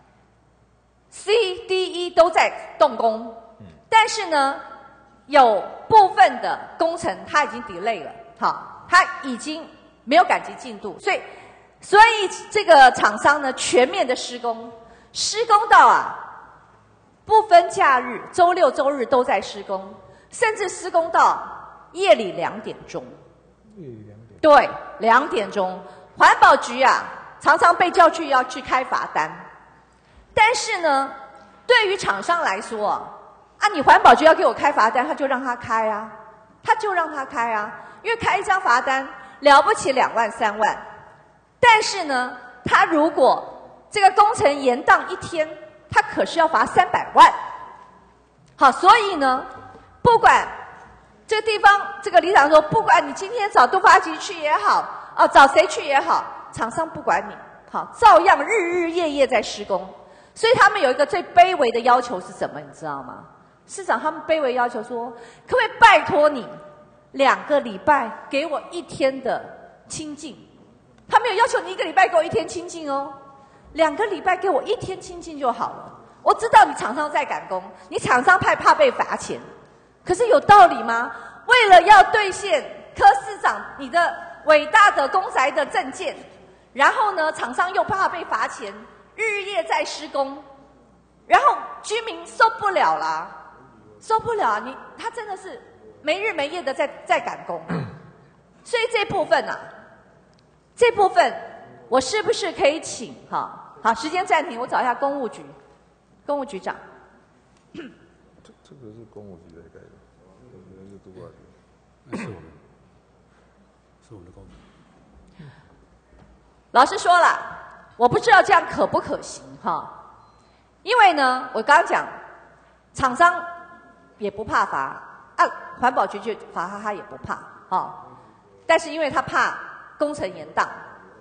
，C、D、E 都在动工，但是呢，有部分的工程它已经 delay 了，好，它已经没有赶及进度，所以，所以这个厂商呢，全面的施工，施工到啊，不分假日，周六周日都在施工，甚至施工到夜里两点钟，夜里两点，对，两点钟。环保局啊，常常被叫去要去开罚单，但是呢，对于厂商来说啊，啊，你环保局要给我开罚单，他就让他开啊，他就让他开啊，因为开一张罚单了不起两万三万，但是呢，他如果这个工程延宕一天，他可是要罚三百万。好，所以呢，不管这个地方，这个里长说，不管你今天找都发局去也好。哦，找谁去也好，厂商不管你，好，照样日日夜夜在施工。所以他们有一个最卑微的要求是什么？你知道吗？市长他们卑微要求说，可不可以拜托你两个礼拜给我一天的清净？他没有要求你一个礼拜给我一天清净哦，两个礼拜给我一天清净就好了。我知道你厂商在赶工，你厂商怕怕被罚钱，可是有道理吗？为了要兑现柯市长你的伟大的公宅的政见，然后呢，厂商又怕被罚钱，日夜在施工，然后居民受不了啦，受不了啊！你他真的是没日没夜的在在赶工，所以这部分啊，这部分我是不是可以请哈？好，时间暂停，我找一下公务局，公务局长。 这这个是公务局在盖的，这个是都管局， 那是我们。是我们的工作。 老实说了，我不知道这样可不可行哈，因为呢，我刚刚讲，厂商也不怕罚啊，环保局就罚他，他也不怕哈，但是因为他怕工程延宕，那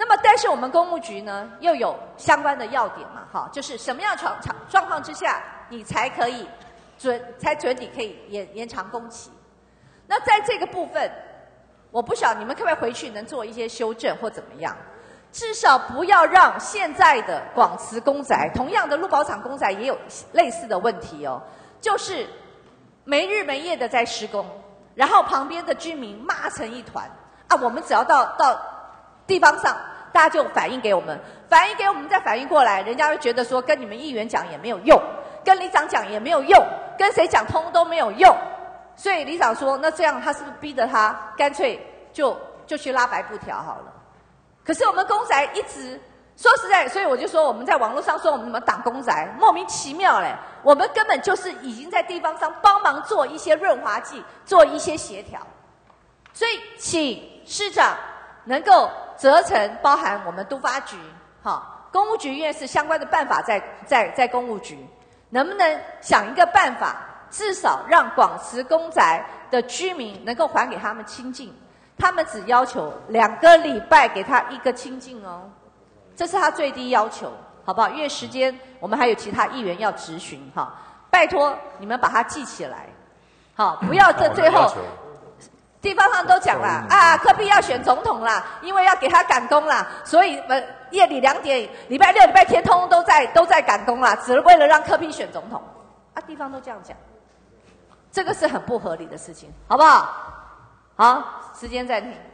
那么，但是我们公务局呢，又有相关的要点嘛，哈，就是什么样状状状况之下，你才可以准才准你可以延延长工期。那在这个部分，我不晓得你们可不可以回去能做一些修正或怎么样，至少不要让现在的广慈公宅，同样的鹿宝厂公宅也有类似的问题哦，就是没日没夜的在施工，然后旁边的居民骂成一团啊，我们只要到到地方上，大家就反映给我们，反映给我们再反映过来，人家会觉得说跟你们议员讲也没有用，跟里长讲也没有用，跟谁讲通都没有用。所以里长说，那这样他是不是逼着他干脆就就去拉白布条好了？可是我们公宅一直说实在，所以我就说我们在网络上说我们挡公宅，莫名其妙嘞，我们根本就是已经在地方上帮忙做一些润滑剂，做一些协调。所以请市长能够责成，包含我们都发局、哈公务局，因为是相关的办法在在在公务局，能不能想一个办法，至少让广慈公宅的居民能够还给他们清净？他们只要求两个礼拜给他一个清净哦，这是他最低要求，好不好？因为时间我们还有其他议员要质询哈，拜托你们把它记起来，好，不要这最后。地方上都讲了啊，柯 P 要选总统啦，因为要给他赶工啦，所以呃夜里两点，礼拜六、礼拜天通通都在都在赶工啦，只是为了让柯 P 选总统啊，地方都这样讲，这个是很不合理的事情，好不好？好，时间暂停。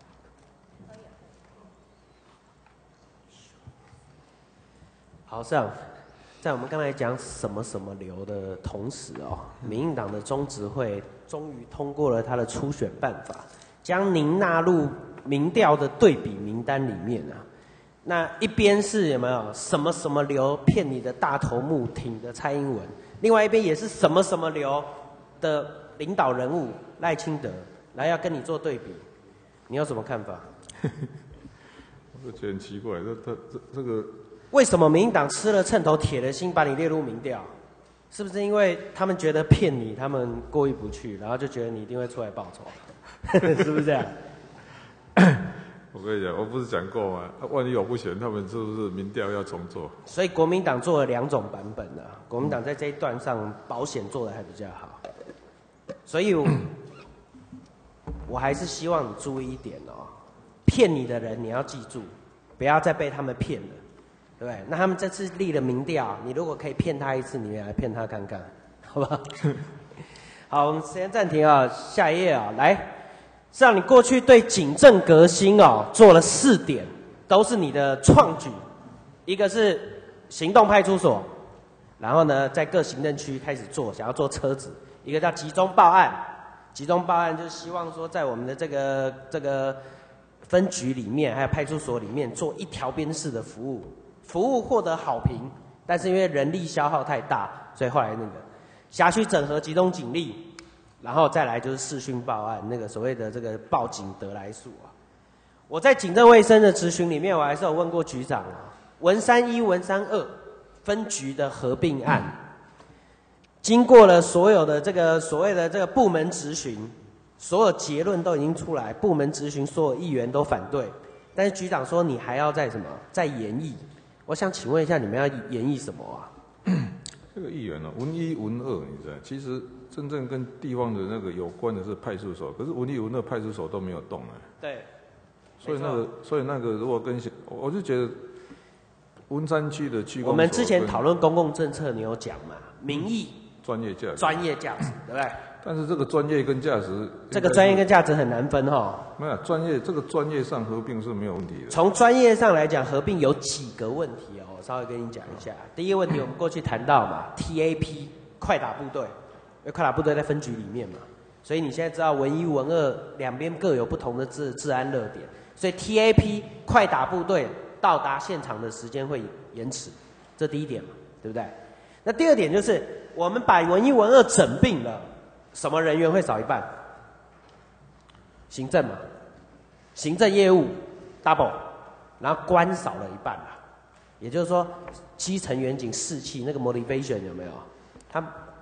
好，市长，在我们刚才讲什么什么流的同时哦，民进党的中执会终于通过了他的初选办法，将您纳入民调的对比名单里面啊。那一边是有没有什么什么流骗你的大头目挺的蔡英文，另外一边也是什么什么流的领导人物赖清德来要跟你做对比，你有什么看法？ 我就觉得很奇怪，这这这这个为什么民进党吃了秤砣铁了心把你列入民调？是不是因为他们觉得骗你，他们过意不去，然后就觉得你一定会出来报仇？是不是这样？ 我跟你讲，我不是讲过吗？啊、万一我不选，他们是不是民调要重做？ 所以国民党做了两种版本的、啊，国民党在这一段上保险做的还比较好。所以我，我还是希望你注意一点哦，骗你的人你要记住，不要再被他们骗了。对不对？那他们这次立了民调，你如果可以骗他一次，你也来骗他看看，好不好？好，我们时间暂停啊，下一页啊，来，市长，你过去对警政革新哦做了四点，都是你的创举，一个是行动派出所，然后呢，在各行政区开始做，想要做车子，一个叫集中报案，集中报案就是希望说，在我们的这个这个分局里面，还有派出所里面做一条边式的服务。服务获得好评，但是因为人力消耗太大，所以后来那个辖区整合集中警力，然后再来就是视讯报案，那个所谓的这个报警得来速啊。我在警政卫生的质询里面，我还是有问过局长啊，文山一、文山二分局的合并案，经过了所有的这个所谓的这个部门质询，所有结论都已经出来，部门质询所有议员都反对，但是局长说你还要再什么再研议。我想请问一下，你们要研议什么啊？ 这个议员呢、啊，文一、文二，你知道，其实真正跟地方的那个有关的是派出所，可是文一、文二派出所都没有动啊。 对。 所以那个，所以那个，如果跟我就觉得文山区的区公所， 我们之前讨论公共政策，你有讲嘛？民意、 专业价值、 专业价值，对不对？ 但是这个专业跟价值， 这个专业跟价值很难分哈。 没有专业，这个专业上合并是没有问题的。 从专业上来讲，合并有几个问题哦，我稍微跟你讲一下。第一个问题，我们过去谈到嘛 ，T A P 快打部队，因为快打部队在分局里面嘛，所以你现在知道文一、文二两边各有不同的治治安热点，所以 T A P 快打部队到达现场的时间会延迟，这第一点嘛，对不对？那第二点就是我们把文一、文二整并了。什么人员会少一半？行政嘛，行政业务 double， 然后官少了一半啦。也就是说，基层员警士气那个 motivation 有没有？他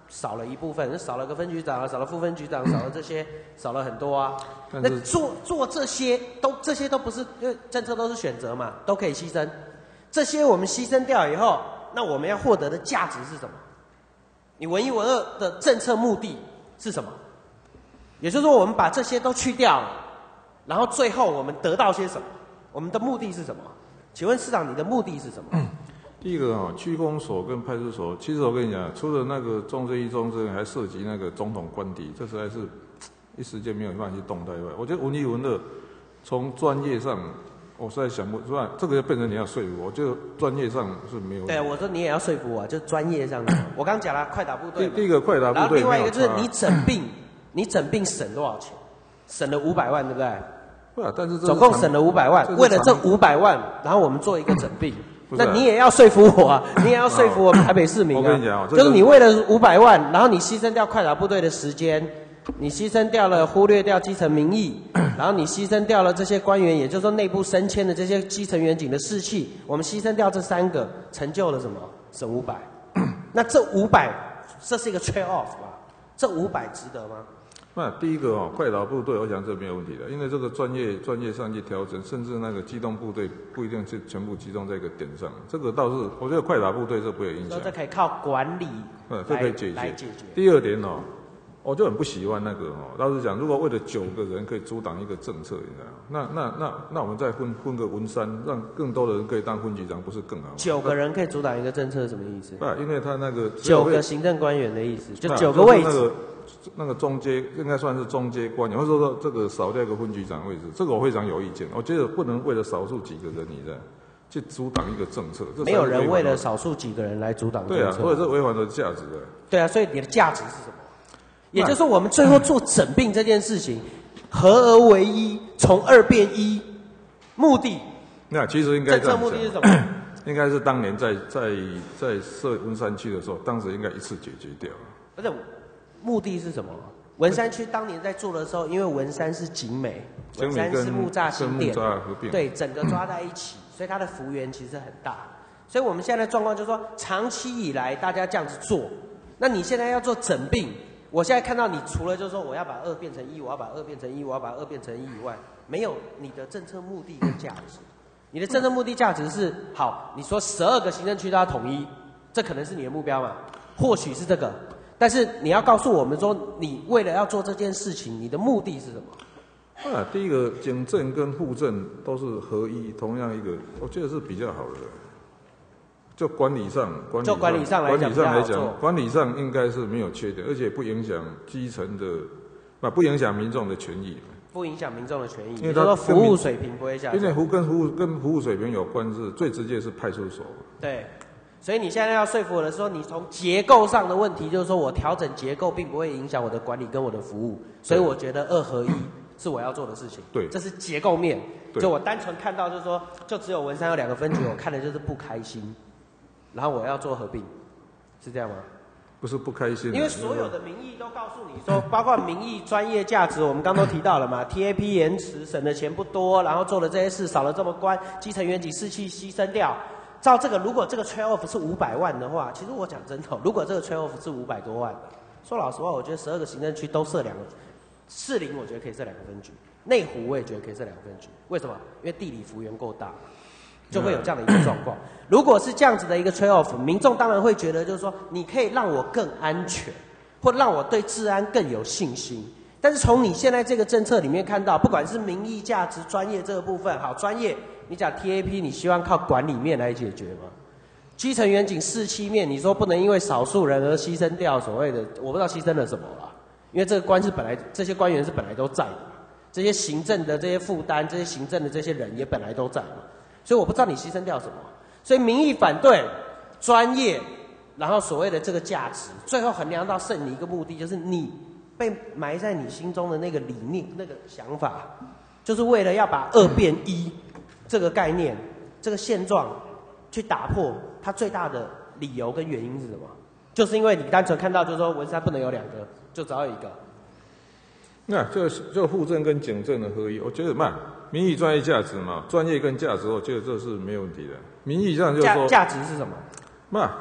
少了一部分，少了个分局长，少了副分局长，少了这些，少了很多啊。那做做这些都这些都不是，因为政策都是选择嘛，都可以牺牲。这些我们牺牲掉以后，那我们要获得的价值是什么？你文一文二的政策目的是什么？也就是说，我们把这些都去掉了，然后最后我们得到些什么？我们的目的是什么？请问市长，你的目的是什么？ 第一个啊，区公所跟派出所，其实我跟你讲，除了那个中正一中正，还涉及那个总统官邸，这实在是一时间没有办法去动态外。我觉得文一文二从专业上，我实在想不出来，这个就变成你要说服我，我觉得专业上是没有。 对，我说你也要说服我，就专业上的。我刚讲了快打部队。 第一个快打部队， 然后另外一个就是你整并，你整并省多少钱？省了五百万，对不对？ 对啊，但是总共省了五百万，为了这五百万，然后我们做一个整并。那你也要说服我啊，你也要说服我们台北市民啊。 我跟你讲， 就是你为了五百万，然后你牺牲掉快打部队的时间，你牺牲掉了忽略掉基层民意，然后你牺牲掉了这些官员，也就是说内部升迁的这些基层员警的士气，我们牺牲掉这三个，成就了什么？省五百。那这五百，这是一个 trade off 吧？这五百值得吗？ 那第一个哦，快打部队，我想这没有问题的，因为这个专业专业上去调整，甚至那个机动部队不一定是全部集中在一个点上，这个倒是我觉得快打部队这不会有影响。 这可以靠管理， 嗯，这可以解决。 来解决。 第二点哦，我就很不喜欢那个哦，老实讲，如果为了九个人可以阻挡一个政策，你知道吗？那那那那我们再分分个文山，让更多的人可以当分局长，不是更好吗？ 九个人可以阻挡一个政策是什么意思？ 不，因为他那个九个行政官员的意思，就九个位置。 那个中阶应该算是中阶官员，或者说这个少掉一个分局长位置，这个我非常有意见。我觉得不能为了少数几个人，你在去阻挡一个政策。 没有人为了少数几个人来阻挡政策。 对啊，所以这违反了价值的。 对啊，所以你的价值是什么？也就是说，我们最后做整并这件事情，合而为一，从二变一，目的。 那其实应该这样讲。政策目的是什么？ 应该是当年在在在设文山区的时候，当时应该一次解决掉。 不是。目的是什么？文山区当年在做的时候，因为文山是景美，文山是木栅新店，对，整个抓在一起，所以它的幅员其实很大。所以我们现在的状况就是说，长期以来大家这样子做，那你现在要做整并，我现在看到你除了就是说我要把二变成一，我要把二变成一，我要把二变成一以外，没有你的政策目的跟价值。你的政策目的价值是好，你说十二个行政区都要统一，这可能是你的目标嘛？或许是这个。但是你要告诉我们说，你为了要做这件事情，你的目的是什么？ 啊，第一个警政跟户政都是合一，同样一个，我觉得是比较好的。就管理上，管理上， 就管理上来讲， 管理上来讲，管理上应该是没有缺点，而且不影响基层的，啊，不影响民众的权益。 不影响民众的权益， 因为他说服务水平不会下降。 因为服跟服务跟服务水平有关，是最直接是派出所。 对。所以你现在要说服我的说，你从结构上的问题，就是说我调整结构，并不会影响我的管理跟我的服务，所以我觉得二合一是我要做的事情。 对， 这是结构面。就我单纯看到就是说，就只有文山有两个分局，我看的就是不开心，然后我要做合并，是这样吗？ 不是不开心， 因为所有的民意都告诉你说，包括民意、专业价值，我们刚都提到了嘛 ，T A P 延迟省的钱不多，然后做了这些事少了这么关，基层员警士气牺牲掉。照这个，如果这个 trade off 是五百万的话，其实我讲真的，如果这个 trade off 是五百多万的，说老实话，我觉得十二个行政区都设两个，士林我觉得可以设两个分局，内湖我也觉得可以设两个分局，为什么？因为地理幅员够大，就会有这样的一个状况。如果是这样子的一个 trade off， 民众当然会觉得就是说，你可以让我更安全，或让我对治安更有信心。但是从你现在这个政策里面看到，不管是民意价值、专业这个部分，好，专业。你讲 T A P， 你希望靠管理面来解决吗？基层员警士气面，你说不能因为少数人而牺牲掉所谓的，我不知道牺牲了什么啦。因为这个官是本来这些官员是本来都在的嘛，这些行政的这些负担，这些行政的这些人也本来都在嘛，所以我不知道你牺牲掉什么。所以民意反对，专业，然后所谓的这个价值，最后衡量到剩你一个目的，就是你被埋在你心中的那个理念、那个想法，就是为了要把二变一。这个概念，这个现状，去打破它最大的理由跟原因是什么？就是因为你单纯看到，就是说文山不能有两个，就只要有一个。 那这就户政跟警政的合一，我觉得嘛，民意专业价值嘛，专业跟价值，我觉得这是没有问题的。民意上就是说价价值是什么？ 嘛，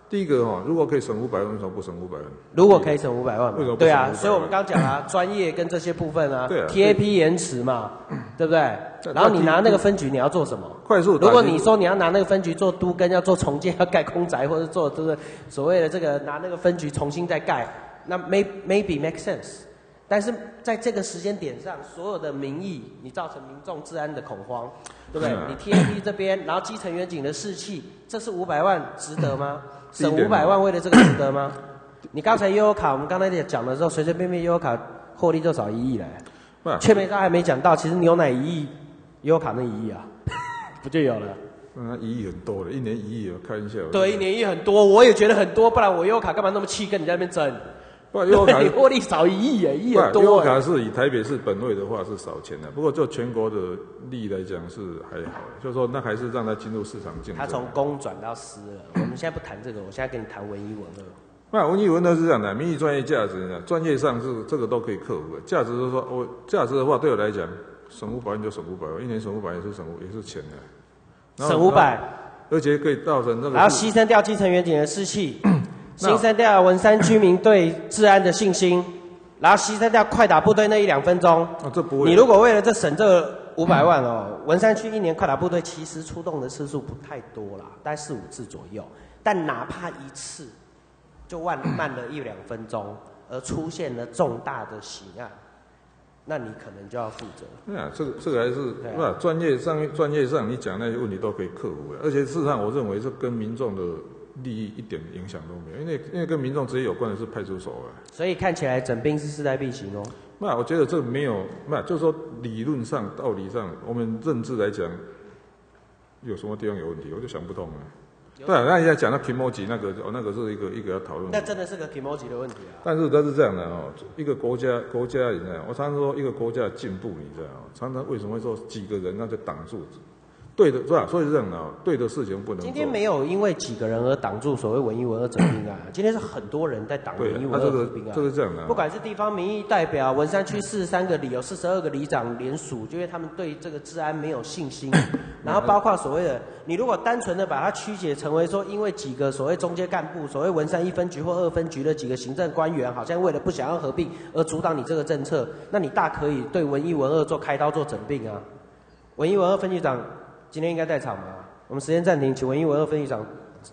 第一个哈，如果可以省五百万，为什么不省五百万？ 如果可以省五百万嘛， 为什么不对啊， 省五百万？ 所以我们刚讲啊，专业跟这些部分啊， 对啊 ，T A P 延迟嘛，对不对？然后你拿那个分局你要做什么？ 快速打击。 如果你说你要拿那个分局做都更，要做重建，要盖空宅，或者做这个所谓的这个拿那个分局重新再盖，那 may maybe make sense。但是在这个时间点上，所有的民意，你造成民众治安的恐慌，对不对？ 嗯啊你 T A P 这边，然后基层远景的士气，这是五百万值得吗？省五百万为了这个值得吗？你刚才悠游卡，我们刚才讲的时候，随随便便悠游卡获利就少一亿了。却没他还没讲到，其实牛奶一亿，悠游卡那一亿啊，不就有了？ 那一亿很多了，一年一亿，开玩笑。 对，一年一亿很多，我也觉得很多，不然我悠游卡干嘛那么气，跟你在那边争？ 不，悠游卡你获利少一亿耶，一亿很多。 悠游卡是以台北市本位的话是少钱的，不过就全国的利益来讲是还好，就是说那还是让它进入市场竞争。 它从公转到私了，我们现在不谈这个，我现在跟你谈文一文二。 那文艺文呢是这样的，民意专业价值呢，专业上是这个都可以克服的。价值是说，我价值的话，对我来讲，省五百万就省五百万，一年省五百也是省也是钱的。 省五百， 而且可以造成那个。 然后牺牲掉基层远景的士气，牺牲掉文山居民对治安的信心，然后牺牲掉快打部队那一两分钟。 哦，这不会。 你如果为了这省这五百万哦，文山区一年快打部队其实出动的次数不太多啦，大概四五次左右，但哪怕一次。就慢慢了一两分钟，而出现了重大的刑案，那你可能就要负责。 对啊，这个这个还是不、啊、专业上专业上你讲那些问题都可以克服的，而且事实上我认为这跟民众的利益一点影响都没有，因为因为跟民众直接有关的是派出所啊。 所以看起来整并是势在必行哦。 那我觉得这个没有，那就是说理论上、道理上，我们认知来讲，有什么地方有问题，我就想不通了。对啊，那现在讲到 Kimoji 那个，哦，那个是一个一个要讨论。 那真的是个 Kimoji 的问题啊。 但是它是这样的哦，一个国家国家，你知道，我常常说一个国家的进步，你知道，常常为什么会说几个人那就挡住？对的，是吧？所以是这样的哦，对的事情不能做。 今天没有因为几个人而挡住所谓文一文二整并案，今天是很多人在挡文一文二整并案。 这个这个这样的， 不管是地方民意代表，文山区四十三个里有四十二个里长联署，就因为他们对这个治安没有信心。然后包括所谓的，你如果单纯的把它曲解成为说，因为几个所谓中阶干部，所谓文山一分局或二分局的几个行政官员，好像为了不想要合并而阻挡你这个政策，那你大可以对文一文二做开刀做整并啊。文一文二分局长今天应该在场吗？我们时间暂停，请文一文二分局长。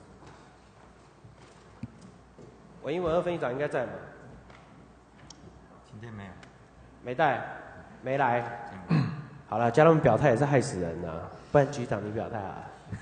文一文二分局长应该在吗？ 今天没有。 没带，没来。好了，叫他们表态也是害死人呐、啊，不然局长你表态啊。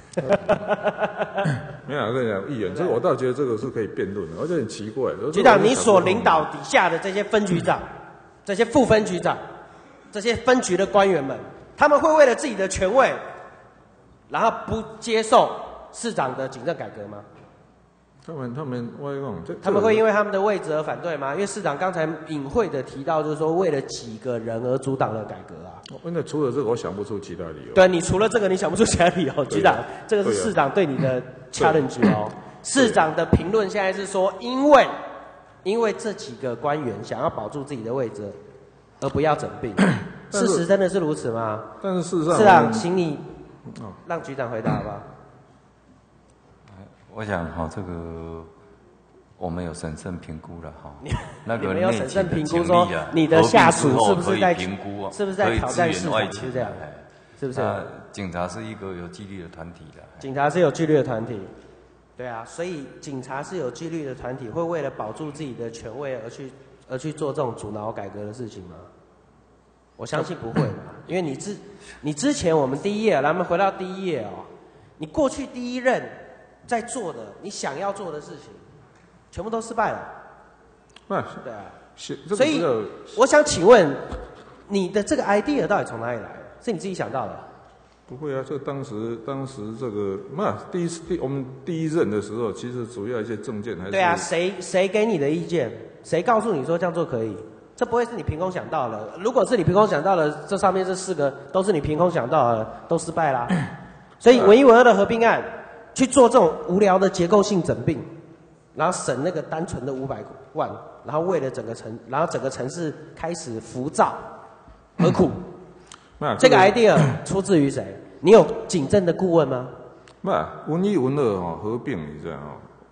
没有，我跟你讲，议员，这个我倒觉得这个是可以辩论的，而且很奇怪。 局长，你所领导底下的这些分局长、这些副分局长、这些分局的官员们，他们会为了自己的权位，然后不接受市长的警政改革吗？ 他们他们我讲， 他们会因为他们的位置而反对吗？因为市长刚才隐晦的提到，就是说为了几个人而阻挡了改革啊。 那除了这个，我想不出其他理由。 对，你除了这个，你想不出其他理由，局长，这个是市长对你的 challenge 哦。市长的评论现在是说，因为因为这几个官员想要保住自己的位置，而不要整并。事实真的是如此吗？ 但是事实上， 市长，请你让局长回答好不好？ 我想哈，这个我们有审慎评估了哈。那个你们有审慎评估说啊， 你的下属是不是在评估， 是不是在挑战市场？是这样，是不是？ 警察是一个有纪律的团体的。 警察是有纪律的团体，对啊，所以警察是有纪律的团体，会为了保住自己的权位而去而去做这种阻挠改革的事情吗？我相信不会嘛，因为你之你之前我们第一页，咱们回到第一页哦，你过去第一任。在做的你想要做的事情，全部都失败了。 啊， 对啊， 是， 所以我想请问，你的这个 idea 到底从哪里来的？是你自己想到的？ 不会啊，这当时当时这个那第一次第我们第一任的时候，其实主要一些证件还是对啊，谁谁给你的意见？谁告诉你说这样做可以？这不会是你凭空想到的。如果是你凭空想到的，这上面这四个都是你凭空想到的，都失败啦。所以文一文二的合并案。去做这种无聊的结构性整并，然后省那个单纯的五百万，然后为了整个城，然后整个城市开始浮躁，何苦？ 那这个 idea 出自于谁？你有警政的顾问吗？ 那文一文二哈合并，你知道哈？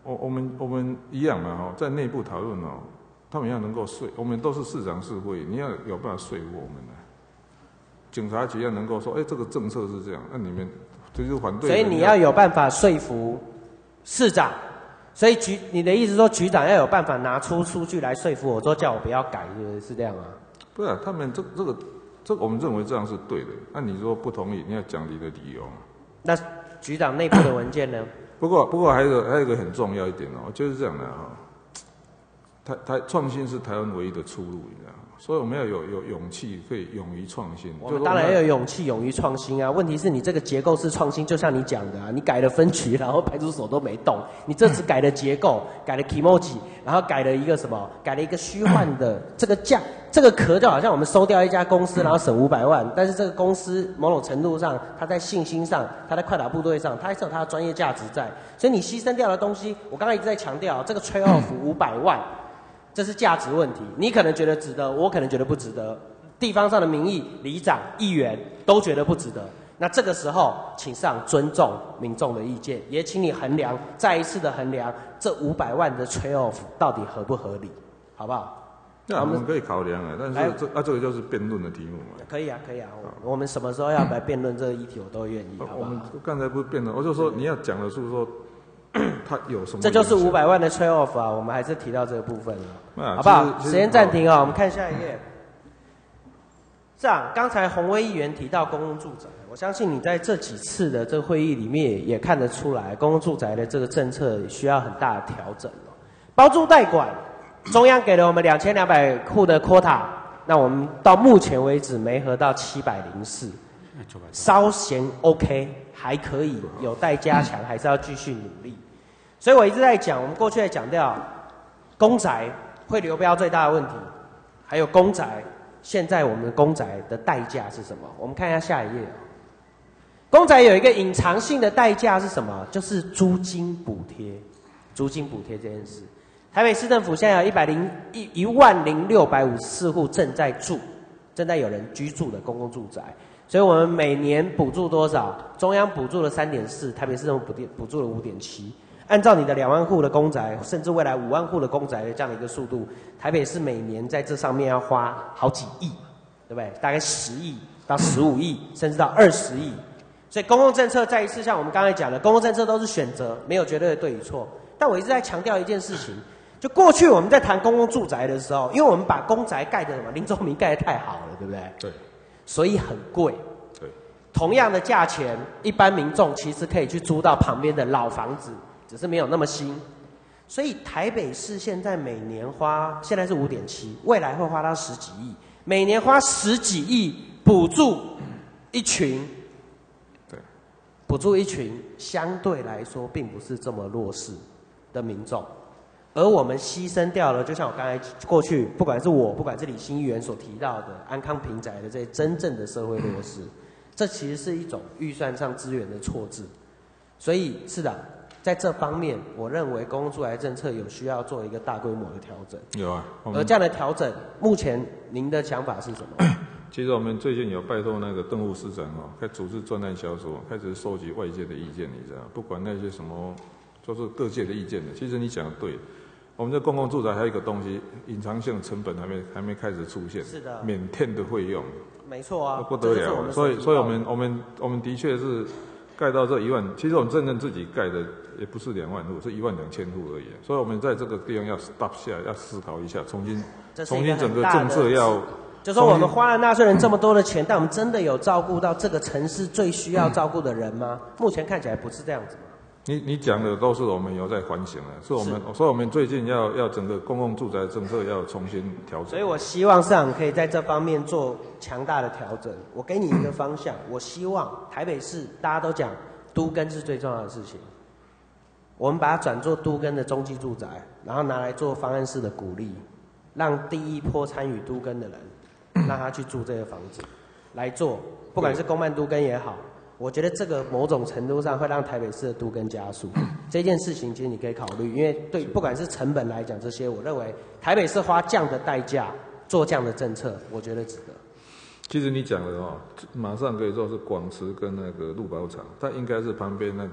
我我们我们一样嘛哈，在内部讨论哦，他们要能够说，我们都是市长市会，你要有办法说服我们呢。警察局要能够说，哎、欸，这个政策是这样，那你们就是反对。 所以你要有办法说服市长，所以局你的意思说局长要有办法拿出数据来说服我，说叫我不要改，是不是是这样啊？ 不是、啊，他们这这个这个我们认为这样是对的，那你说不同意，你要讲你的理由。 那局长内部的文件呢？ 不过不过还有一个还有一个很重要一点哦，就是这样的哈、哦，台台创新是台湾唯一的出路，你知道吗？所以我们要有有勇气，可以勇于创新。 我们当然要有勇气，勇于创新啊！问题是你这个结构式创新，就像你讲的啊，你改了分局，然后派出所都没动，你这次改了结构，改了 kimoji， 然后改了一个什么？改了一个虚幻的这个价，这个壳就好像我们收掉一家公司，然后省五百万，但是这个公司某种程度上，它在信心上，它在快打部队上，它还是有它的专业价值在。所以你牺牲掉的东西，我刚刚一直在强调，这个 trade off 五百万。这是价值问题，你可能觉得值得，我可能觉得不值得。地方上的民意、里长、议员都觉得不值得。那这个时候，请市长尊重民众的意见，也请你衡量，再一次的衡量这五百万的 trade off 到底合不合理，好不好？ 那我们可以考量啊，但是这啊这个就是辩论的题目嘛。 可以啊，可以啊，我我们什么时候要来辩论这个议题，我都愿意，好不好？ 我们刚才不是辩论，我就说你要讲的是说。它有什么？ 这就是五百万的 trade off 啊，我们还是提到这个部分了， 啊、 好不好？时间暂停啊、哦，我们看下一页。这样，刚才洪威议员提到公共住宅，我相信你在这几次的这个会议里面也看得出来，公共住宅的这个政策需要很大的调整哦。包租代管，中央给了我们两千两百户的 quota， 那我们到目前为止没合到七百零四，稍嫌 OK， 还可以，有待加强，还是要继续努力。所以我一直在讲，我们过去在讲掉公宅会流标最大的问题，还有公宅，现在我们的公宅的代价是什么？我们看一下下一页。公宅有一个隐藏性的代价是什么？就是租金补贴。租金补贴这件事，台北市政府现在有一百零一一万零六百五十四户正在住，正在有人居住的公共住宅。所以我们每年补助多少？中央补助了三点四，台北市政府补补助了五点七。按照你的两万户的公宅，甚至未来五万户的公宅的这样的一个速度，台北市每年在这上面要花好几亿，对不对？大概十亿到十五亿，甚至到二十亿。所以公共政策再一次像我们刚才讲的，公共政策都是选择，没有绝对的对与错。但我一直在强调一件事情，就过去我们在谈公共住宅的时候，因为我们把公宅盖的什么林宗明盖的太好了，对不对？ 对。 所以很贵。 对。 同样的价钱，一般民众其实可以去租到旁边的老房子。只是没有那么新，所以台北市现在每年花，现在是五点七，未来会花到十几亿，每年花十几亿补助一群， 对， 补助一群相对来说并不是这么弱势的民众，而我们牺牲掉了，就像我刚才过去，不管是我，不管是李新议员所提到的安康平宅的这些真正的社会弱势，这其实是一种预算上资源的错置，所以是的。在这方面，我认为公共住宅政策有需要做一个大规模的调整。 有啊， 而这样的调整，目前您的想法是什么？ 其实我们最近有拜托那个邓副市长哦，开组织专案小组，开始收集外界的意见，你知道，不管那些什么，就是各界的意见的。其实你讲的对，我们的公共住宅还有一个东西，隐藏性成本还没还没开始出现， 是的， 免填的费用， 没错啊， 不得了。所以，所以我们我们我们的确是盖到这一万，其实我们真正自己盖的。也不是两万户，是一万两千户而已。所以，我们在这个地方要 stop 下，要思考一下，重新重新整个政策要。 就说我们花了纳税人这么多的钱，但我们真的有照顾到这个城市最需要照顾的人吗？嗯、目前看起来不是这样子嘛。 你你讲的都是我们有在反省的，是我们，所以我们最近要要整个公共住宅政策要重新调整。 所以我希望市长可以在这方面做强大的调整。我给你一个方向，我希望台北市大家都讲都更是最重要的事情。我们把它转做都更的中继住宅，然后拿来做方案式的鼓励，让第一波参与都更的人，让他去住这个房子，来做，不管是公办都更也好，我觉得这个某种程度上会让台北市的都更加速。这件事情其实你可以考虑，因为对不管是成本来讲这些，我认为台北市花这样的代价做这样的政策，我觉得值得。 其实你讲的哦，马上可以说是广慈跟那个鹿宝厂，它应该是旁边那个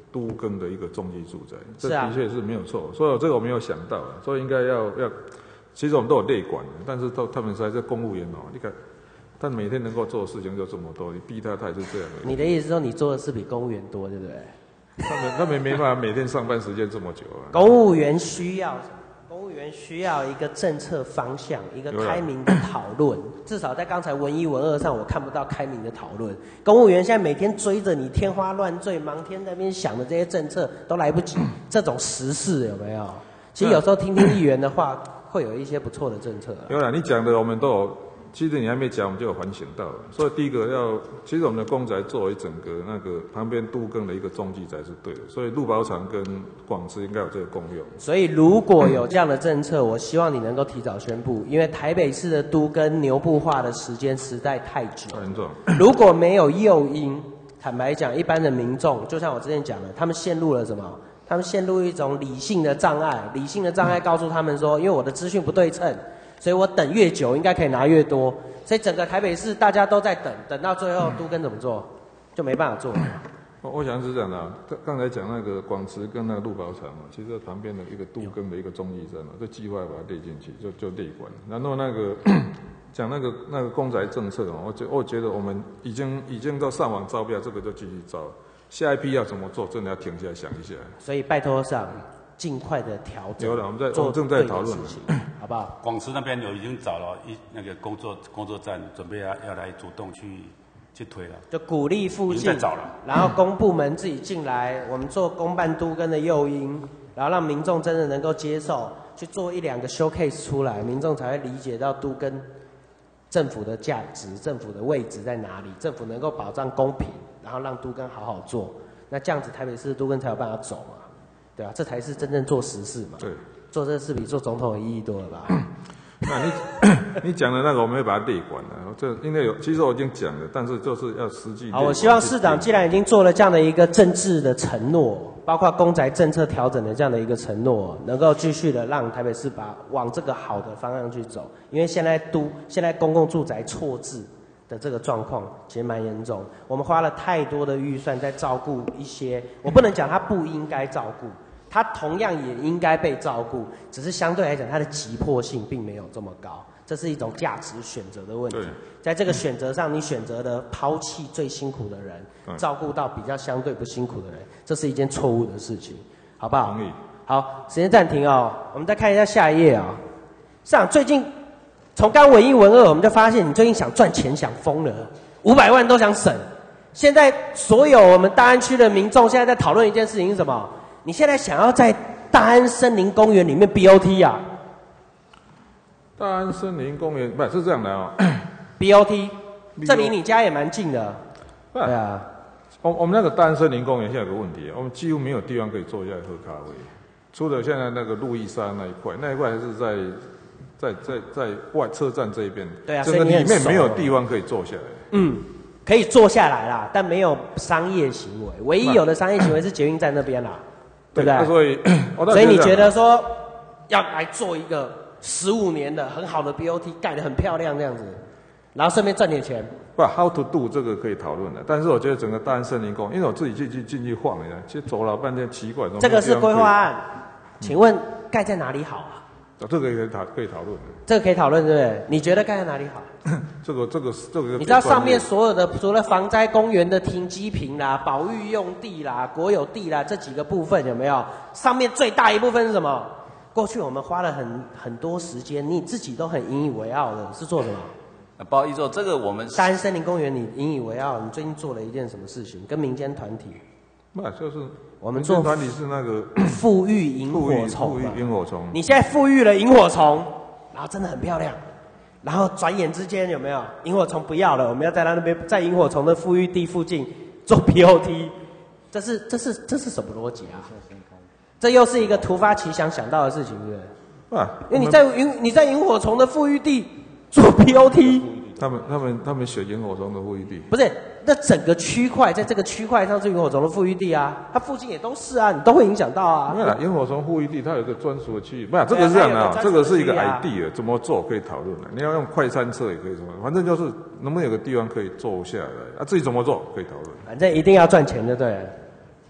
都更的一个中继住宅，这是啊的确是没有错。所以这个我没有想到啊，所以应该要要，其实我们都有内管的，但是都他们实在是公务员哦，你看。但每天能够做的事情就这么多，你逼他，他也是这样的。 你的意思说你做的事比公务员多，对不对？ 他们他们没办法每天上班时间这么久啊。 公务员需要什么？公务员需要一个政策方向，一个开明的讨论。至少在刚才文一文二上，我看不到开明的讨论。公务员现在每天追着你天花乱坠，忙天在那边想的这些政策都来不及，这种时事有没有？其实有时候听听议员的话，会有一些不错的政策。 有啦，你讲的我们都有。其实你还没讲，我们就有反省到了。所以第一个要，其实我们的公宅作为整个那个旁边都更的一个中继宅是对的，所以鹿宝场跟广慈应该有这个功用。 所以如果有这样的政策，我希望你能够提早宣布，因为台北市的都更牛步化的时间实在太久。 很重。 如果没有诱因，坦白讲，一般的民众，就像我之前讲的，他们陷入了什么？他们陷入一种理性的障碍，理性的障碍告诉他们说，因为我的资讯不对称。所以我等越久，应该可以拿越多。所以整个台北市大家都在等，等到最后都更怎么做，就没办法做了。 我我想是这样的、啊，刚才讲那个广慈跟那个鹿宝场嘛，其实旁边的一个都更的一个中继站嘛，这计划把它列进去，就就列管。然后那个讲那个那个公宅政策哦，我觉我觉得我们已经已经都上网招标，这个就继续招，下一批要怎么做，真的要停下来想一下。 所以拜托上。尽快的调整， 有了，我们在我们正在讨论， 好不好？ 广慈那边有已经找了一那个工作工作站，准备要要来主动去去推了， 就鼓励附近， 在找了， 然后公部门自己进来，我们做公办都更的诱因，然后让民众真的能够接受，去做一两个 showcase 出来，民众才会理解到都更政府的价值、政府的位置在哪里，政府能够保障公平，然后让都更好好做，那这样子台北市的都更才有办法走嘛。对啊，这才是真正做实事嘛。 对， 做这事比做总统有意义多了吧？ 那你你讲的那个，我们会把它列管了。这应该有，其实我已经讲了，但是就是要实际。 好，我希望市长既然已经做了这样的一个政治的承诺，包括公宅政策调整的这样的一个承诺，能够继续的让台北市把往这个好的方向去走。因为现在都现在公共住宅错置的这个状况其实蛮严重，我们花了太多的预算在照顾一些，我不能讲他不应该照顾。它同样也应该被照顾，只是相对来讲，它的急迫性并没有这么高。这是一种价值选择的问题。在这个选择上，你选择的抛弃最辛苦的人，照顾到比较相对不辛苦的人，这是一件错误的事情，好不好？ 同意。 好，时间暂停哦，我们再看一下下一页啊、哦。市长最近从刚文一文二，我们就发现你最近想赚钱想疯了，五百万都想省。现在所有我们大安区的民众现在在讨论一件事情是什么？你现在想要在大安森林公园里面 B O T 啊？ 大安森林公园不是这样的哦 ，B O T， 这离你家也蛮近的。对啊， 我我们那个大安森林公园现在有个问题，我们几乎没有地方可以坐下来喝咖啡，除了现在那个路易莎那一块，那一块还是在在在在外车站这一边， 对啊， 整个里面没有地方可以坐下来。 嗯。可以坐下来啦，但没有商业行为。唯一有的商业行为是捷运站那边啦，对不对？ 所以， 所以你觉得说要来做一个十五年的很好的 B O T， 盖得很漂亮这样子，然后顺便赚点钱。 不 ，how to do 这个可以讨论的，但是我觉得整个大安森林公园，因为我自己进去进去晃一下，其实走了半天奇怪。 这个是规划案，请问盖在哪里好啊？ 这个可以讨可以讨论的。 这个可以讨论，对不对？你觉得盖在哪里好？ 这个这个这个， 你知道上面所有的除了防灾公园的停机坪啦、保育用地啦、国有地啦这几个部分有没有？上面最大一部分是什么？过去我们花了很很多时间，你自己都很引以为傲的，是做什么？ 呃、不好意思、哦，这个我们大安森林公园，你引以为傲，你最近做了一件什么事情？跟民间团体？ 那就是我们做团体是那个富裕萤火虫， 富裕萤火虫。 你现在富裕了萤火虫，然后真的很漂亮。然后转眼之间有没有萤火虫不要了？我们要在他那边，在萤火虫的富裕地附近做 B O T， 这是这是这是什么逻辑啊？这又是一个突发奇想想到的事情，对不对？ 啊， 因为你在萤你在萤火虫的富裕地做 B O T， 他们他们他们选萤火虫的富裕地， 不是？那整个区块在这个区块上是萤火虫的富裕地啊，它附近也都是啊，你都会影响到啊。 没有啦，萤火虫富裕地它有一个专属的区域，不是这个是这样的啊，这个是一个 idea， 怎么做可以讨论的。你要用快餐车也可以什么，反正就是能不能有个地方可以坐下来啊，至于怎么做可以讨论。 反正一定要赚钱，就对了。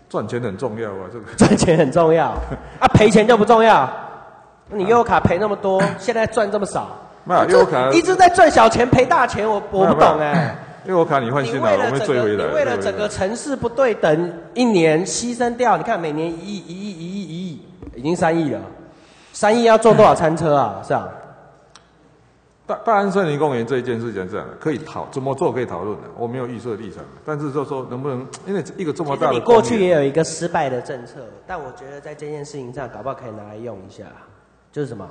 赚钱很重要啊，这个赚钱很重要啊，赔钱就不重要。你悠游卡赔那么多，现在赚这么少， 没有悠游卡一直在赚小钱赔大钱，我我不懂哎。 悠游卡你换新的，我们追回来。 你为了整个城市不对等，一年牺牲掉，你看每年一亿、一亿、一亿、一亿，已经三亿了。三亿要做多少餐车啊？是啊。 大大安森林公园这一件事情这样的，可以讨怎么做可以讨论的，我没有预设立场，但是就说能不能，因为一个这么大的， 你过去也有一个失败的政策，但我觉得在这件事情上，搞不好可以拿来用一下，就是什么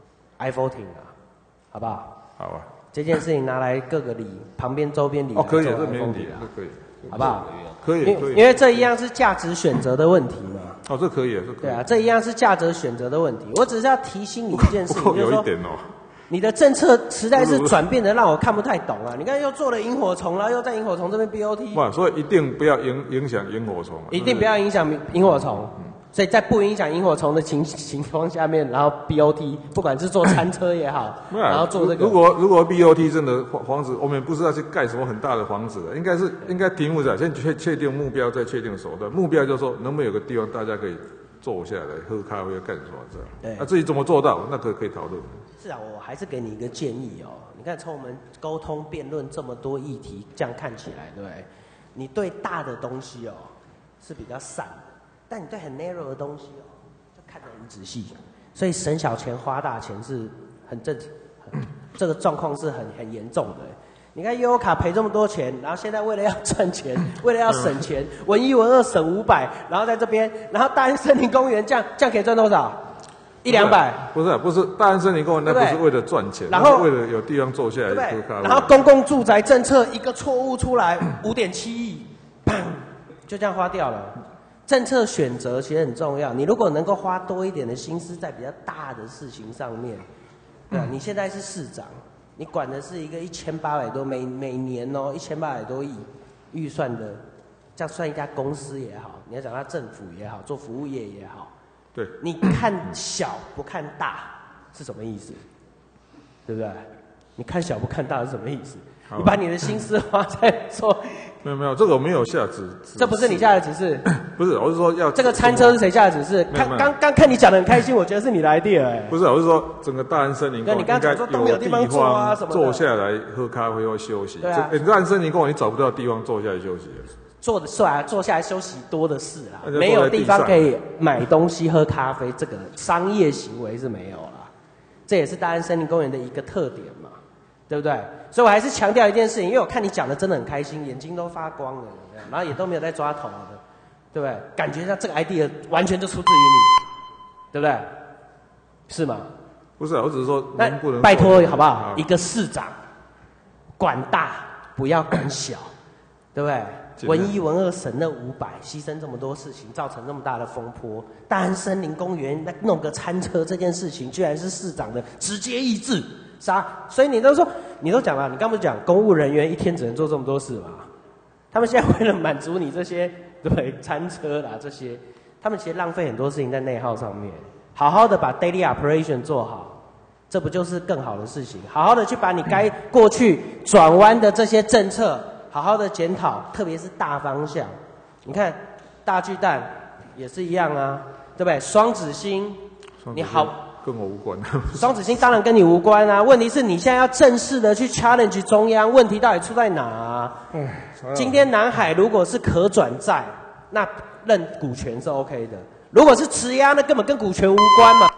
I voting 啊，好不好？ 好啊。 这件事情拿来各个里旁边周边里哦，可以，这没问题，这可以， 好不好？ 可以，可以， 因为这一样是价值选择的问题嘛。 哦，这可以，这可以。 对啊，这一样是价值选择的问题。我只是要提醒你一件事情，就是说， 有一点哦， 你的政策实在是转变的让我看不太懂啊！你看又做了萤火虫，然后又在萤火虫这边 B O T， 不，所以一定不要影影响萤火虫， 一定不要影响萤火虫。所以在不影响萤火虫的情情况下面，然后 B O T， 不管是做餐车也好，然后做这个。 如果如果 B O T 真的房子，我们不是要去盖什么很大的房子的，应该是应该题目是先确确定目标，再确定手段。目标就是说，能不能有个地方大家可以坐下来喝咖啡、干什么这样？ 对。 那至于怎么做到，那可可以讨论。 是啊，我还是给你一个建议哦。你看，从我们沟通辩论这么多议题，这样看起来，对不对？你对大的东西哦是比较散的。但你对很 narrow 的东西哦，就看得很仔细，所以省小钱花大钱是很正常，这个状况是很很严重的。你看悠游卡赔这么多钱，然后现在为了要赚钱，为了要省钱，文一文二省五百，然后在这边，然后大安森林公园这样这样可以赚多少？一两百？ 不是不是，大安森林公园那不是为了赚钱， 然后为了有地方坐下来喝咖啡。 然后公共住宅政策一个错误出来，五点七亿，砰，就这样花掉了。政策选择其实很重要，你如果能够花多一点的心思在比较大的事情上面，对啊，你现在是市长，你管的是一个一千八百多每每年哦一千八百多亿预算的，这样算一家公司也好，你要讲它政府也好，做服务业也好， 对， 你看小不看大是什么意思？对不对？你看小不看大是什么意思？你把你的心思花在做。 没有没有，这个我没有下指示。 这不是你下的指示。 不是，我是说要这个餐车是谁下的指示？看刚刚看你讲的很开心，我觉得是你的 idea 哎。 不是，我是说整个大安森林公园应该有地方坐下来喝咖啡或休息。 对啊， 大安森林公园你找不到地方坐下来休息。 坐的是啊，坐下来休息多的是啦，没有地方可以买东西喝咖啡，这个商业行为是没有啦。这也是大安森林公园的一个特点嘛，对不对？所以我还是强调一件事情，因为我看你讲的真的很开心，眼睛都发光了，然后也都没有在抓头的，对不对？感觉上这个 idea 完全就出自于你，对不对？是吗？ 不是，我只是说能不能拜托好不好？一个市长管大不要管小，对不对？文一文二省那五百，牺牲这么多事情，造成那么大的风波。大安森林公园那弄个餐车这件事情，居然是市长的直接意志。啥？所以你都说，你都讲了，你刚不是讲公务人员一天只能做这么多事吗？他们现在为了满足你这些对餐车啦这些，他们其实浪费很多事情在内耗上面。好好的把 daily operation 做好，这不就是更好的事情？好好的去把你该过去转弯的这些政策，好好的检讨，特别是大方向。你看大巨蛋也是一样啊，对不对？双子星，你好。 跟我无关。 双子星当然跟你无关啊，问题是你现在要正式的去 challenge 中央，问题到底出在哪啊？今天南海如果是可转债，那认股权是 OK 的；如果是质押，那根本跟股权无关嘛。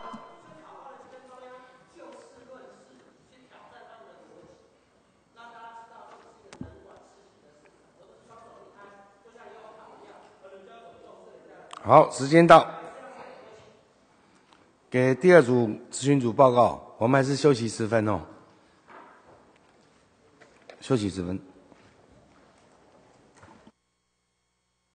好，时间到。给第二组咨询组报告，我们还是休息十分哦，休息十分。